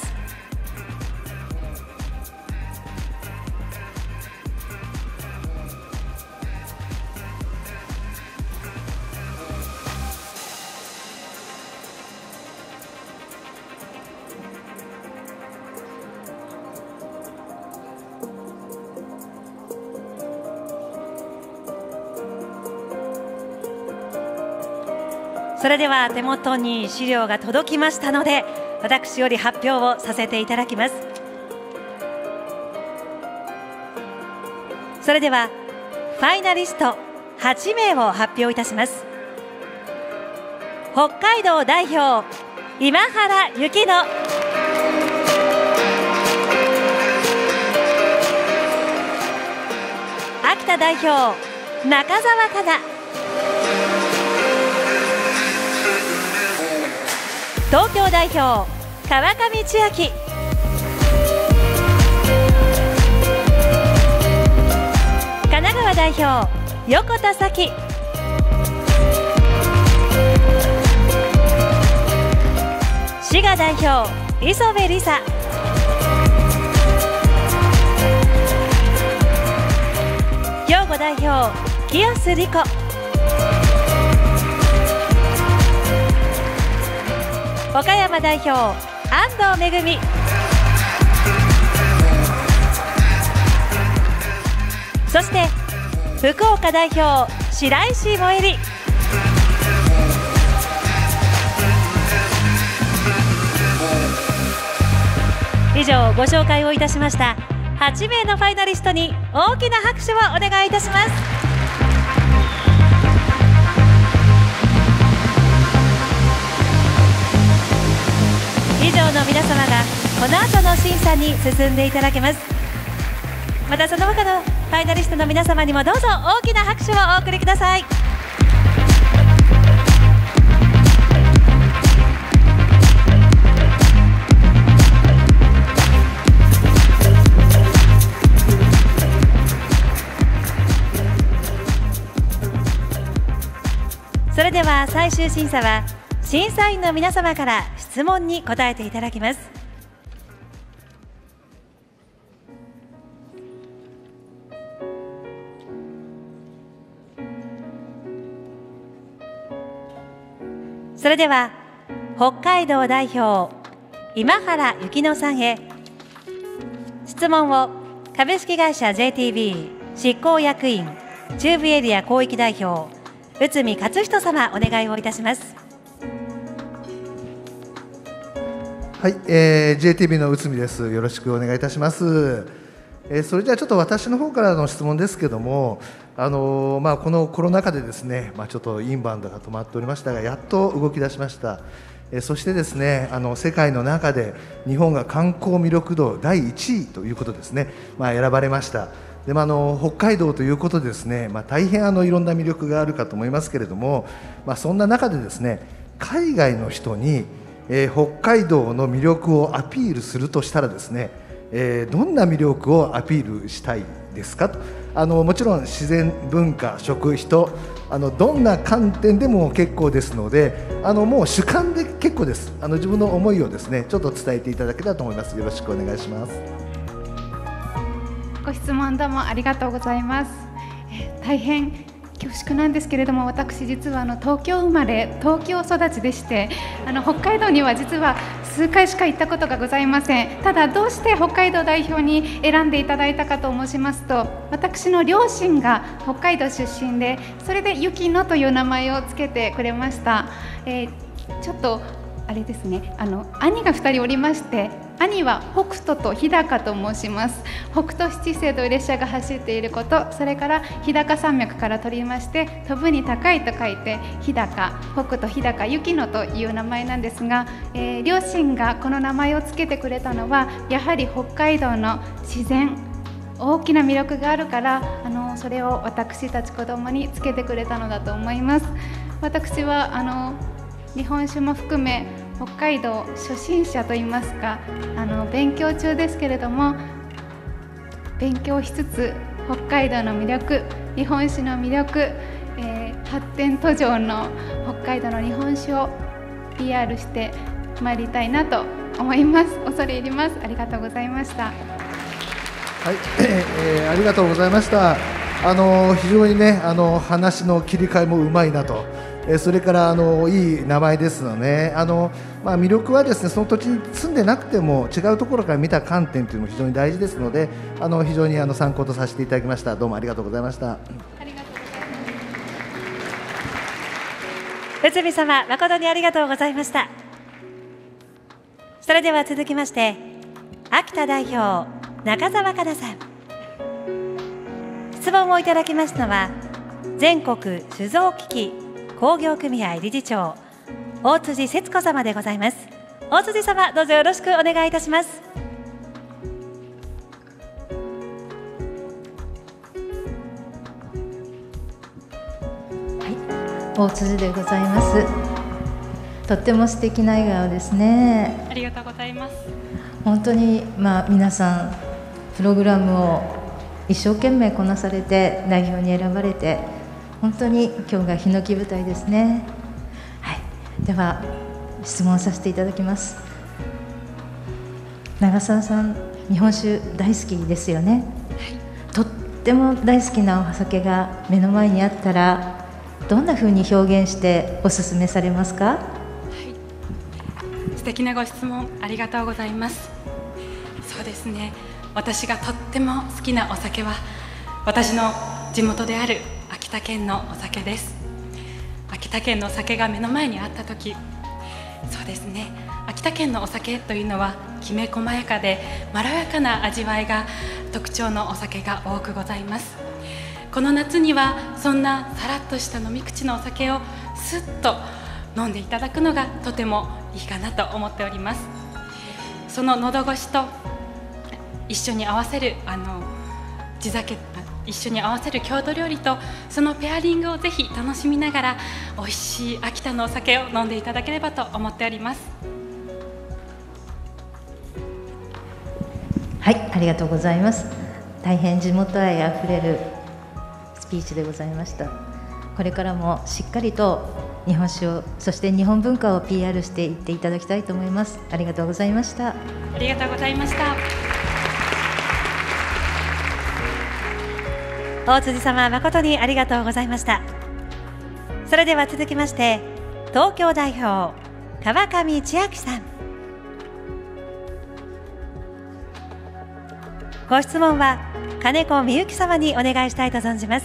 C: それでは手元に資料が届きましたので、私より発表をさせていただきます。それではファイナリストはちめいを発表いたします。北海道代表今原由乃、秋田代表中澤香菜、東京代表川上千秋、神奈川代表横田咲、滋賀代表磯部梨沙、兵庫代表清須莉子、岡山代表安藤恵美、そして福岡代表白石萌衣。以上ご紹介をいたしましたはちめいのファイナリストに大きな拍手をお願いいたします。以上の皆様がこの後の審査に進んでいただけます。またその他のファイナリストの皆様にもどうぞ大きな拍手をお送りください。それでは最終審査は審査員の皆様から質問に答えていただきます。それでは北海道代表今原由乃さんへ質問を株式会社 ジェイティービー 執行役員中部エリア広域代表内海勝人様、お願いをいたします。
R: はい、えー、ジェイティービー の内海です。よろしくお願いいたします。えー、それではちょっと私の方からの質問ですけども、あのーまあ、このコロナ禍でですね、まあ、ちょっとインバウンドが止まっておりましたが、やっと動き出しました。えー、そしてですね、あの世界の中で日本が観光魅力度だいいちいということですね、まあ、選ばれました。でもあの北海道ということでですね、まあ、大変あのいろんな魅力があるかと思いますけれども、まあ、そんな中でですね、海外の人に、えー、北海道の魅力をアピールするとしたらですね、えー、どんな魅力をアピールしたいですかと。あのもちろん自然、文化、食、人、あのどんな観点でも結構ですので、あのもう主観で結構です。あの自分の思いをですねちょっと伝えていただけたらと思います。よろしくお願いします。
G: ご質問どうもありがとうございます。えー、大変恐縮なんですけれども、私実はあの東京生まれ東京育ちでして、あの北海道には実は数回しか行ったことがございません。ただどうして北海道代表に選んでいただいたかと申しますと、私の両親が北海道出身で、それで雪乃という名前をつけてくれました。えー、ちょっとあれですね、あの兄がふたりおりまして、兄は北斗と日高と申します。北斗七星という列車が走っていること、それから日高山脈から取りまして、飛ぶに高いと書いて日高、北斗日高雪乃という名前なんですが、えー、両親がこの名前をつけてくれたのは、やはり北海道の自然、大きな魅力があるから、あのそれを私たち子供につけてくれたのだと思います。私はあの日本酒も含め北海道初心者といいますか、あの勉強中ですけれども、勉強しつつ北海道の魅力、日本酒の魅力、えー、発展途上の北海道の日本酒を ピーアール してまいりたいなと思います。恐れ入ります。ありがとうございました。はい、
R: えー、ありがとうございました。あの非常にね、あの話の切り替えもうまいなと。えー、それからあのいい名前ですので、あの、まあ、魅力はですね、その土地に住んでなくても違うところから見た観点というのも非常に大事ですので、あの非常にあの参考とさせていただきました。どうもありがとうございました。ありがとうございます。
C: 内海様、誠にありがとうございました。それでは続きまして、秋田代表、中澤香奈さん。質問をいただきますのは、全国酒造機器工業組合理事長、大辻節子様でございます。大辻様、どうぞよろしくお願いいたします。
S: 大辻でございます。とっても素敵な笑顔ですね。
H: ありがとうございます。
S: 本当に、まあ、皆さんプログラムを一生懸命こなされて代表に選ばれて、本当に今日がヒノキ舞台ですね。はい、では質問させていただきます。長澤さん、日本酒大好きですよね。はい、とっても大好きなお酒が目の前にあったら、どんなふうに表現してお勧めされますか？はい、
H: 素敵なご質問ありがとうございます。そうですね、私がとっても好きなお酒は私の地元である秋田県のお酒です。秋田県のお酒が目の前にあった時、そうですね、秋田県のお酒というのはきめ細やかでまろやかな味わいが特徴のお酒が多くございます。この夏にはそんなさらっとした飲み口のお酒をスッと飲んでいただくのがとてもいいかなと思っております。その喉越しと一緒に合わせるあの地酒、一緒に合わせる郷土料理とそのペアリングをぜひ楽しみながら美味しい秋田のお酒を飲んでいただければと思っております。
S: はい、ありがとうございます。大変地元愛あふれるスピーチでございました。これからもしっかりと日本酒を、そして日本文化を ピーアール していっていただきたいと思います。ありがとうございました。
H: ありがとうございました。
C: 大辻様、誠にありがとうございました。それでは続きまして、東京代表、川上千秋さん。ご質問は金子みゆき様にお願いしたいと存じます。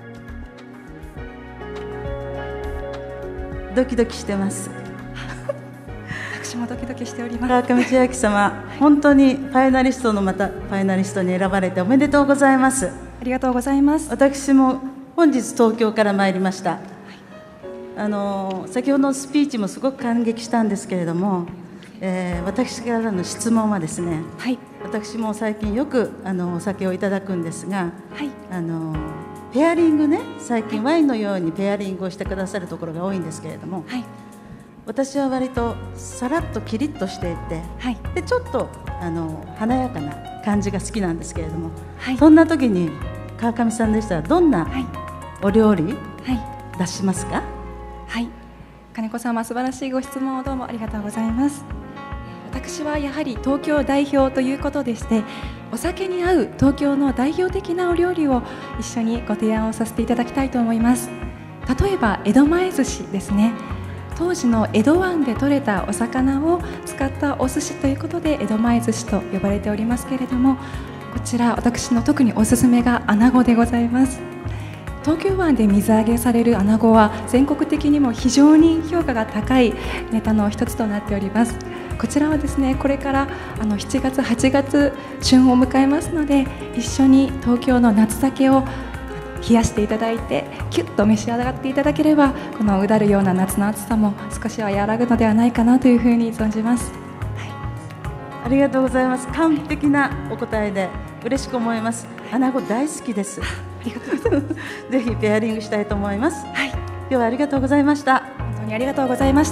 T: ドキドキしてます。
J: 私もドキドキしております。
T: 川上千秋様、本当にファイナリストのまたファイナリストに選ばれておめでとうございます。
J: ありがとうございます。
T: 私も本日東京から参りました。はい、あの先ほどのスピーチもすごく感激したんですけれども、えー、私からの質問はですね、はい、私も最近よくあのお酒をいただくんですが、はい、あのペアリングね、最近ワインのようにペアリングをしてくださるところが多いんですけれども、はい、私は割とさらっとキリッとしていて、はい、でちょっとあの華やかな感じが好きなんですけれども、はい、そんな時に川上さんでしたらどんなお料理、はい、出しますか？
J: はい、金子様、素晴らしいご質問をどうもありがとうございます。私はやはり東京代表ということでして、お酒に合う東京の代表的なお料理を一緒にご提案をさせていただきたいと思います。例えば江戸前寿司ですね。当時の江戸湾で採れたお魚を使ったお寿司ということで江戸前寿司と呼ばれておりますけれども、こちら私の特におすすめがアナゴでございます。東京湾で水揚げされるアナゴは全国的にも非常に評価が高いネタの一つとなっております。こちらはですね、これからあのしちがつはちがつ旬を迎えますので、一緒に東京の夏酒を冷やしていただいてキュッと召し上がっていただければ、このうだるような夏の暑さも少しは和らぐのではないかなというふうに存じます。はい、
T: ありがとうございます。完璧なお答えで嬉しく思います。アナゴ大好きです。
J: ありがとうございます。
T: ぜひペアリングしたいと思います。
J: はい、
T: 今日はありがとうございました。
J: 本当にありがとうございました。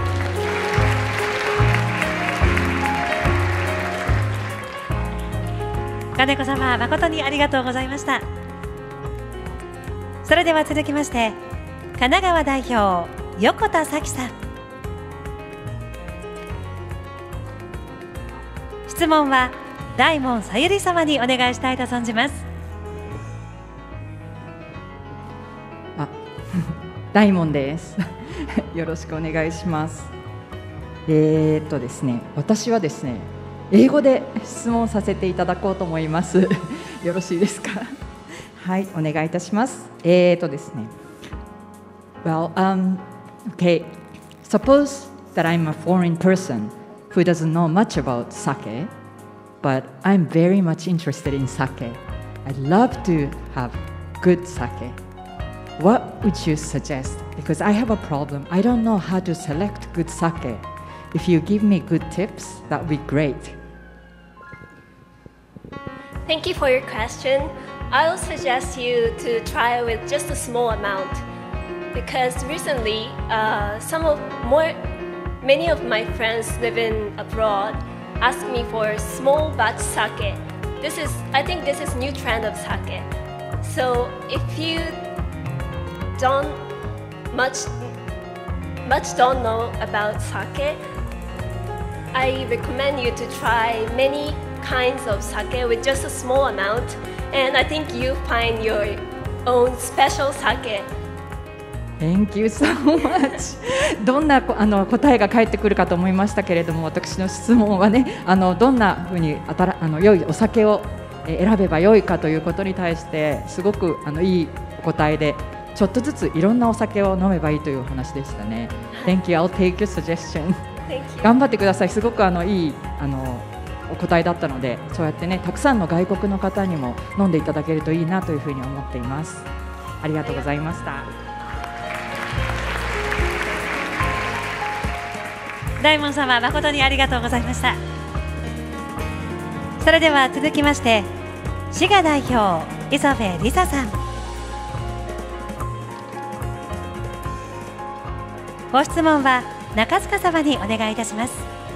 C: 金子様、誠にありがとうございました。それでは続きまして、神奈川代表、横田咲さん。質問は大門さゆり様にお願いしたいと存じます。
U: あ、大門です。よろしくお願いします。えーっとですね、私はですね、英語で質問させていただこうと思います。よろしいですか？はい、お願いいたします。えーとですね。Well, um, Okay, suppose that I'm a foreign person who doesn't know much about sake, but I'm very much interested in sake. I'd love to have good sake. What would you suggest? Because I have a problem. I don't know how to select good sake. If you give me good tips, that would be great.
D: Thank you for your question. I will suggest you to try with just a small amount, because recently, uh, some of more, many of my friends living abroad ask me for small batch sake. This is, I think, this is new trend of sake. So if you don't much, much don't know about sake, I recommend you to try many kinds of sake with just a small amount, and I think you find your own special sake.
U: Thank you so much. どんなあの答えが返ってくるかと思いましたけれども、私の質問はね、あのどんなふうにあたらあの良いお酒を選べば良いかということに対してすごくあのいいお答えで、ちょっとずついろんなお酒を飲めばいいというお話でしたね。Thank you. I'll take your suggestion. 頑張ってください。すごくあのいいあのお答えだったので、そうやってねたくさんの外国の方にも飲んでいただけるといいなというふうに思っています。ありがとうございました。
C: 大門様、誠にありがとうございました。それでは続きまして滋賀代表磯部梨沙さん、ご質問は中塚様にお願いいたします。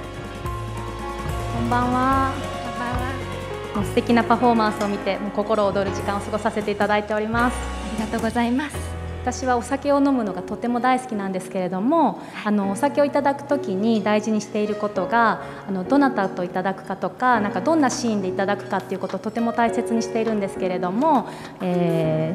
V: こんばんは。こんばんは。もう素敵なパフォーマンスを見てもう心躍る時間を過ごさせていただいております。ありがとうございます。私はお酒を飲むのがとても大好きなんですけれども、あのお酒をいただくときに大事にしていることが、あのどなたといただくかとか、なんかどんなシーンでいただくかっていうことをとても大切にしているんですけれども、え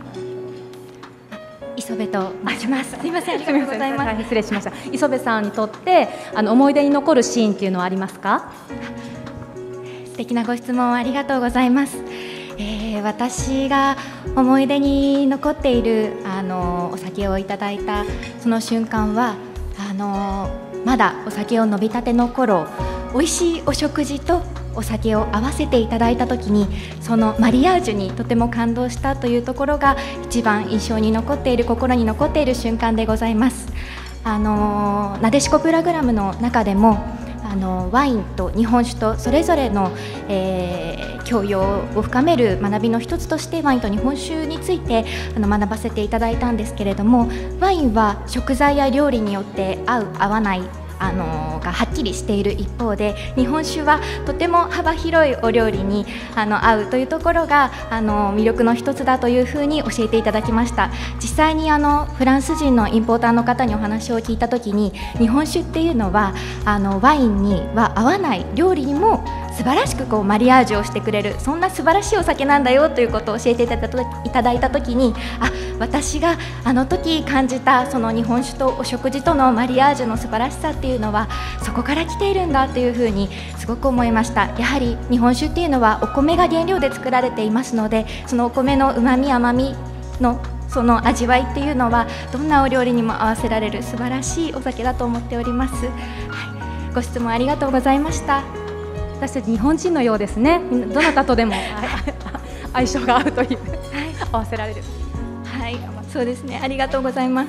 V: ー、磯部と申します。すみません、ありがとうございます。失礼しました。磯部さんにとってあの思い出に残るシーンっていうのはありますか？
W: 素敵なご質問ありがとうございます。えー、私が思い出に残っているあのお酒をいただいたその瞬間は、あのまだお酒を飲みたての頃、美味しいお食事とお酒を合わせていただいた時に、そのマリアージュにとても感動したというところが一番印象に残っている、心に残っている瞬間でございます。あのなでしこプログラムの中でもあのワインと日本酒とそれぞれの、えー、教養を深める学びの一つとしてワインと日本酒についてあの学ばせていただいたんですけれども、ワインは食材や料理によって合う合わないあのがはっきりしている一方で、日本酒はとても幅広いお料理にあの合うというところがあの魅力の一つだというふうに教えていただきました。実際にあのフランス人のインポーターの方にお話を聞いたときに、日本酒っていうのはあのワインには合わない料理にも素晴らしくこうマリアージュをしてくれる、そんな素晴らしいお酒なんだよということを教えていただいたときに、あ、私があの時感じたその日本酒とお食事とのマリアージュの素晴らしさっていうのはそこから来ているんだというふうにすごく思いました。やはり日本酒っていうのはお米が原料で作られていますので、そのお米のうまみ甘みのその味わいっていうのはどんなお料理にも合わせられる素晴らしいお酒だと思っております。はい、ご質問ありがとうございました。
V: 私たち日本人のようですね。どなたとでも相性が合うという、はい、合わせられる。
W: はい、そうですね。ありがとうございます。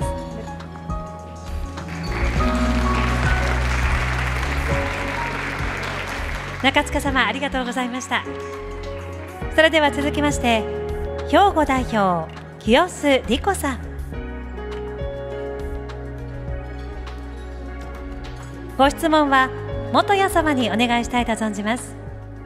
C: 中塚様、ありがとうございました。それでは続きまして兵庫代表清須理子さん、ご質問は元谷様にお願いしたいと存じます。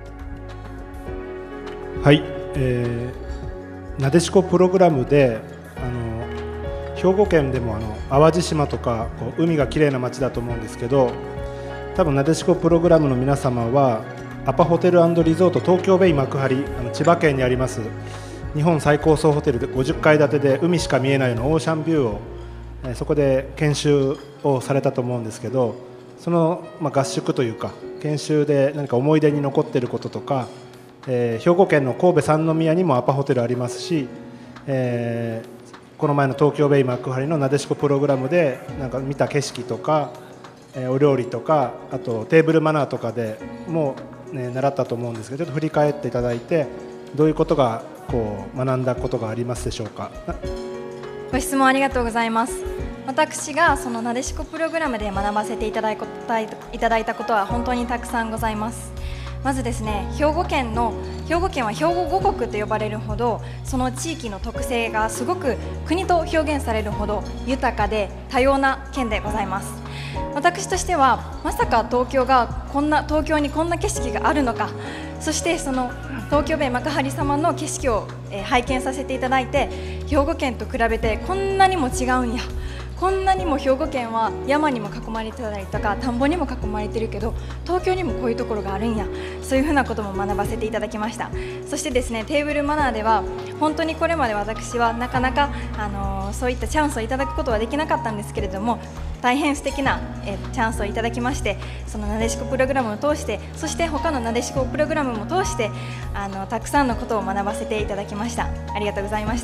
X: はい、えー、なでしこプログラムであの兵庫県でもあの淡路島とかこう海がきれいな町だと思うんですけど、多分なでしこプログラムの皆様はアパホテル&リゾート東京ベイ幕張、あの千葉県にあります日本最高層ホテルでごじゅっかい建てで海しか見えないようなオーシャンビューを、えー、そこで研修をされたと思うんですけど、その、まあ、合宿というか研修で何か思い出に残っていることとか、えー、兵庫県の神戸三宮にもアパホテルありますし、えー、 この前の東京ベイ幕張のなでしこプログラムでなんか見た景色とか、えー、お料理とか、あとテーブルマナーとかでもう、ね、習ったと思うんですけど、ちょっと振り返っていただいて、どういうことがこう学んだことがありますでしょうか。
N: ご質問ありがとうございます。私がそのなでしこプログラムで学ばせていただいたことは本当にたくさんございます。まずですね、兵庫県の兵庫県は兵庫五国と呼ばれるほど、その地域の特性がすごく国と表現されるほど豊かで多様な県でございます。私としてはまさか東京がこんな東京にこんな景色があるのか、そしてその東京ベイ幕張様の景色を、えー、拝見させていただいて、兵庫県と比べてこんなにも違うんや、こんなにも兵庫県は山にも囲まれてたりとか田んぼにも囲まれてるけど、東京にもこういうところがあるんや、そういうふうなことも学ばせていただきました。そしてですね、テーブルマナーでは本当にこれまで私はなかなか、あのー、そういったチャンスをいただくことはできなかったんですけれども、大変素敵な、えー、チャンスをいただきまして、そのなでしこプログラムを通して、そして他のなでしこプログラムも通して、あのたくさんのことを学ばせていただきました。ありがとうございました。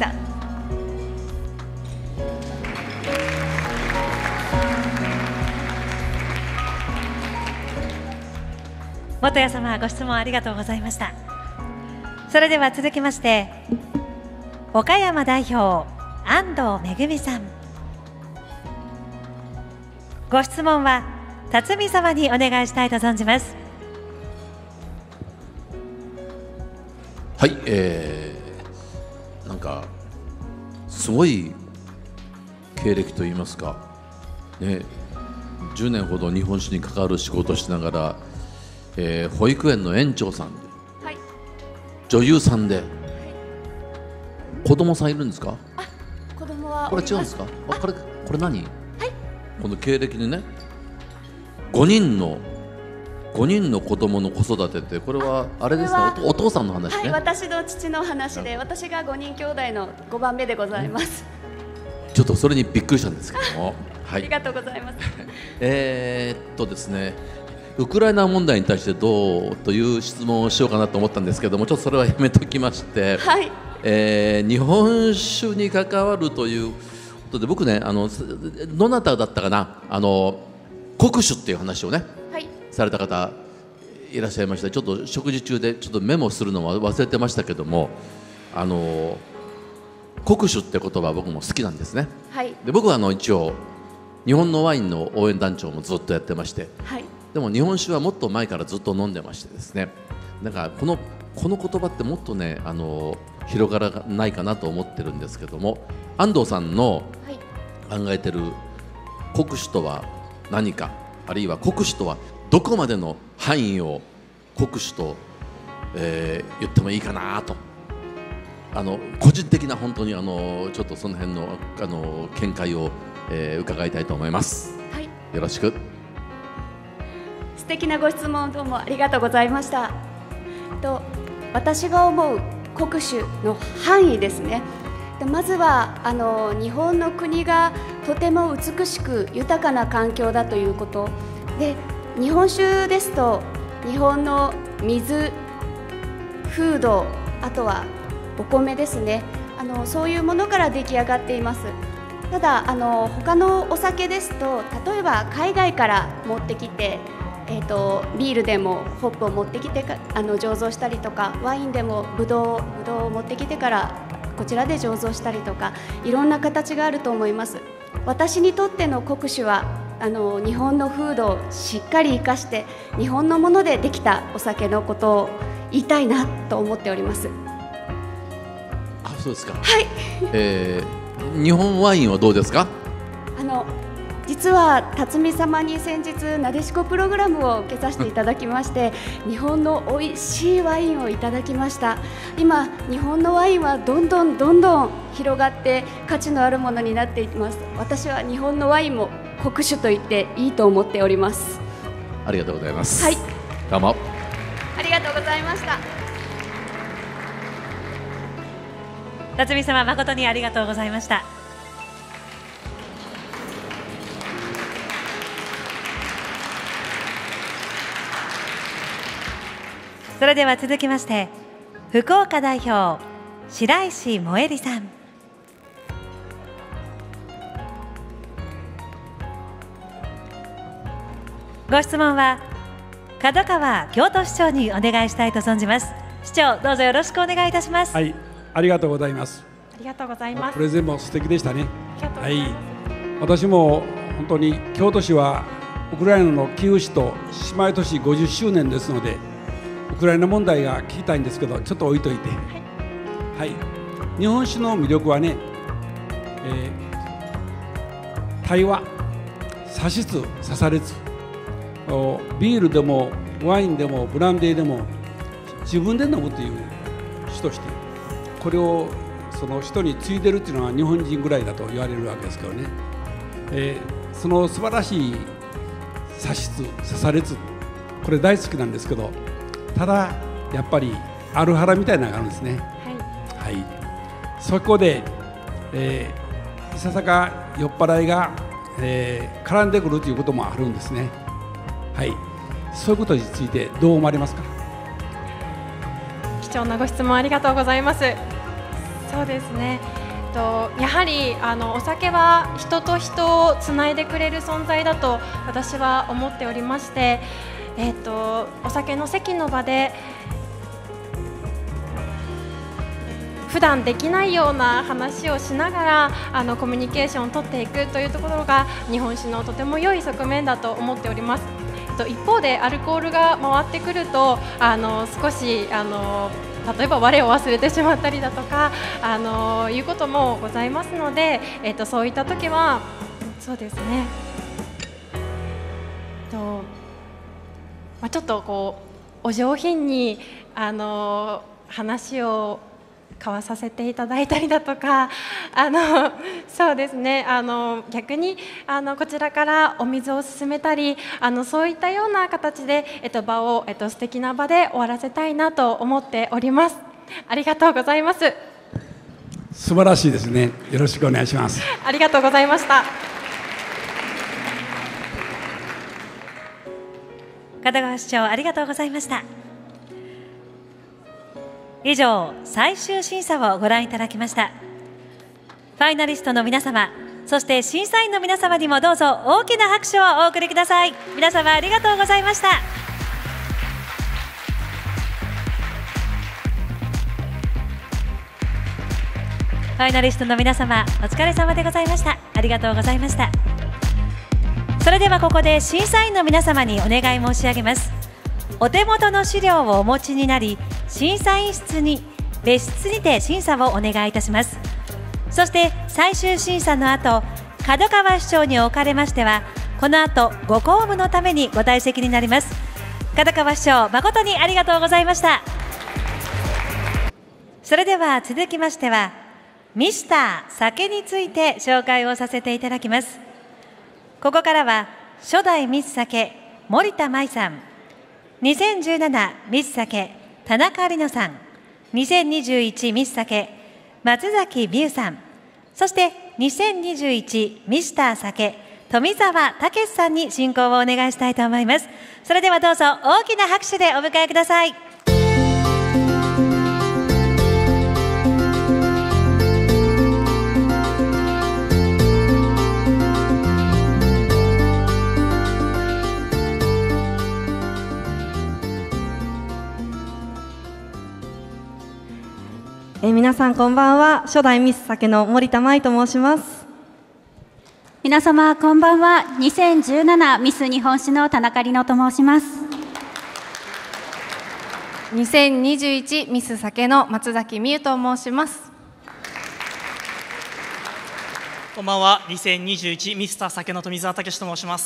C: 元谷様、ご質問ありがとうございました。それでは続きまして、岡山代表安藤めぐみさん、ご質問は辰巳様にお願いしたいと存じます。
A: はい、えー、なんかすごい経歴といいますか、ね、じゅうねんほど日本史に関わる仕事をしながら、えー、保育園の園長さんで、はい、女優さんで、はい、子供さんいるんですか？
O: あ、子供は
A: これ違うんですか？あ、これこれ何？はい、この経歴でね、ごにんのごにんの子供の子育てって、これはあれですね、お, お父さんの話ね。
O: はい、私の父の話で、私がごにん兄弟のごばんめでございます。
A: ちょっとそれにびっくりしたんですけども、はい、
O: ありがとうございます。
A: えーっとですね、ウクライナ問題に対してどうという質問をしようかなと思ったんですけども、ちょっとそれはやめときまして、はい、えー、日本酒に関わるということで、僕ね、あのどなただったかな、あの国酒っていう話をね、はい、された方いらっしゃいました。ちょっと食事中でちょっとメモするのは忘れてましたけども、あの国酒って言葉は僕も好きなんですね。はい、で僕はあの一応日本のワインの応援団長もずっとやってまして、はい、でも日本酒はもっと前からずっと飲んでましてですね、だからこのこの言葉ってもっとね、あの広がらないかなと思ってるんですけども、安藤さんの考えてる国酒とは何か、あるいは国酒とはどこまでの範囲を国酒と、えー、言ってもいいかなと、あの個人的な本当にあのちょっとその辺のあの見解を、えー、伺いたいと思います。はい、よろしく。
O: 素敵なご質問どうもありがとうございました。と私が思う国酒の範囲ですね。でまずはあの日本の国がとても美しく豊かな環境だということで、日本酒ですと日本の水、風土、あとはお米ですね、あのそういうものから出来上がっています。ただあの他のお酒ですと、例えば海外から持ってきて、えーと、ビールでもホップを持ってきてかあの醸造したりとか、ワインでもブドウ、ブドウを持ってきてからこちらで醸造したりとか、いろんな形があると思います。私にとっての国酒はあの日本の風土をしっかり生かして日本のものでできたお酒のことを言いたいなと思っております。
A: あ、そうですか。
O: はい、
A: えー、日本ワインはどうですか？
O: あの実は辰巳様に先日なでしこプログラムを受けさせていただきまして日本の美味しいワインをいただきました。今日本のワインはどんどんどんどん広がって価値のあるものになっています。私は日本のワインも国酒と言っていいと思っております。
A: ありがとうございます。
O: はい、
A: どうも
O: ありがとうございました。
C: 辰巳様、誠にありがとうございました。それでは続きまして福岡代表白石萌里さん、 ご質問は角川京都市長にお願いしたいと存じます。市長、どうぞよろしくお願いいたします。
Q: はい、ありがとうございます。
B: ありがとうございます。
Q: プレゼンも素敵でしたね。はい、私も本当に京都市はウクライナのキーウ市と姉妹都市ごじゅっしゅうねんですので、ウクライナ問題が聞きたいんですけど、ちょっと置いといて、はい、日本酒の魅力はね、えー、対話、差しつ差されつ、ビールでもワインでもブランデーでも自分で飲むという主として、これをその人に継いでるっていうのは日本人ぐらいだと言われるわけですけどね、えー、その素晴らしい差しつ差されつ、これ大好きなんですけど、ただやっぱりアルハラみたいなのがあるんですね。はい、はい、そこで、えー、いささか酔っ払いが、えー、絡んでくるということもあるんですね。はい、そういうことについてどう思われますか。
B: 貴重なご質問ありがとうございます。そうですね、とやはりあのお酒は人と人をつないでくれる存在だと私は思っておりまして、えー、とお酒の席の場で普段できないような話をしながらあのコミュニケーションを取っていくというところが日本酒のとても良い側面だと思っております。一方でアルコールが回ってくるとあの少しあの例えば我を忘れてしまったりだとかあのいうこともございますので、えっと、そういった時はそうですねと、まあ、ちょっとこうお上品にあの話を交わさせていただいたりだとかあのそうですねあの逆にあのこちらからお水を勧めたりあのそういったような形で、えっと、場を、えっと、素敵な場で終わらせたいなと思っております。ありがとうございます。
Q: 素晴らしいですね。よろしくお願いします。
B: ありがとうございました。
C: 片川市長、ありがとうございました。以上、最終審査をご覧いただきました。ファイナリストの皆様、そして審査員の皆様にもどうぞ大きな拍手をお送りください。皆様ありがとうございました。ファイナリストの皆様、お疲れ様でございました。ありがとうございました。それではここで審査員の皆様にお願い申し上げます。お手元の資料をお持ちになり、審査員室に別室にて審査をお願いいたします。そして最終審査の後、角川市長におかれましてはこの後ご公務のためにご退席になります。角川市長、誠にありがとうございました。それでは続きましてはミスター酒について紹介をさせていただきます。ここからは初代ミス酒森田舞さん、にせんじゅうななミス酒田中里乃さん、にせんにじゅういちミス酒松崎美優さん、そしてにせんにじゅういちミスター酒富澤武さんに進行をお願いしたいと思います。それではどうぞ大きな拍手でお迎えください。
E: えー、皆さんこんばんは。初代ミス酒の森田舞と申します。
O: 皆様こんばんは。にせんじゅうななミス日本酒の田中里乃と申します。
B: にせんにじゅういちミス酒の松崎美優と申します。
F: こんばんは。にせんにじゅういちミスター酒の富澤武と申します。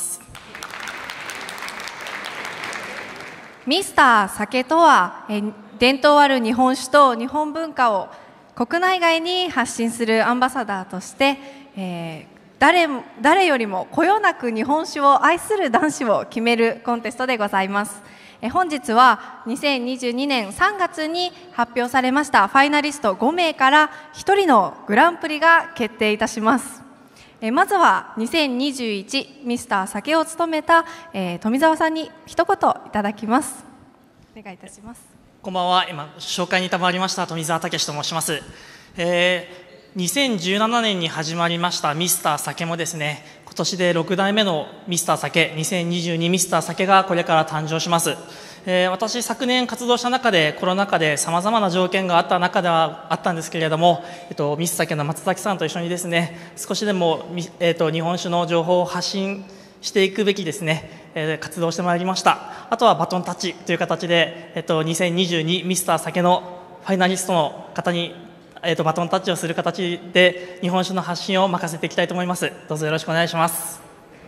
B: ミスター酒とは、えー伝統ある日本酒と日本文化を国内外に発信するアンバサダーとして、えー、誰, 誰よりもこよなく日本酒を愛する男子を決めるコンテストでございます。えー、本日はにせんにじゅうにねんさんがつに発表されましたファイナリストごめいからひとりのグランプリが決定いたします。えー、まずはにせんにじゅういちミスター酒を務めた、えー、富澤さんに一言いただきます。お願いいたします。
F: こんばんは。今紹介に賜りました富澤武と申します。えー、にせんじゅうななねんに始まりましたミスター酒もですね、今年でろくだいめのミスター酒、にせんにじゅうにミスター酒がこれから誕生します。えー、私、昨年活動した中で、コロナ禍でさまざまな条件があった中ではあったんですけれども、えっと、ミス酒の松崎さんと一緒にですね、少しでも、えっと、日本酒の情報を発信していくべきですね、えー、活動してまいりました。あとはバトンタッチという形で、えっと、にせんにじゅうにミスター酒のファイナリストの方に、えっと、バトンタッチをする形で日本酒の発信を任せていきたいと思います。どうぞよろしくお願いします。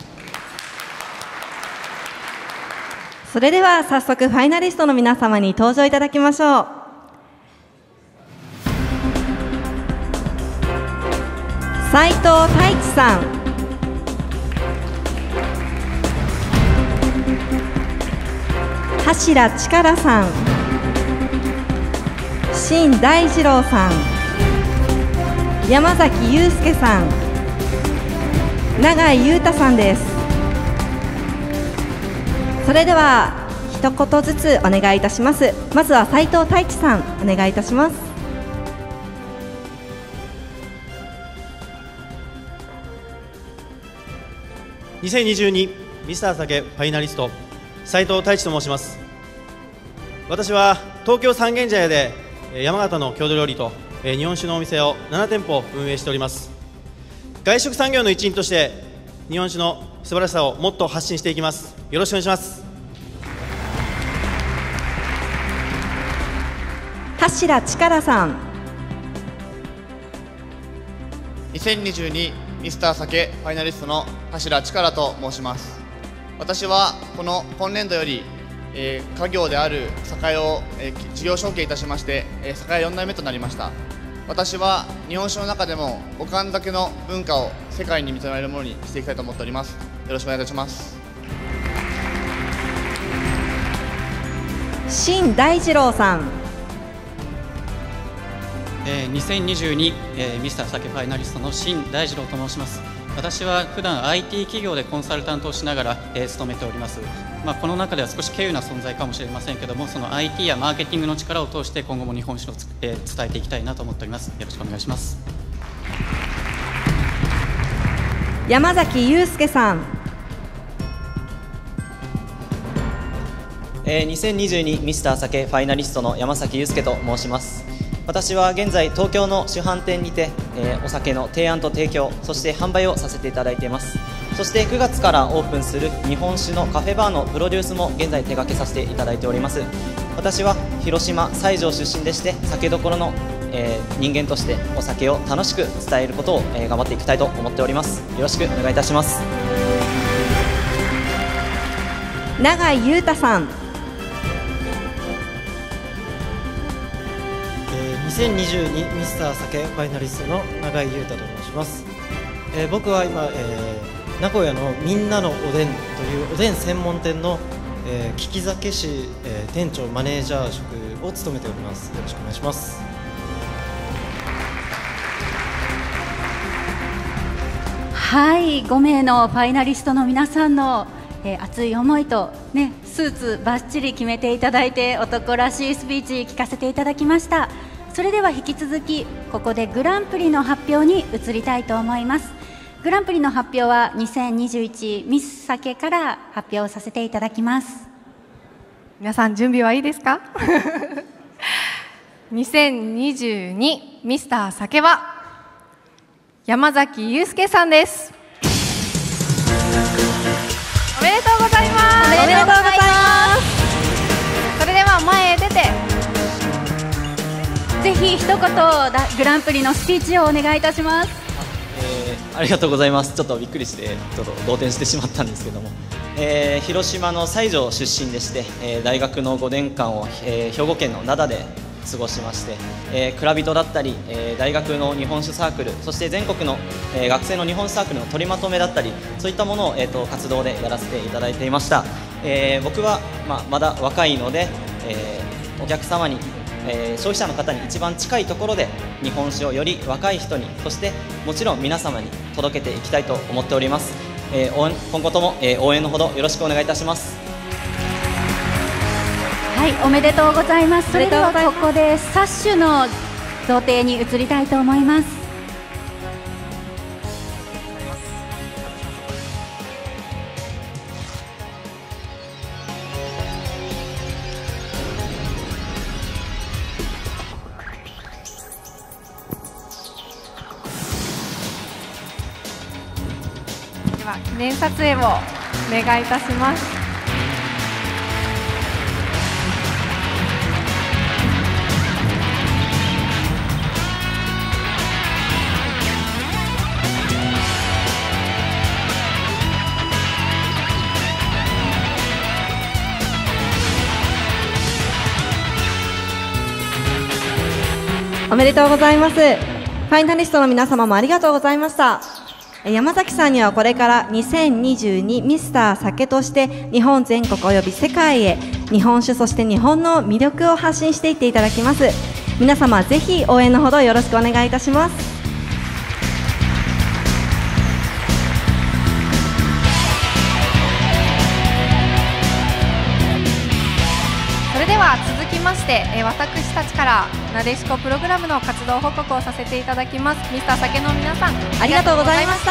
E: それでは早速ファイナリストの皆様に登場いただきましょう。斉藤太一さん、柱力さん、新大二郎さん、山崎祐介さん、永井裕太さんです。それでは一言ずつお願いいたします。まずは斉藤太一さん、お願いいたします。
I: にせんにじゅうにミスター酒ファイナリスト斉藤太一と申します。私は東京三軒茶屋で山形の郷土料理と日本酒のお店をななてんぽ運営しております。外食産業の一員として日本酒の素晴らしさをもっと発信していきます。よろしくお願いします。
E: 柱力さん、
K: にせんにじゅうにミスター酒ファイナリストの柱力と申します。私はこの今年度より、えー、家業である酒屋を、えー、事業承継いたしまして、えー、酒屋よんだいめとなりました。私は日本酒の中でもおかん酒の文化を世界に認められるものにしていきたいと思っております。よろしくお願いいたします。
E: 新大二郎さん、
L: えー、にせんにじゅうに、えー、ミスター酒ファイナリストの新大二郎と申します。私は普段 アイティー 企業でコンサルタントをしながら、えー、勤めております。まあ、この中では少し稀有な存在かもしれませんけども、その アイティー やマーケティングの力を通して今後も日本酒をつ、えー、伝えていきたいなと思っております。よろしくお願いします。
E: 山崎祐介さん、
M: えー、にせんにじゅうにミスター酒ファイナリストの山崎祐介と申します。私は現在東京の主販店にて、えー、お酒の提案と提供、そして販売をさせていただいています。そしてくがつからオープンする日本酒のカフェバーのプロデュースも現在手掛けさせていただいております。私は広島西条出身でして、酒どころの、えー、人間としてお酒を楽しく伝えることを、えー、頑張っていきたいと思っております。よろしくお願いいたします。
E: 永井裕太さん、
Y: にせんにじゅうにミスター酒ファイナリストの永井裕太と申します。えー、僕は今、えー、名古屋のみんなのおでんというおでん専門店の、えー、利き酒師、えー、店長マネージャー職を務めております。よろしくお願いします。
C: はい、ごめいのファイナリストの皆さんの、えー、熱い思いと、ね、スーツバッチリ決めていただいて男らしいスピーチ聞かせていただきました。それでは引き続きここでグランプリの発表に移りたいと思います。グランプリの発表はにせんにじゅういちミス酒から発表させていただきます。
B: 皆さん準備はいいですか？にせんにじゅうにミスター酒は山崎祐介さんです。おめでとうございます。
E: おめでとうございます。
B: それでは前へ出て
C: ぜひ一言グランプリのスピーチをお願いいたします。
M: えー、ありがとうございます。ちょっとびっくりしてちょっと動転してしまったんですけども、えー、広島の西条出身でして、えー、大学のごねんかんを、えー、兵庫県の灘で過ごしまして、えー、蔵人だったり、えー、大学の日本酒サークル、そして全国の、えー、学生の日本酒サークルの取りまとめだったり、そういったものを、えー、と活動でやらせていただいていました。えー、僕は、まあ、まだ若いので、えー、お客様にえー、消費者の方に一番近いところで日本酒をより若い人に、そしてもちろん皆様に届けていきたいと思っております。えー、応援今後とも、えー、応援のほどよろしくお願いいたします。
C: はい、おめでとうございます。それではここでサッシュの贈呈に移りたいと思います。
B: は記念撮影をお願いいたします。
E: おめでとうございます。ファイナリストの皆様もありがとうございました。山崎さんにはこれからにせんにじゅうにミスター酒として日本全国および世界へ日本酒そして日本の魅力を発信していっていただきます。皆様ぜひ応援のほどよろしくお願いいたします。
B: それでは続きまして私たちからなでしこプログラムの活動報告をさせていただきます。ミスター酒の皆さん
E: ありがとうございました。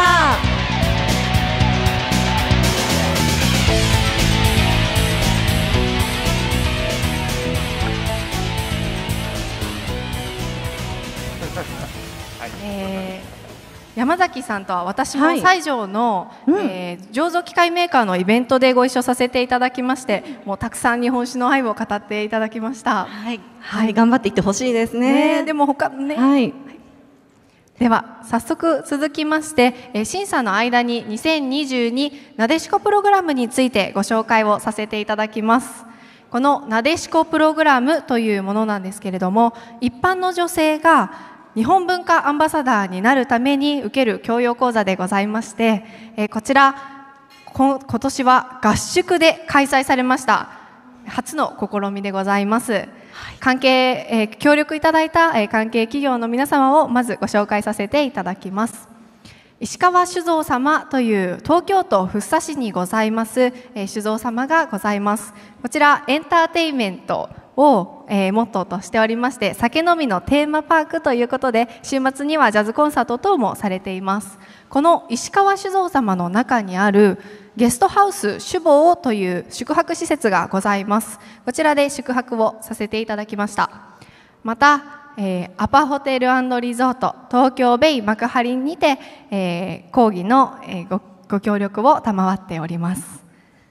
B: えー山崎さんとは私も西条の、はいうんえー、醸造機械メーカーのイベントでご一緒させていただきましてもうたくさん日本酒の愛を語っていただきました。
E: はい、はい、頑張っていってほしいですね。
B: ねでも他ね、
E: はい、
B: では早速続きまして、えー、審査の間ににせんにじゅうになでしこプログラムについてご紹介をさせていただきます。このなでしこプログラムというものなんですけれども一般の女性が日本文化アンバサダーになるために受ける教養講座でございまして、えー、こちらこ今年は合宿で開催されました初の試みでございます、はい、関係、えー、協力いただいた、えー、関係企業の皆様をまずご紹介させていただきます。石川酒造様という東京都福生市にございます、えー、酒造様がございます。こちらエンターテインメントを、えー、モットーとしておりまして酒飲みのテーマパークということで週末にはジャズコンサート等もされています。この石川酒造様の中にあるゲストハウス酒房という宿泊施設がございます。こちらで宿泊をさせていただきました。また、えー、アパホテル&リゾート東京ベイ幕張にて、えー、講義の、えー、ご, ご協力を賜っております。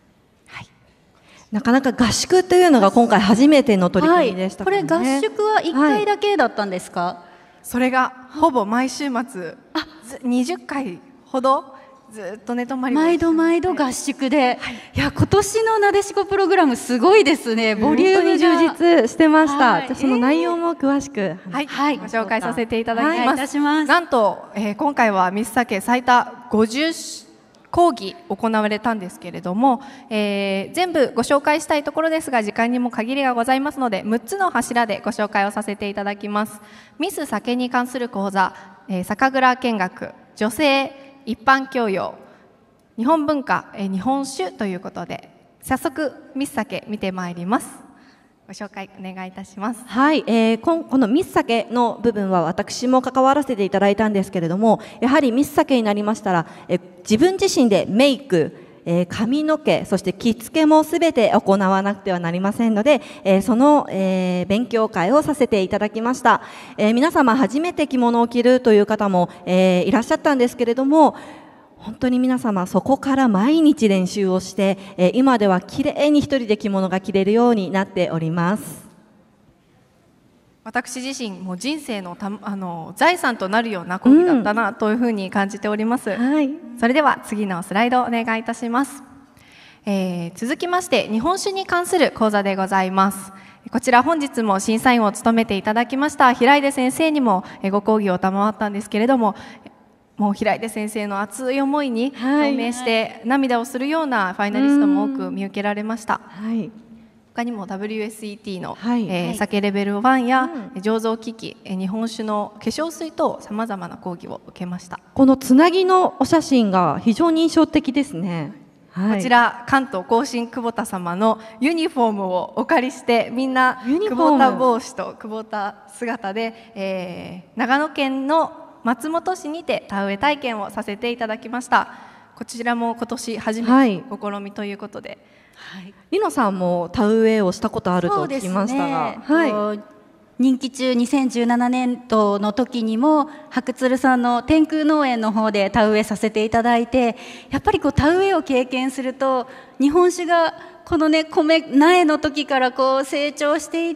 E: なかなか合宿というのが今回初めての取り組みでしたからね、
G: はい、これ合宿はいっかいだけだったんですか？はい、
B: それがほぼ毎週末にじゅっかいほどずっと寝泊まり
G: 毎度毎度合宿で、はい、いや今年のなでしこプログラムすごいですね。ボリュームが
E: 充実してました。はい、じゃその内容も詳しく、
B: はいはい、ご紹介させていただきます。
G: はい、いたします。
B: なんと、えー、今回はミス酒最多ごじゅう講義行われたんですけれども、えー、全部ご紹介したいところですが時間にも限りがございますのでむっつの柱でご紹介をさせていただきます。ミス酒に関する講座、えー、酒蔵見学、女性一般教養、日本文化、えー、日本酒ということで早速ミス酒見てまいります。ご紹介お願いいたします。
E: はい、えー、こ, このミス酒の部分は私も関わらせていただいたんですけれどもやはりミス酒になりましたら、えー、自分自身でメイク、えー、髪の毛そして着付けもすべて行わなくてはなりませんので、えー、その、えー、勉強会をさせていただきました。えー、皆様初めて着物を着るという方も、えー、いらっしゃったんですけれども本当に皆様そこから毎日練習をして、えー、今ではきれいに一人で着物が着れるようになっております。
B: 私自身も人生のたあの財産となるような講義だったなというふうに感じております。うんはい、それでは次のスライドお願いいたします。えー、続きまして日本酒に関する講座でございます。こちら本日も審査員を務めていただきました平出先生にもご講義を賜ったんですけれどももう平出先生の熱い思いに共鳴して涙をするようなファイナリストも多く見受けられました。はい、他にも ダブリューエスイーティー の、はいえー、酒レベルワンや、うん、醸造機器、日本酒の化粧水等さまざまな講義を受けました。
E: このつなぎのお写真が非常に印象的ですね。
B: はい、こちら関東甲信久保田様のユニフォームをお借りしてみんな久保田帽子と久保田姿で、えー、長野県の松本市にて田植え体験をさせていただきました。こちらも今年初めての試みということで、
E: はい、リノさんも田植えをしたことあると聞きましたが、
G: はい、 任期中にせんじゅうななねん度の時にも白鶴さんの天空農園の方で田植えさせていただいて、やっぱりこう田植えを経験すると日本酒がこのね米苗の時からこう成長していって、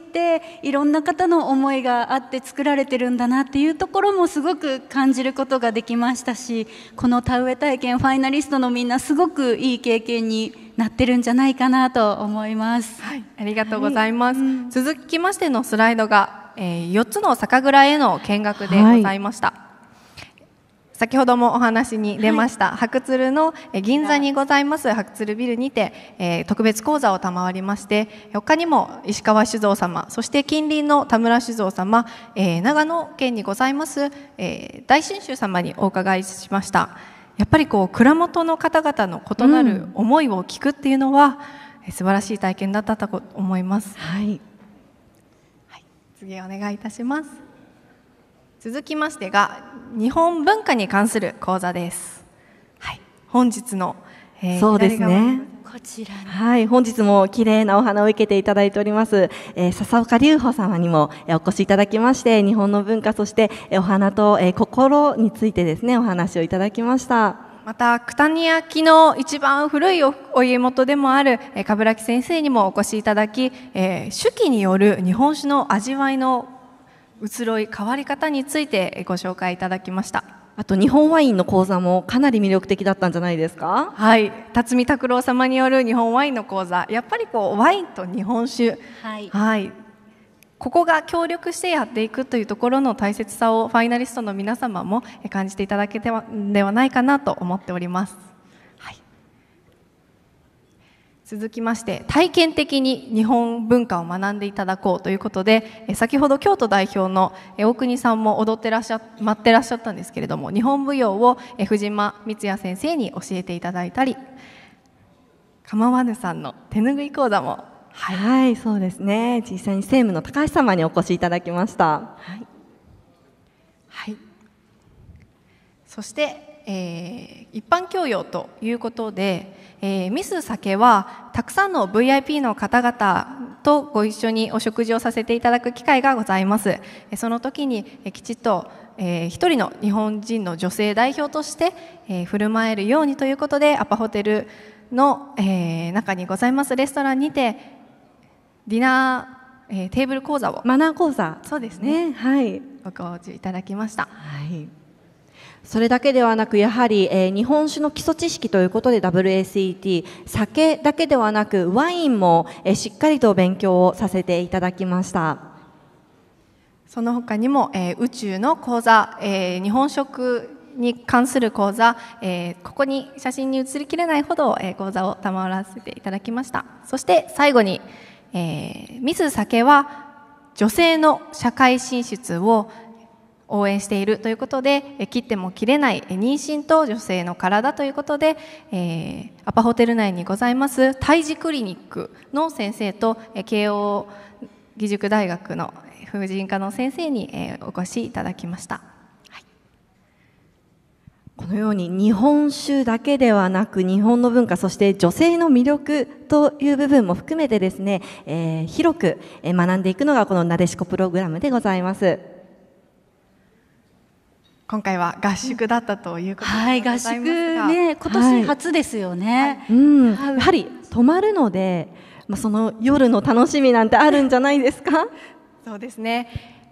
G: いろんな方の思いがあって作られてるんだなっていうところもすごく感じることができましたし、この田植え体験ファイナリストのみんなすごくいい経験になってるんじゃないかなと思います。
B: はい、ありがとうございます。はい、うん、続きましてのスライドが、えー、よっつの酒蔵への見学でございました。はい、先ほどもお話に出ました、はい、白鶴の銀座にございます白鶴ビルにて、えー、特別講座を賜りまして、他にも石川酒造様、そして近隣の田村酒造様、えー、長野県にございます、えー、大信州様にお伺いしました。やっぱりこう蔵元の方々の異なる思いを聞くっていうのは、うん、素晴らしい体験だったと思います。
E: はい、
B: はい、次お願いいたします。続きましてが日本文化に関する講座です。はい、本日の、
E: えー、そうですね。
G: こちら
E: はい、本日も綺麗なお花を受けていただいております、えー、笹岡隆穂様にも、えー、お越しいただきまして、日本の文化、そして、えー、お花と、えー、心についてですねお話をいただきました。
B: また九谷焼の一番古い お, お家元でもある、えー、冠城先生にもお越しいただき、えー、酒器による日本酒の味わいの移ろい変わり方についてご紹介いただきました。
E: あと日本ワインの講座もかなり魅力的だったんじゃないですか。
B: はい、辰巳拓郎様による日本ワインの講座、やっぱりこうワインと日本酒、はい、はい、ここが協力してやっていくというところの大切さをファイナリストの皆様も感じていただけてはではないかなと思っております。続きまして体験的に日本文化を学んでいただこうということで、先ほど京都代表の大国さんも踊ってらっしゃ待ってらっしゃったんですけれども、日本舞踊を藤間光也先生に教えていただいたり、構わぬさんの手ぬぐい講座も、
E: はい、はい、そうですね、実際に専務の高橋様にお越しいただきました。はい、
B: はい、そして、えー、一般教養ということで、えー、ミス酒はたくさんの ブイアイピー の方々とご一緒にお食事をさせていただく機会がございます。その時にきちっと、えー、一人の日本人の女性代表として、えー、振る舞えるようにということで、アパホテルの、えー、中にございますレストランにてディナー、えー、テーブル講座を
E: マナー講座、
B: そうですね、
E: はい、
B: ご講授いただきました。
E: はい、それだけではなく、やはり、えー、日本酒の基礎知識ということで ダブリューエーシーティー、 酒だけではなくワインも、えー、しっかりと勉強をさせていただきました。
B: その他にも、えー、宇宙の講座、えー、日本食に関する講座、えー、ここに写真に写りきれないほど、えー、講座を賜らせていただきました。そして最後に、えー、ミス酒は女性の社会進出を応援しているということで、切っても切れない妊娠と女性の体ということで、えー、アパホテル内にございます胎児クリニックの先生と慶応義塾大学の婦人科の先生に、えー、お越しいただきました。はい、
E: このように日本酒だけではなく、日本の文化、そして女性の魅力という部分も含めてですね、えー、広く学んでいくのがこのなでしこプログラムでございます。
B: 今回は合宿だったということでございますが、
G: はい、合宿ね、今年初ですよね。
E: はい、うん、やはり泊まるので、まあ、その夜の楽しみなんてあるんじゃないですか。
B: そうですね、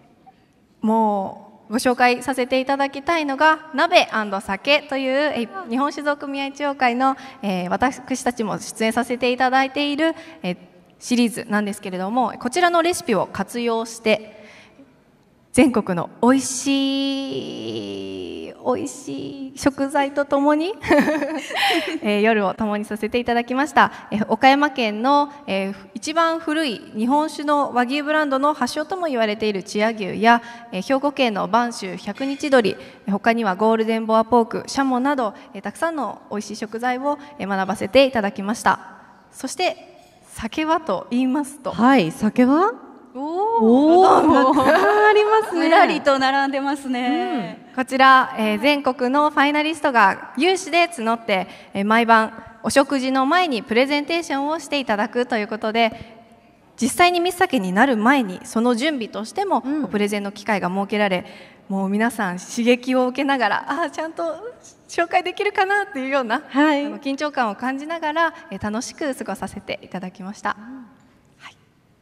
B: もうご紹介させていただきたいのが鍋&酒という日本酒造組合一応会の、えー、私たちも出演させていただいている、えー、シリーズなんですけれども、こちらのレシピを活用して全国のおいしいおいしい食材とともに、えー、夜を共にさせていただきました。えー、岡山県の、えー、一番古い日本酒の和牛ブランドの発祥とも言われている千屋牛や、えー、兵庫県の播州百日鶏、他にはゴールデンボアポーク、シャモなど、えー、たくさんのおいしい食材を、えー、学ばせていただきました。そして酒はと言いますと、
E: はい、酒は
G: おお、
E: たくさんありますね。
G: ずらりと並んでますね。
B: うん、こちら、えー、全国のファイナリストが有志で募って、えー、毎晩お食事の前にプレゼンテーションをしていただくということで、 実際にミスサケになる前にその準備としても、うん、プレゼンの機会が設けられ、もう皆さん刺激を受けながら、ああちゃんと紹介できるかなっていうような、はい、あの緊張感を感じながら、えー、楽しく過ごさせていただきました。うん、はい、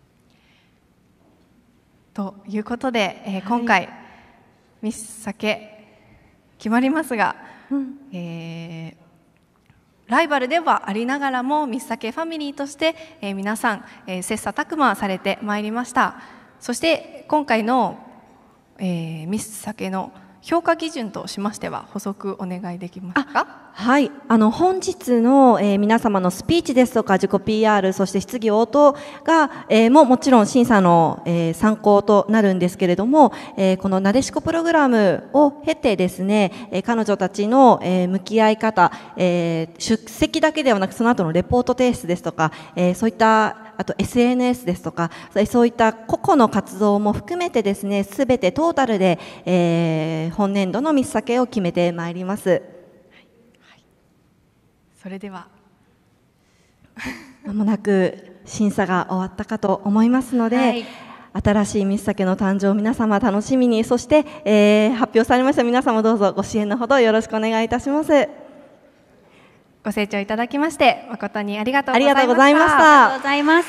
B: ということで、えー、今回、はい、ミスサケ決まりますが、うん、えーライバルではありながらもミスサケファミリーとして、えー、皆さん、えー、切磋琢磨されてまいりました。そして今回の、えー、ミスサケの評価基準としましては補足お願いできますか。
E: はい、あの本日の、えー、皆様のスピーチですとか自己 ピーアール、そして質疑応答が、えー、ももちろん審査の、えー、参考となるんですけれども、えー、このなでしこプログラムを経てですね、えー、彼女たちの、えー、向き合い方、えー、出席だけではなくその後のレポート提出ですとか、えー、そういったあと エスエヌエス ですとか、そういった個々の活動も含めてですね、すべてトータルで、えー、本年度のミスサケを決めてまいります。はいはい、
B: それでは
E: まもなく審査が終わったかと思いますので、はい、新しいミスサケの誕生を皆様楽しみに、そして、えー、発表されました皆様どうぞご支援のほどよろしくお願いいたします。
B: ご清聴いただきまして誠にありがとうございました。
E: ありがとうございました。
C: ありがとうございます。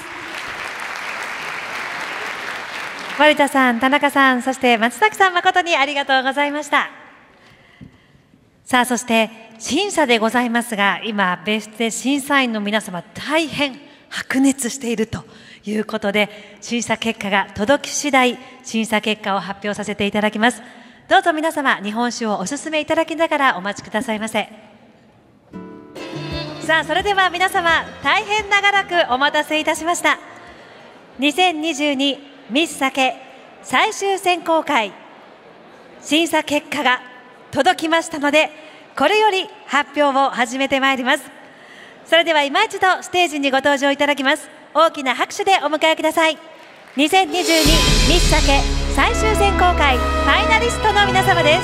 C: 丸田さん、田中さん、そして松崎さん、誠にありがとうございました。さあ、そして審査でございますが、今別室で審査員の皆様大変白熱しているということで、審査結果が届き次第審査結果を発表させていただきます。どうぞ皆様日本酒をお勧めいただきながらお待ちくださいませ。さあ、それでは皆様大変長らくお待たせいたしました。にせんにじゅうにミスサケ最終選考会審査結果が届きましたので、これより発表を始めてまいります。それでは今一度ステージにご登場いただきます。大きな拍手でお迎えください。にせんにじゅうにミスサケ最終選考会ファイナリストの皆様です。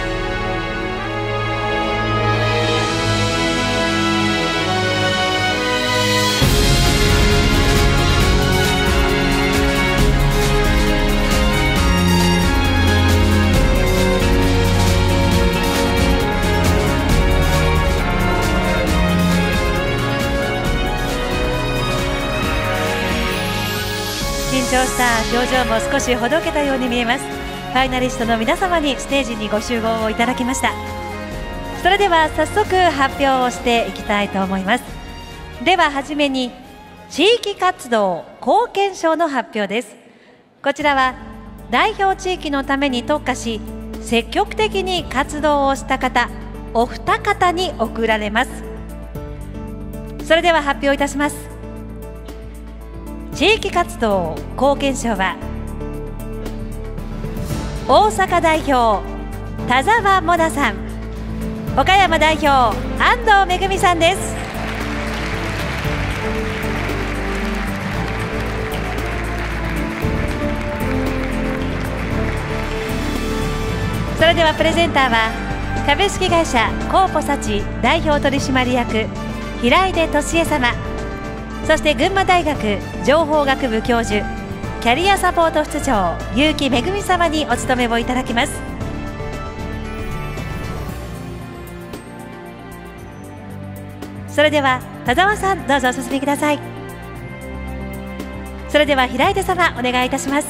C: 緊張した表情も少しほどけたように見えます。ファイナリストの皆様にステージにご集合をいただきました。それでは早速発表をしていきたいと思います。でははじめに地域活動貢献賞の発表です。こちらは代表地域のために特化し積極的に活動をした方お二方に贈られます。それでは発表いたします。地域活動貢献賞は大阪代表田沢モナさん、岡山代表安藤めぐみさんです。それではプレゼンターは株式会社コーポサチ代表取締役平出俊恵様、そして群馬大学情報学部教授キャリアサポート室長結城めぐみ様にお務めをいただきます。それでは田沢さんどうぞお進みください。それでは平出様お願いいたします。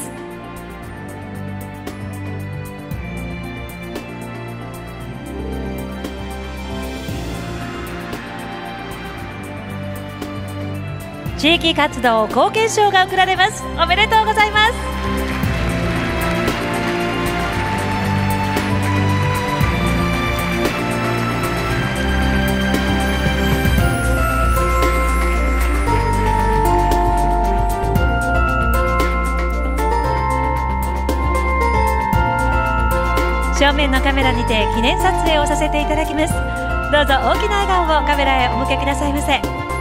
C: 地域活動貢献賞が贈られます。おめでとうございます。正面のカメラにて記念撮影をさせていただきます。どうぞ大きな笑顔をカメラへお向けくださいませ。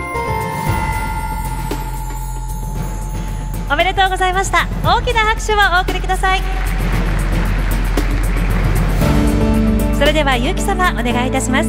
C: おめでとうございました。大きな拍手をお送りください。それでは結城様お願いいたします。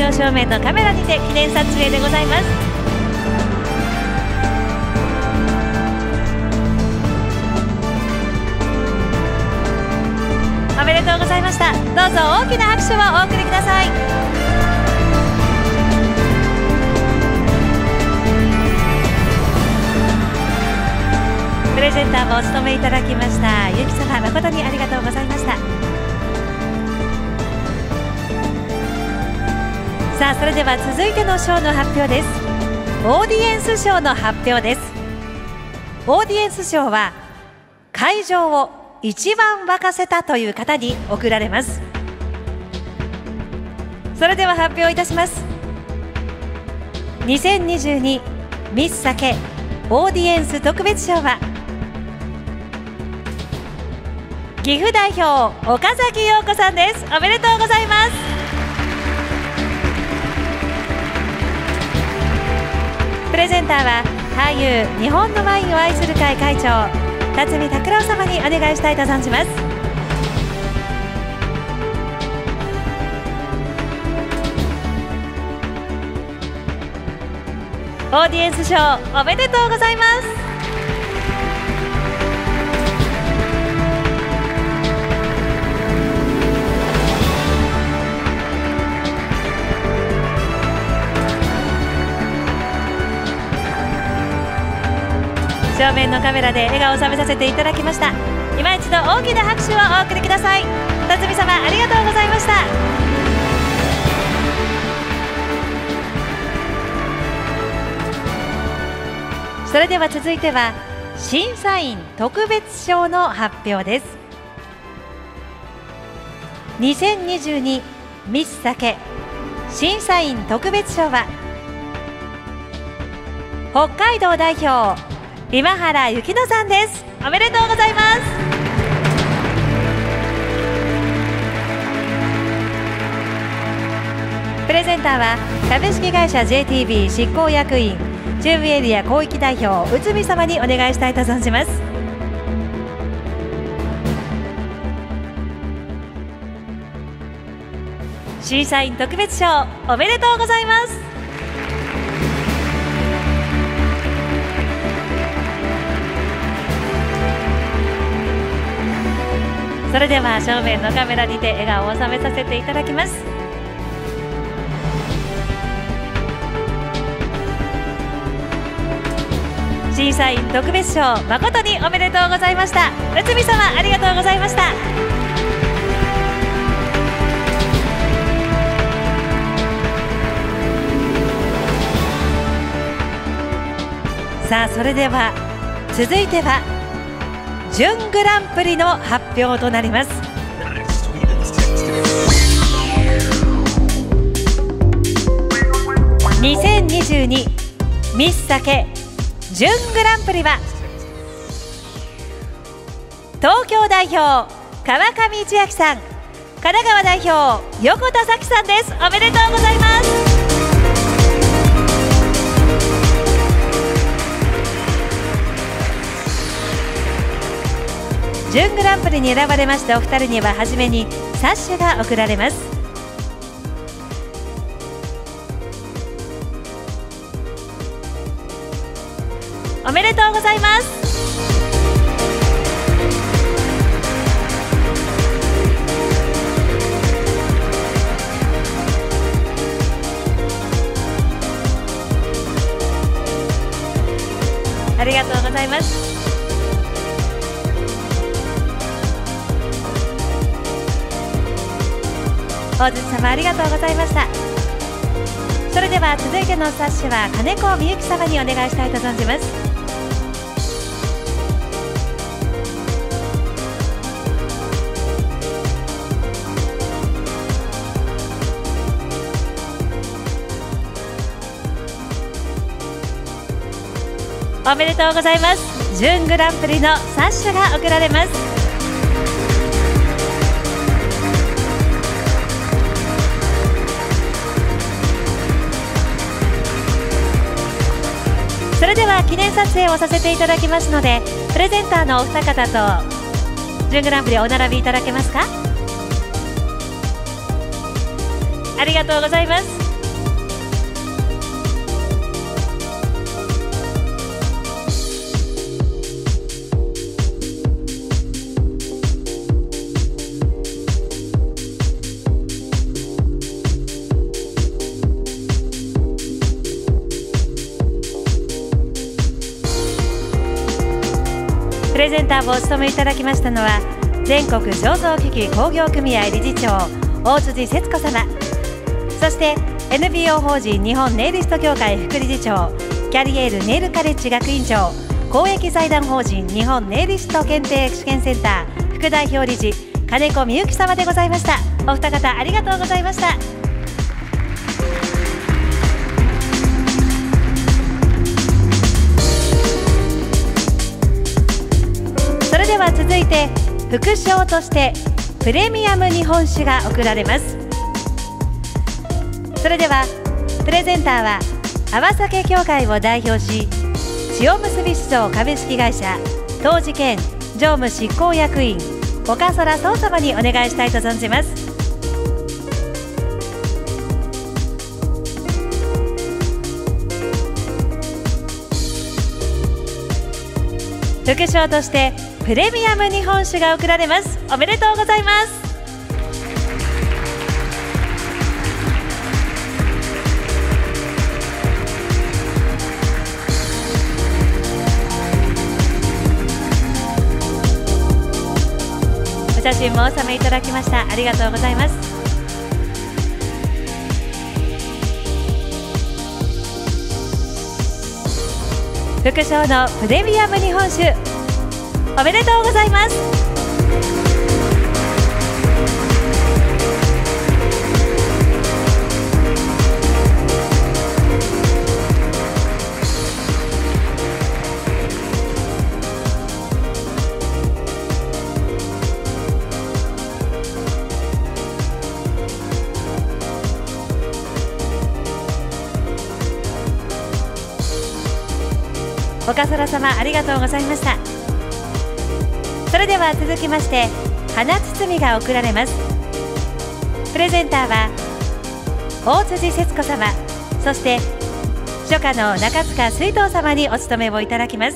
C: 場正面のカメラにて記念撮影でございます。おめでとうございました。どうぞ大きな拍手をお送りください。プレゼンターもお務めいただきましたゆき様、誠にありがとうございました。さあ、それでは続いての賞の発表です。オーディエンス賞の発表です。オーディエンス賞は会場を一番沸かせたという方に贈られます。それでは発表いたします。にせんにじゅうにミスサケオーディエンス特別賞は岐阜代表岡崎陽子さんです。おめでとうございます。プレゼンターは俳優日本のワインを愛する会会長辰巳拓郎様にお願いしたいと存じます。オーディエンス賞おめでとうございます。正面のカメラで笑顔を収めさせていただきました。今一度大きな拍手をお送りください。辰巳様、ありがとうございました。それでは続いては審査員特別賞の発表です。にせんにじゅうにミスサケ審査員特別賞は北海道代表今原幸乃さんです。おめでとうございます。プレゼンターは株式会社 ジェイティービー 執行役員中部エリア広域代表内海様にお願いしたいと存じます。審査員特別賞おめでとうございます。それでは正面のカメラにて笑顔を収めさせていただきます。審査員特別賞誠におめでとうございました。内海様、ありがとうございました。さあ、それでは続いては準グランプリの発表となります。にせんにじゅうにミスサケ準グランプリは東京代表川上千秋さん、神奈川代表横田咲さんです。おめでとうございます。準グランプリに選ばれましたお二人にははじめに冊子が贈られます。おめでとうございます。ありがとうございます。大槌様、ありがとうございました。それでは続いての冊子は金子みゆき様にお願いしたいと存じます。おめでとうございます。準グランプリの冊子が贈られます。それでは記念撮影をさせていただきますので、プレゼンターのお二方と準グランプリお並びいただけますか。ありがとうございます。 レゼンターをお務めいただきましたのは全国醸造機器工業組合理事長大辻節子様、そして エヌビーオー 法人日本ネイリスト協会副理事長、キャリエールネイルカレッジ学院長、公益財団法人日本ネイリスト検定試験センター副代表理事金子美由紀様でございました。お二方ありがとうございました。それでは続いて副賞としてプレミアム日本酒が贈られます。それではプレゼンターは泡酒協会を代表し塩むすび酒造株式会社当時兼常務執行役員岡空壮様にお願いしたいと存じます。副賞としてプレミアム日本酒が贈られます。おめでとうございます。お写真もお納めいただきました。ありがとうございます。副賞のプレミアム日本酒おめでとうございます。岡空様ありがとうございました。それでは続きまして花包が贈られます。プレゼンターは大辻節子様、そして初夏の中塚水藤様にお務めをいただきます。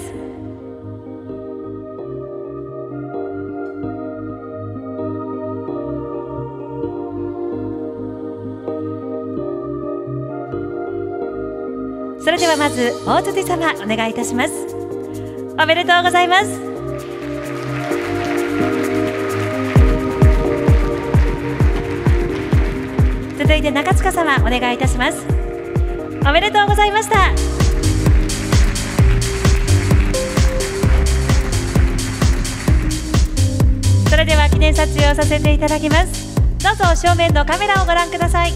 C: それではまず大辻様お願いいたします。おめでとうございます。続いて中塚様お願いいたします。おめでとうございました。それでは記念撮影をさせていただきます。どうぞ正面のカメラをご覧ください。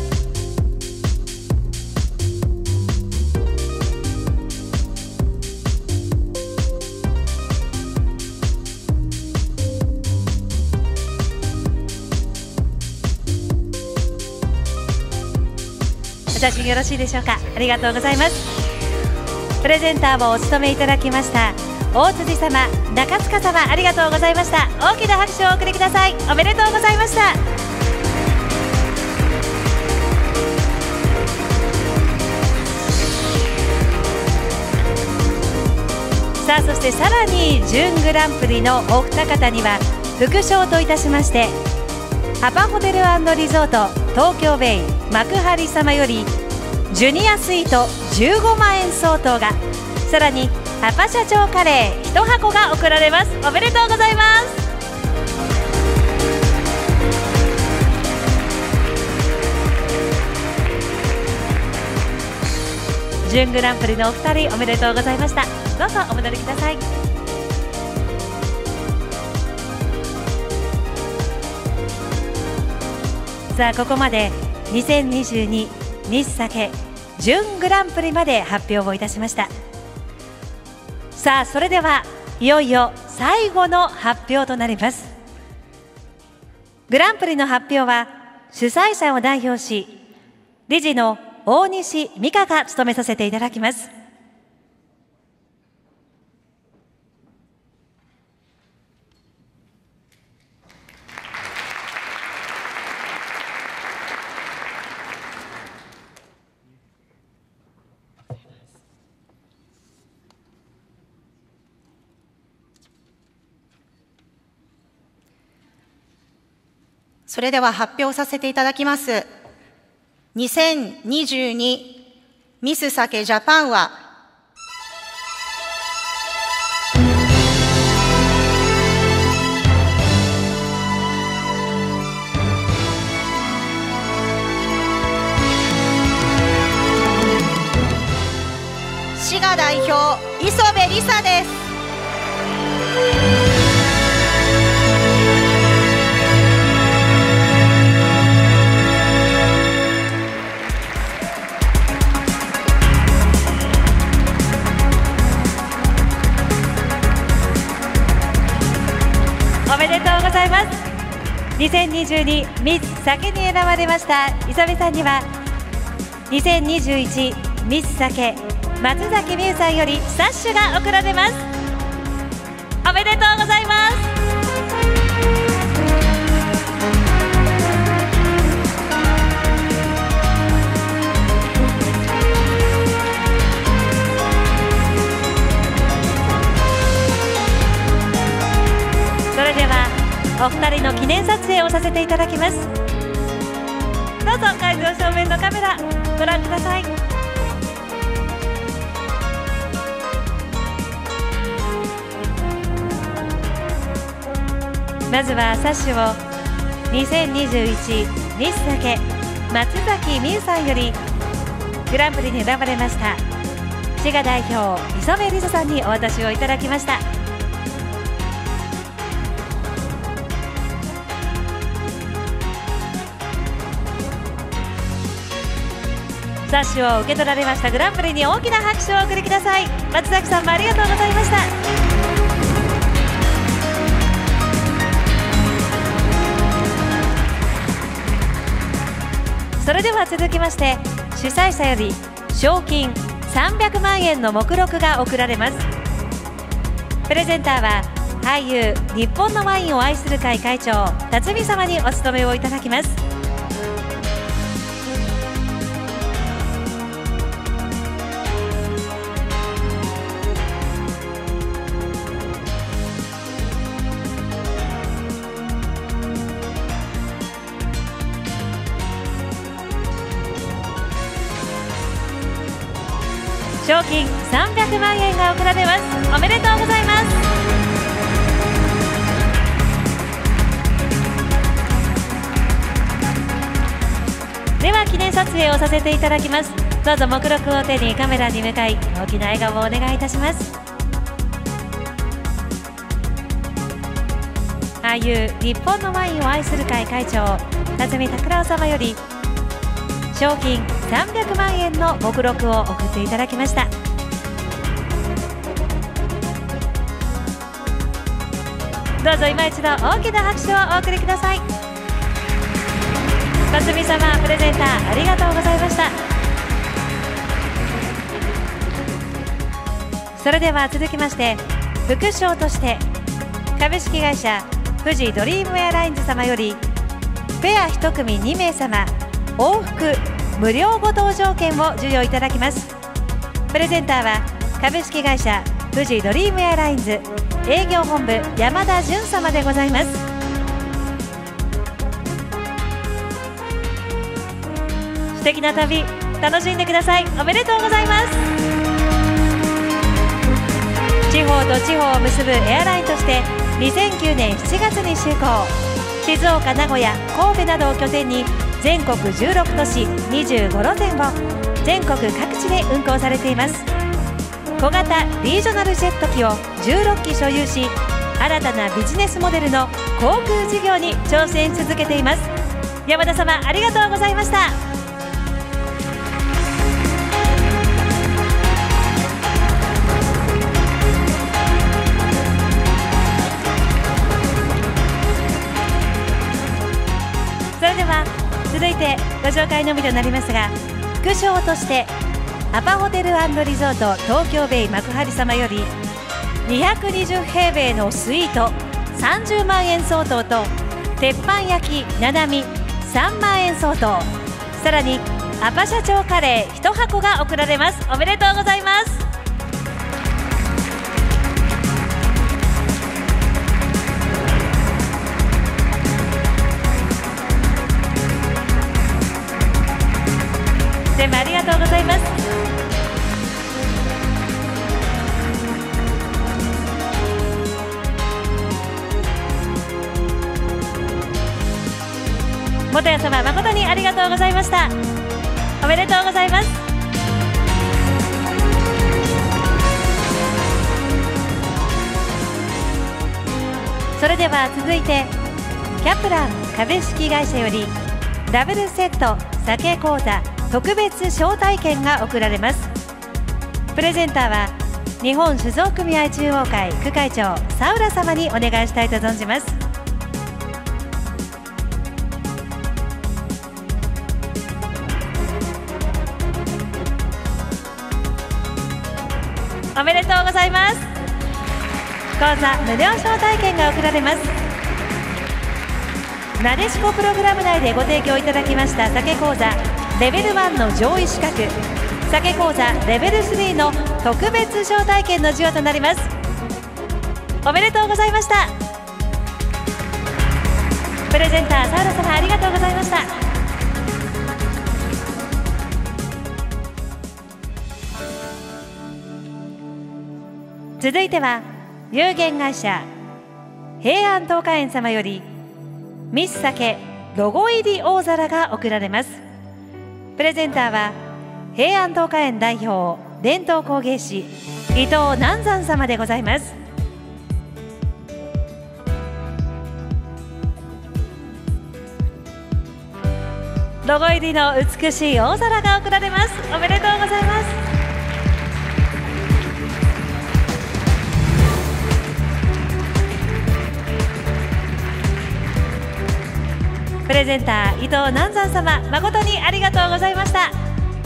C: お写真よろしいでしょうか。ありがとうございます。プレゼンターをお務めいただきました大辻様、中塚様ありがとうございました。大きな拍手をお送りください。おめでとうございました。さあそしてさらに準グランプリのお二方には副賞といたしましてハパホテル&リゾート東京ベイ幕張様よりジュニアスイートじゅうごまんえん相当が、さらにハパ社長カレーいち箱が贈られます。おめでとうございます。準グランプリのお二人おめでとうございました。どうぞお戻りください。さあここまでにせんにじゅうにミスサケ準グランプリまで発表をいたしました。さあそれではいよいよ最後の発表となります。グランプリの発表は主催者を代表し理事の大西美香が務めさせていただきます。
H: それでは発表させていただきます。にせんにじゅうにミスサケジャパンは表磯部梨沙です。
C: おめでとうございます。にせんにじゅうにミス酒に選ばれました磯部さんには、にせんにじゅういちミス酒松崎美優さんよりサッシュが贈られます。おめでとうございます。それではお二人の記念撮影をさせていただきます。どうぞ会場正面のカメラご覧ください。まずはサッシュをにせんにじゅういちミス酒松崎美優さんよりグランプリに選ばれました滋賀代表磯部梨沙さんにお渡しをいただきました。サッシュを受け取られましたグランプリに大きな拍手をお送りください。松崎さんもありがとうございました。それでは続きまして主催者より賞金さんびゃくまんえんの目録が贈られます。プレゼンターは俳優日本のワインを愛する会会長辰巳様にお務めをいただきます。賞金さんびゃくまんえんが贈られます。おめでとうございます。では記念撮影をさせていただきます。どうぞ目録を手にカメラに向かい大きな笑顔をお願いいたします。俳優日本のワインを愛する会会長辰巳拓郎様より賞金さんびゃくまんえんの目録を送っていただきました。どうぞ今一度大きな拍手をお送りください。辰巳様プレゼンターありがとうございました。それでは続きまして副賞として株式会社富士ドリームエアラインズ様よりペアいち組にめい様往復無料ご搭乗券を授与いただきます。プレゼンターは株式会社富士ドリームエアラインズ営業本部山田純様でございます。素敵な旅楽しんでください。おめでとうございます。地方と地方を結ぶエアラインとしてにせんきゅうねんしちがつに就航、静岡、名古屋、神戸などを拠点に全国じゅうろく都市にじゅうご路線を全国各地で運航されています。小型リージョナルジェット機をじゅうろっき所有し、新たなビジネスモデルの航空事業に挑戦し続けています。山田様ありがとうございました。それでは続いてご紹介のみとなりますが、副賞としてアパホテル&リゾート東京ベイ幕張様よりにひゃくにじゅうへいべいのスイートさんじゅうまんえん相当と鉄板焼きななみさんまんえん相当、さらにアパ社長カレーいちはこが贈られます。おめでとうございます。全部ありがとうございます。元谷様誠にありがとうございました。おめでとうございます。 それでは続いてキャプラン株式会社よりダブルセット酒講座特別招待券が贈られます。プレゼンターは日本酒造組合中央会副会長佐浦様にお願いしたいと存じます。おめでとうございます。講座無料招待券が贈られます。なでしこプログラム内でご提供いただきました酒講座レベルワンの上位資格、酒講座レベルスリーの特別招待券の授与となります。おめでとうございました。プレゼンター佐原様ありがとうございました。続いては有限会社平安東華園様よりミス酒ロゴ入り大皿が贈られます。プレゼンターは平安東華園代表伝統工芸士伊藤南山様でございます。ロゴ入りの美しい大皿が贈られます。おめでとうございます。プレゼンター伊藤南山様、誠にありがとうございました。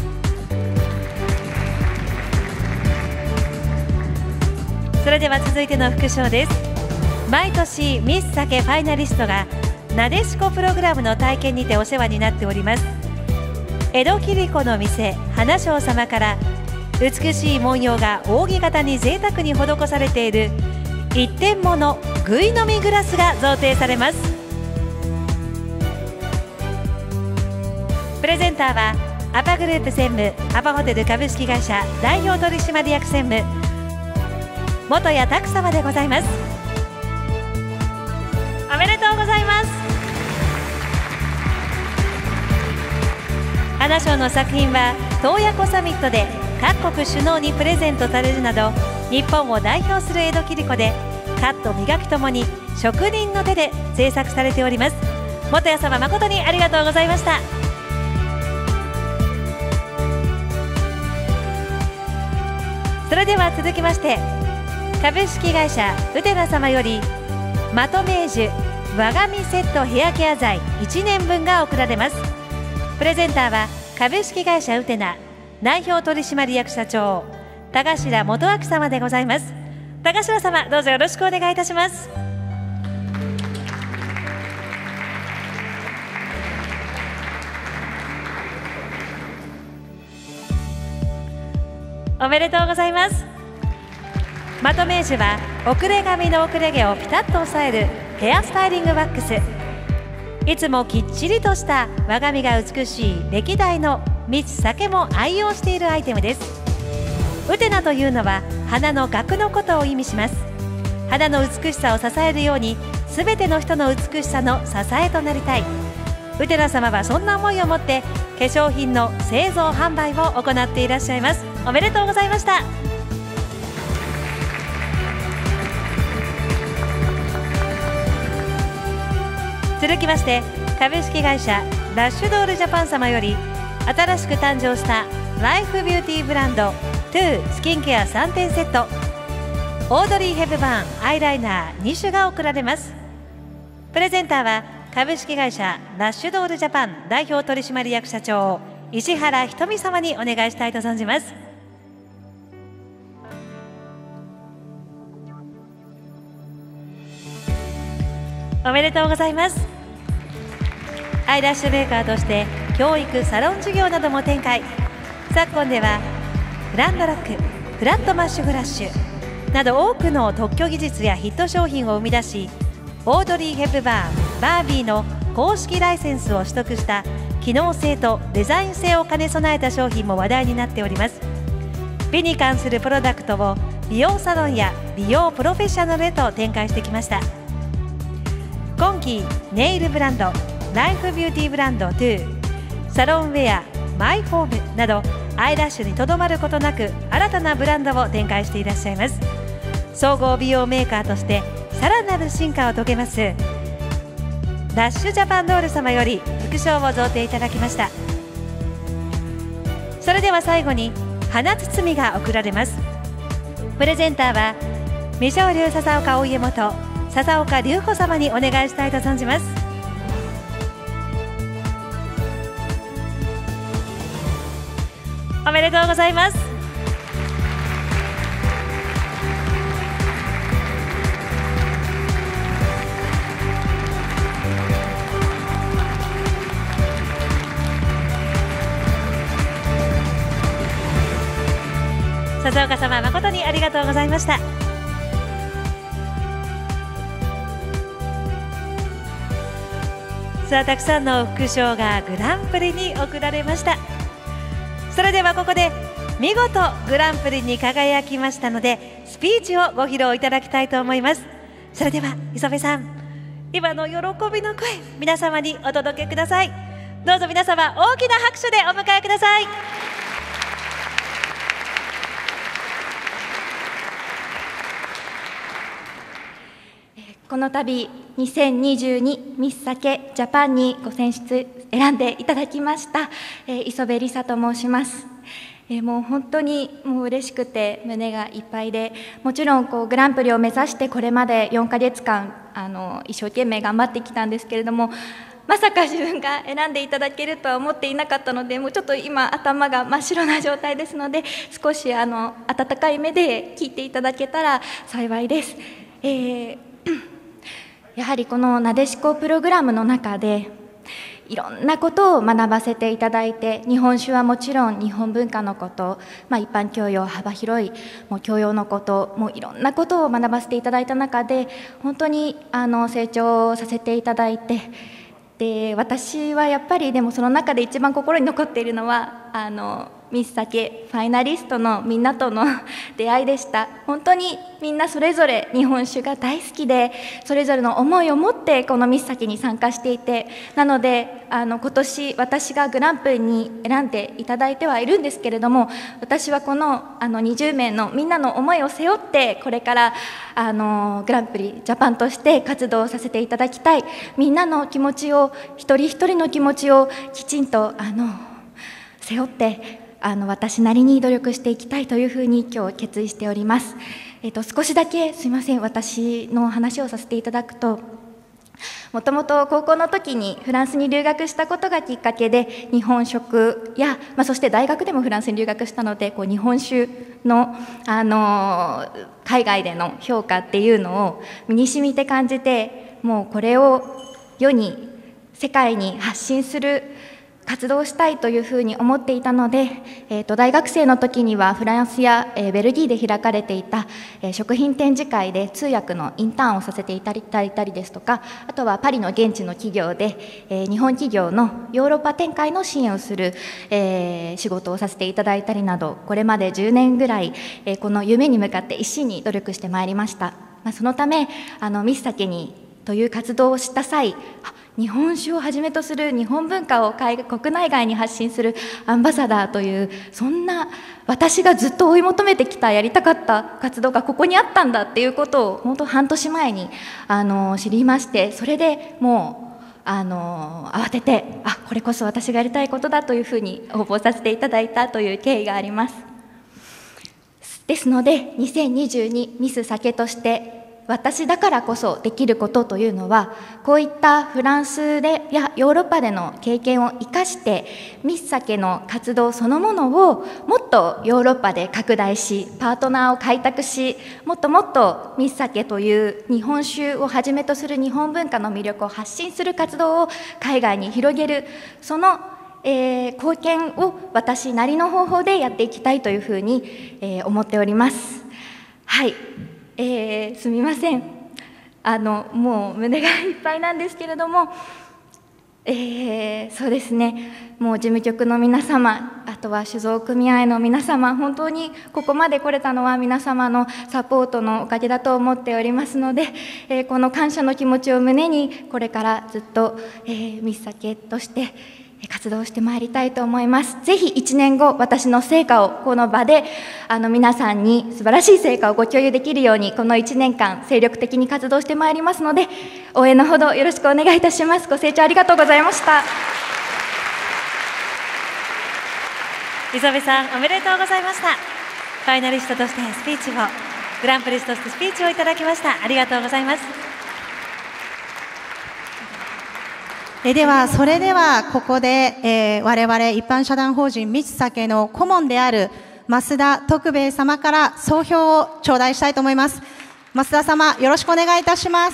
C: それでは続いての副賞です。毎年ミス酒ファイナリストがなでしこプログラムの体験にてお世話になっております江戸切子の店花椒様から美しい文様が扇形に贅沢に施されている一点物ぐい飲みグラスが贈呈されます。プレゼンターはアパグループ専務アパホテル株式会社代表取締役専務元谷拓様でございます。おめでとうございます。花賞の作品は洞爺湖サミットで各国首脳にプレゼントされるなど日本を代表する江戸切子でカット磨きともに職人の手で制作されております。元谷様誠にありがとうございました。それでは続きまして株式会社ウテナ様よりマトメージュ和髪セットヘアケア剤いちねんぶんが贈られます。プレゼンターは株式会社ウテナ代表取締役社長田頭元明様でございます。田頭様どうぞよろしくお願いいたします。おめでとうございます。マトメージュは遅れ髪の遅れ毛をピタッと抑えるヘアスタイリングワックス。いつもきっちりとした和髪が美しい歴代のミス酒も愛用しているアイテムです。ウテナというのは花の額のことを意味します。花の美しさを支えるように全ての人の美しさの支えとなりたい。ウテナ様はそんな思いを持って化粧品の製造販売を行っていらっしゃいます。おめでとうございました。続きまして株式会社ラッシュドールジャパン様より新しく誕生したライフビューティーブランドトゥースキンケアさんてんセットオードリー・ヘプバーンアイライナーにしゅが贈られます。プレゼンターは株式会社ラッシュドールジャパン代表取締役社長石原ひとみ様にお願いしたいと存じます。おめでとうございます。アイラッシュメーカーとして教育サロン事業なども展開。昨今ではフランドロック、フラットマッシュフラッシュなど多くの特許技術やヒット商品を生み出し、オードリー・ヘプバーン、バービーの公式ライセンスを取得した機能性とデザイン性を兼ね備えた商品も話題になっております。美に関するプロダクトを美容サロンや美容プロフェッショナルへと展開してきました。今期ネイルブランド、ライフビューティーブランドトゥー、サロンウェア、マイホームなどアイラッシュにとどまることなく新たなブランドを展開していらっしゃいます。総合美容メーカーとしてさらなる進化を遂げますラッシュジャパンドール様より副賞を贈呈いただきました。それでは最後に花包みが贈られます。プレゼンターは未生流笹岡お家元笹岡隆穂様にお願いしたいと存じます。おめでとうございます。笹岡様、誠にありがとうございました。さあ、たくさんの副賞がグランプリに贈られました。それではここで見事グランプリに輝きましたのでスピーチをご披露いただきたいと思います。それでは磯部さん、今の喜びの声皆様にお届けください。どうぞ皆様大きな拍手でお迎えください。
W: この度にせんにじゅうにミスサケジャパンにご選出選んでいただきました、えー、磯部梨沙と申します。えー、もう本当にもう嬉しくて胸がいっぱいで、もちろんこうグランプリを目指してこれまでよんかげつかんあの一生懸命頑張ってきたんですけれども、まさか自分が選んでいただけるとは思っていなかったので、もうちょっと今頭が真っ白な状態ですので、少しあの温かい目で聞いていただけたら幸いです。えーやはりこのなでしこプログラムの中でいろんなことを学ばせていただいて、日本酒はもちろん日本文化のこと、まあ、一般教養幅広いもう教養のこと、もういろんなことを学ばせていただいた中で本当にあの成長させていただいて、で私はやっぱりでもその中で一番心に残っているのはあのミスサケファイナリストのみんなとの出会いでした。本当にみんなそれぞれ日本酒が大好きで、それぞれの思いを持ってこのミスサケに参加していて、なのであの今年私がグランプリに選んでいただいてはいるんですけれども、私はこのあのにじゅうめいのみんなの思いを背負ってこれからあのグランプリジャパンとして活動させていただきたい。みんなの気持ちを、一人一人の気持ちをきちんとあの背負ってあの私なりに努力していきたいというふうに今日決意しております。えっと、少しだけすいません、私の話をさせていただくと、もともと高校の時にフランスに留学したことがきっかけで、日本食や、まあ、そして大学でもフランスに留学したので、こう日本酒の、あの海外での評価っていうのを身に染みて感じて、もうこれを世に世界に発信する活動したいというふうに思っていたので、えー、と大学生の時にはフランスや、えー、ベルギーで開かれていた、えー、食品展示会で通訳のインターンをさせていただいたりですとか、あとはパリの現地の企業で、えー、日本企業のヨーロッパ展開の支援をする、えー、仕事をさせていただいたりなど、これまでじゅうねんぐらい、えー、この夢に向かって一心に努力してまいりました。まあ、そのためあのミスサケにという活動をした際、日本酒をはじめとする日本文化を海国内外に発信するアンバサダーという、そんな私がずっと追い求めてきたやりたかった活動がここにあったんだっていうことを本当半年前にあの知りまして、それでもうあの慌てて、あこれこそ私がやりたいことだというふうに応募させていただいたという経緯があります。ですのでにせんにじゅうにミスサケとして私だからこそできることというのは、こういったフランスでやヨーロッパでの経験を生かしてミスサケの活動そのものをもっとヨーロッパで拡大し、パートナーを開拓し、もっともっとミスサケという日本酒をはじめとする日本文化の魅力を発信する活動を海外に広げる、そのえー、貢献を私なりの方法でやっていきたいというふうに、えー、思っております。はい、えー、すみません、あのもう胸がいっぱいなんですけれども、えー、そうですね、もう事務局の皆様、あとは酒造組合の皆様、本当にここまで来れたのは皆様のサポートのおかげだと思っておりますので、えー、この感謝の気持ちを胸にこれからずっと、えー、ミスサケとして、 活動してまいりたいと思います。ぜひいちねんご、私の成果をこの場であの皆さんに素晴らしい成果をご共有できるように、このいちねんかん精力的に活動してまいりますので、応援のほどよろしくお願いいたします。ご清聴ありがとうございました。
C: 磯部さん、おめでとうございました。ファイナリストとしてスピーチを、グランプリストとしてスピーチをいただきました。ありがとうございます。
H: えでは、それではここで、えー、我々一般社団法人ミスサケの顧問である増田徳兵衛様から総評を頂戴したいと思います。増田様、よろしくお願いいたします。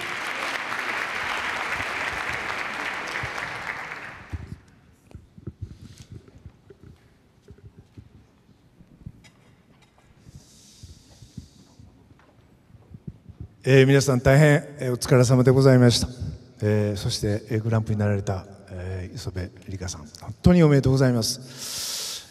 J: えー、皆さん大変、えー、お疲れ様でございました。えー、そして、えー、グランプリになられた、えー、磯部理香さん、本当におめでとうございます。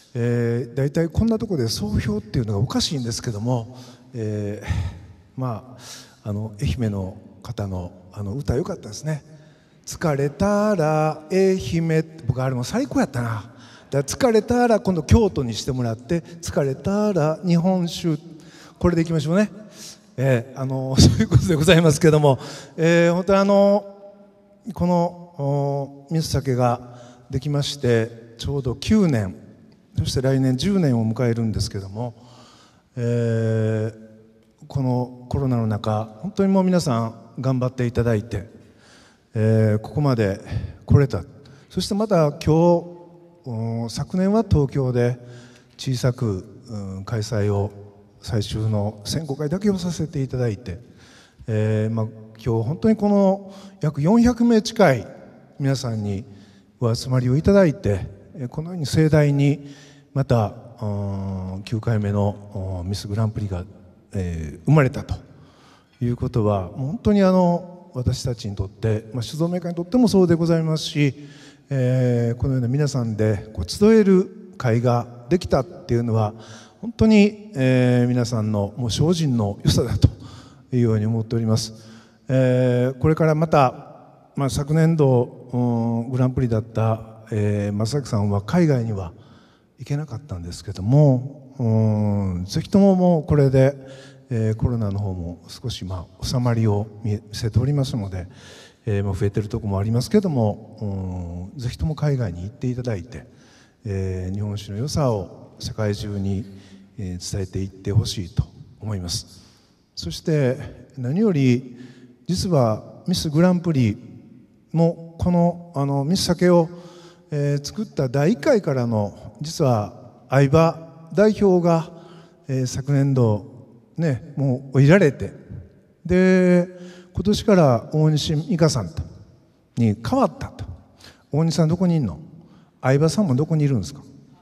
J: えー、大体こんなところで総評っていうのがおかしいんですけども、えー、まああの愛媛の方のあの歌良かったですね。疲れたら愛媛、僕あれも最高やったな。だから疲れたら今度京都にしてもらって、疲れたら日本酒、これでいきましょうね。えー、あのそういうことでございますけども、えー、本当にあのこのミスサケができましてちょうどきゅうねん、そして来年じゅうねんを迎えるんですけども、えー、このコロナの中本当にもう皆さん頑張っていただいて、えー、ここまで来れた。そしてまた今日昨年は東京で小さく、うん、開催を最終の選考会だけをさせていただいて、えーまあ、今日本当にこの約よんひゃくめい近い皆さんにお集まりをいただいて、このように盛大にまたきゅうかいめのミスグランプリが、えー、生まれたということは本当にあの私たちにとって、まあ、酒造メーカーにとってもそうでございますし、えー、このような皆さんでこう集える会ができたっていうのは本当に、えー、皆さんのもう精進の良さだというように思っております。えー、これからまた、まあ、昨年度、うん、グランプリだった、えー、正木さんは海外には行けなかったんですけども、うん、ぜひとももうこれで、えー、コロナの方も少し、まあ、収まりを見せておりますので、えーまあ、増えてるところもありますけども、うん、ぜひとも海外に行っていただいて、えー、日本酒の良さを世界中に伝えていってほしいと思います。そして何より実はミスグランプリもこのあのミスサケを、えー、作っただいいっかいからの実は相葉代表が、えー、昨年度ねもういられて、で今年から大西美香さんに変わったと。大西さんどこにいるの？相葉さんもどこにいるんですか？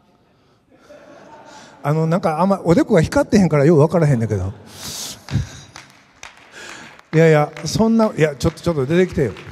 J: あのなんかあんまおでこが光ってへんからよう分からへんだけどいやいやそんないやちょっとちょっと出てきてよ。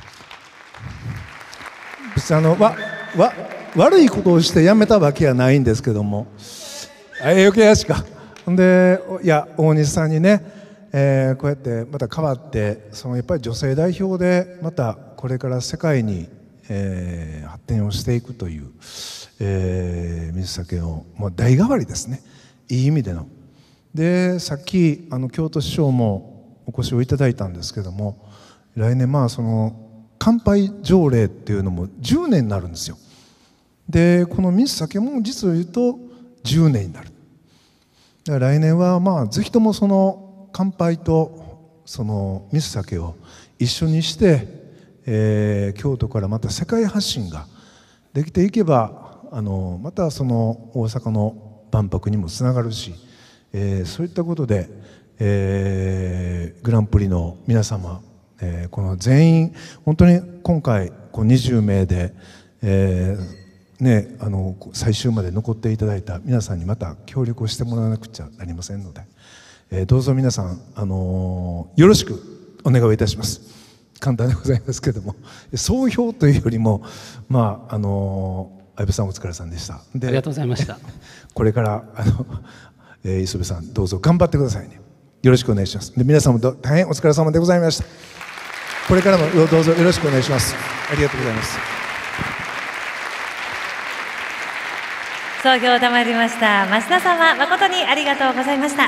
J: 別にあのわわ悪いことをしてやめたわけはないんですけども、あ余計やしか。ほんでいや大西さんにね、えー、こうやってまた変わってそのやっぱり女性代表でまたこれから世界に、えー、発展をしていくという。えー、水酒の、まあ、代替わりですね、いい意味での。でさっきあの京都市長もお越しをいただいたんですけども、来年まあその乾杯条例っていうのもじゅうねんになるんですよ。でこの水酒も実を言うとじゅうねんになる。だから来年はまあぜひともその乾杯とその水酒を一緒にして、えー、京都からまた世界発信ができていけば、あのまたその大阪の万博にもつながるし、えー、そういったことで、えー、グランプリの皆様、えー、この全員本当に今回こうにじゅうめいで、えーね、あの最終まで残っていただいた皆さんにまた協力をしてもらわなくちゃなりませんので、えー、どうぞ皆さん、あのー、よろしくお願いいたします。簡単でございますけども、総評というよりもまああのー相部さんお疲れさんでした。で
P: ありがとうございました。
J: これからあの、えー、磯部さんどうぞ頑張ってくださいね。よろしくお願いします。で皆さんも大変お疲れ様でございました。これからもどうぞよろしくお願いします。ありがとうございます。
C: 総評を賜りました増田様、誠にありがとうございました。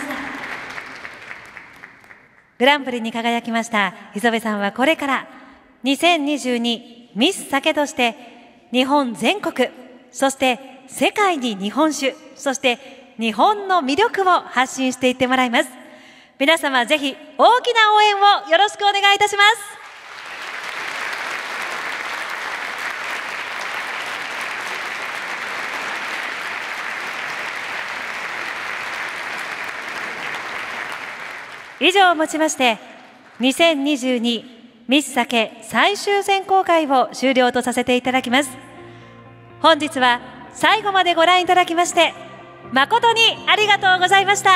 C: グランプリに輝きました磯部さんはこれからにせんにじゅうにミス酒として日本全国、そして世界に日本酒、そして日本の魅力を発信していってもらいます。皆様ぜひ大きな応援をよろしくお願いいたします。以上をもちましてにせんにじゅうにミス酒最終選考会を終了とさせていただきます。本日は最後までご覧いただきまして誠にありがとうございました。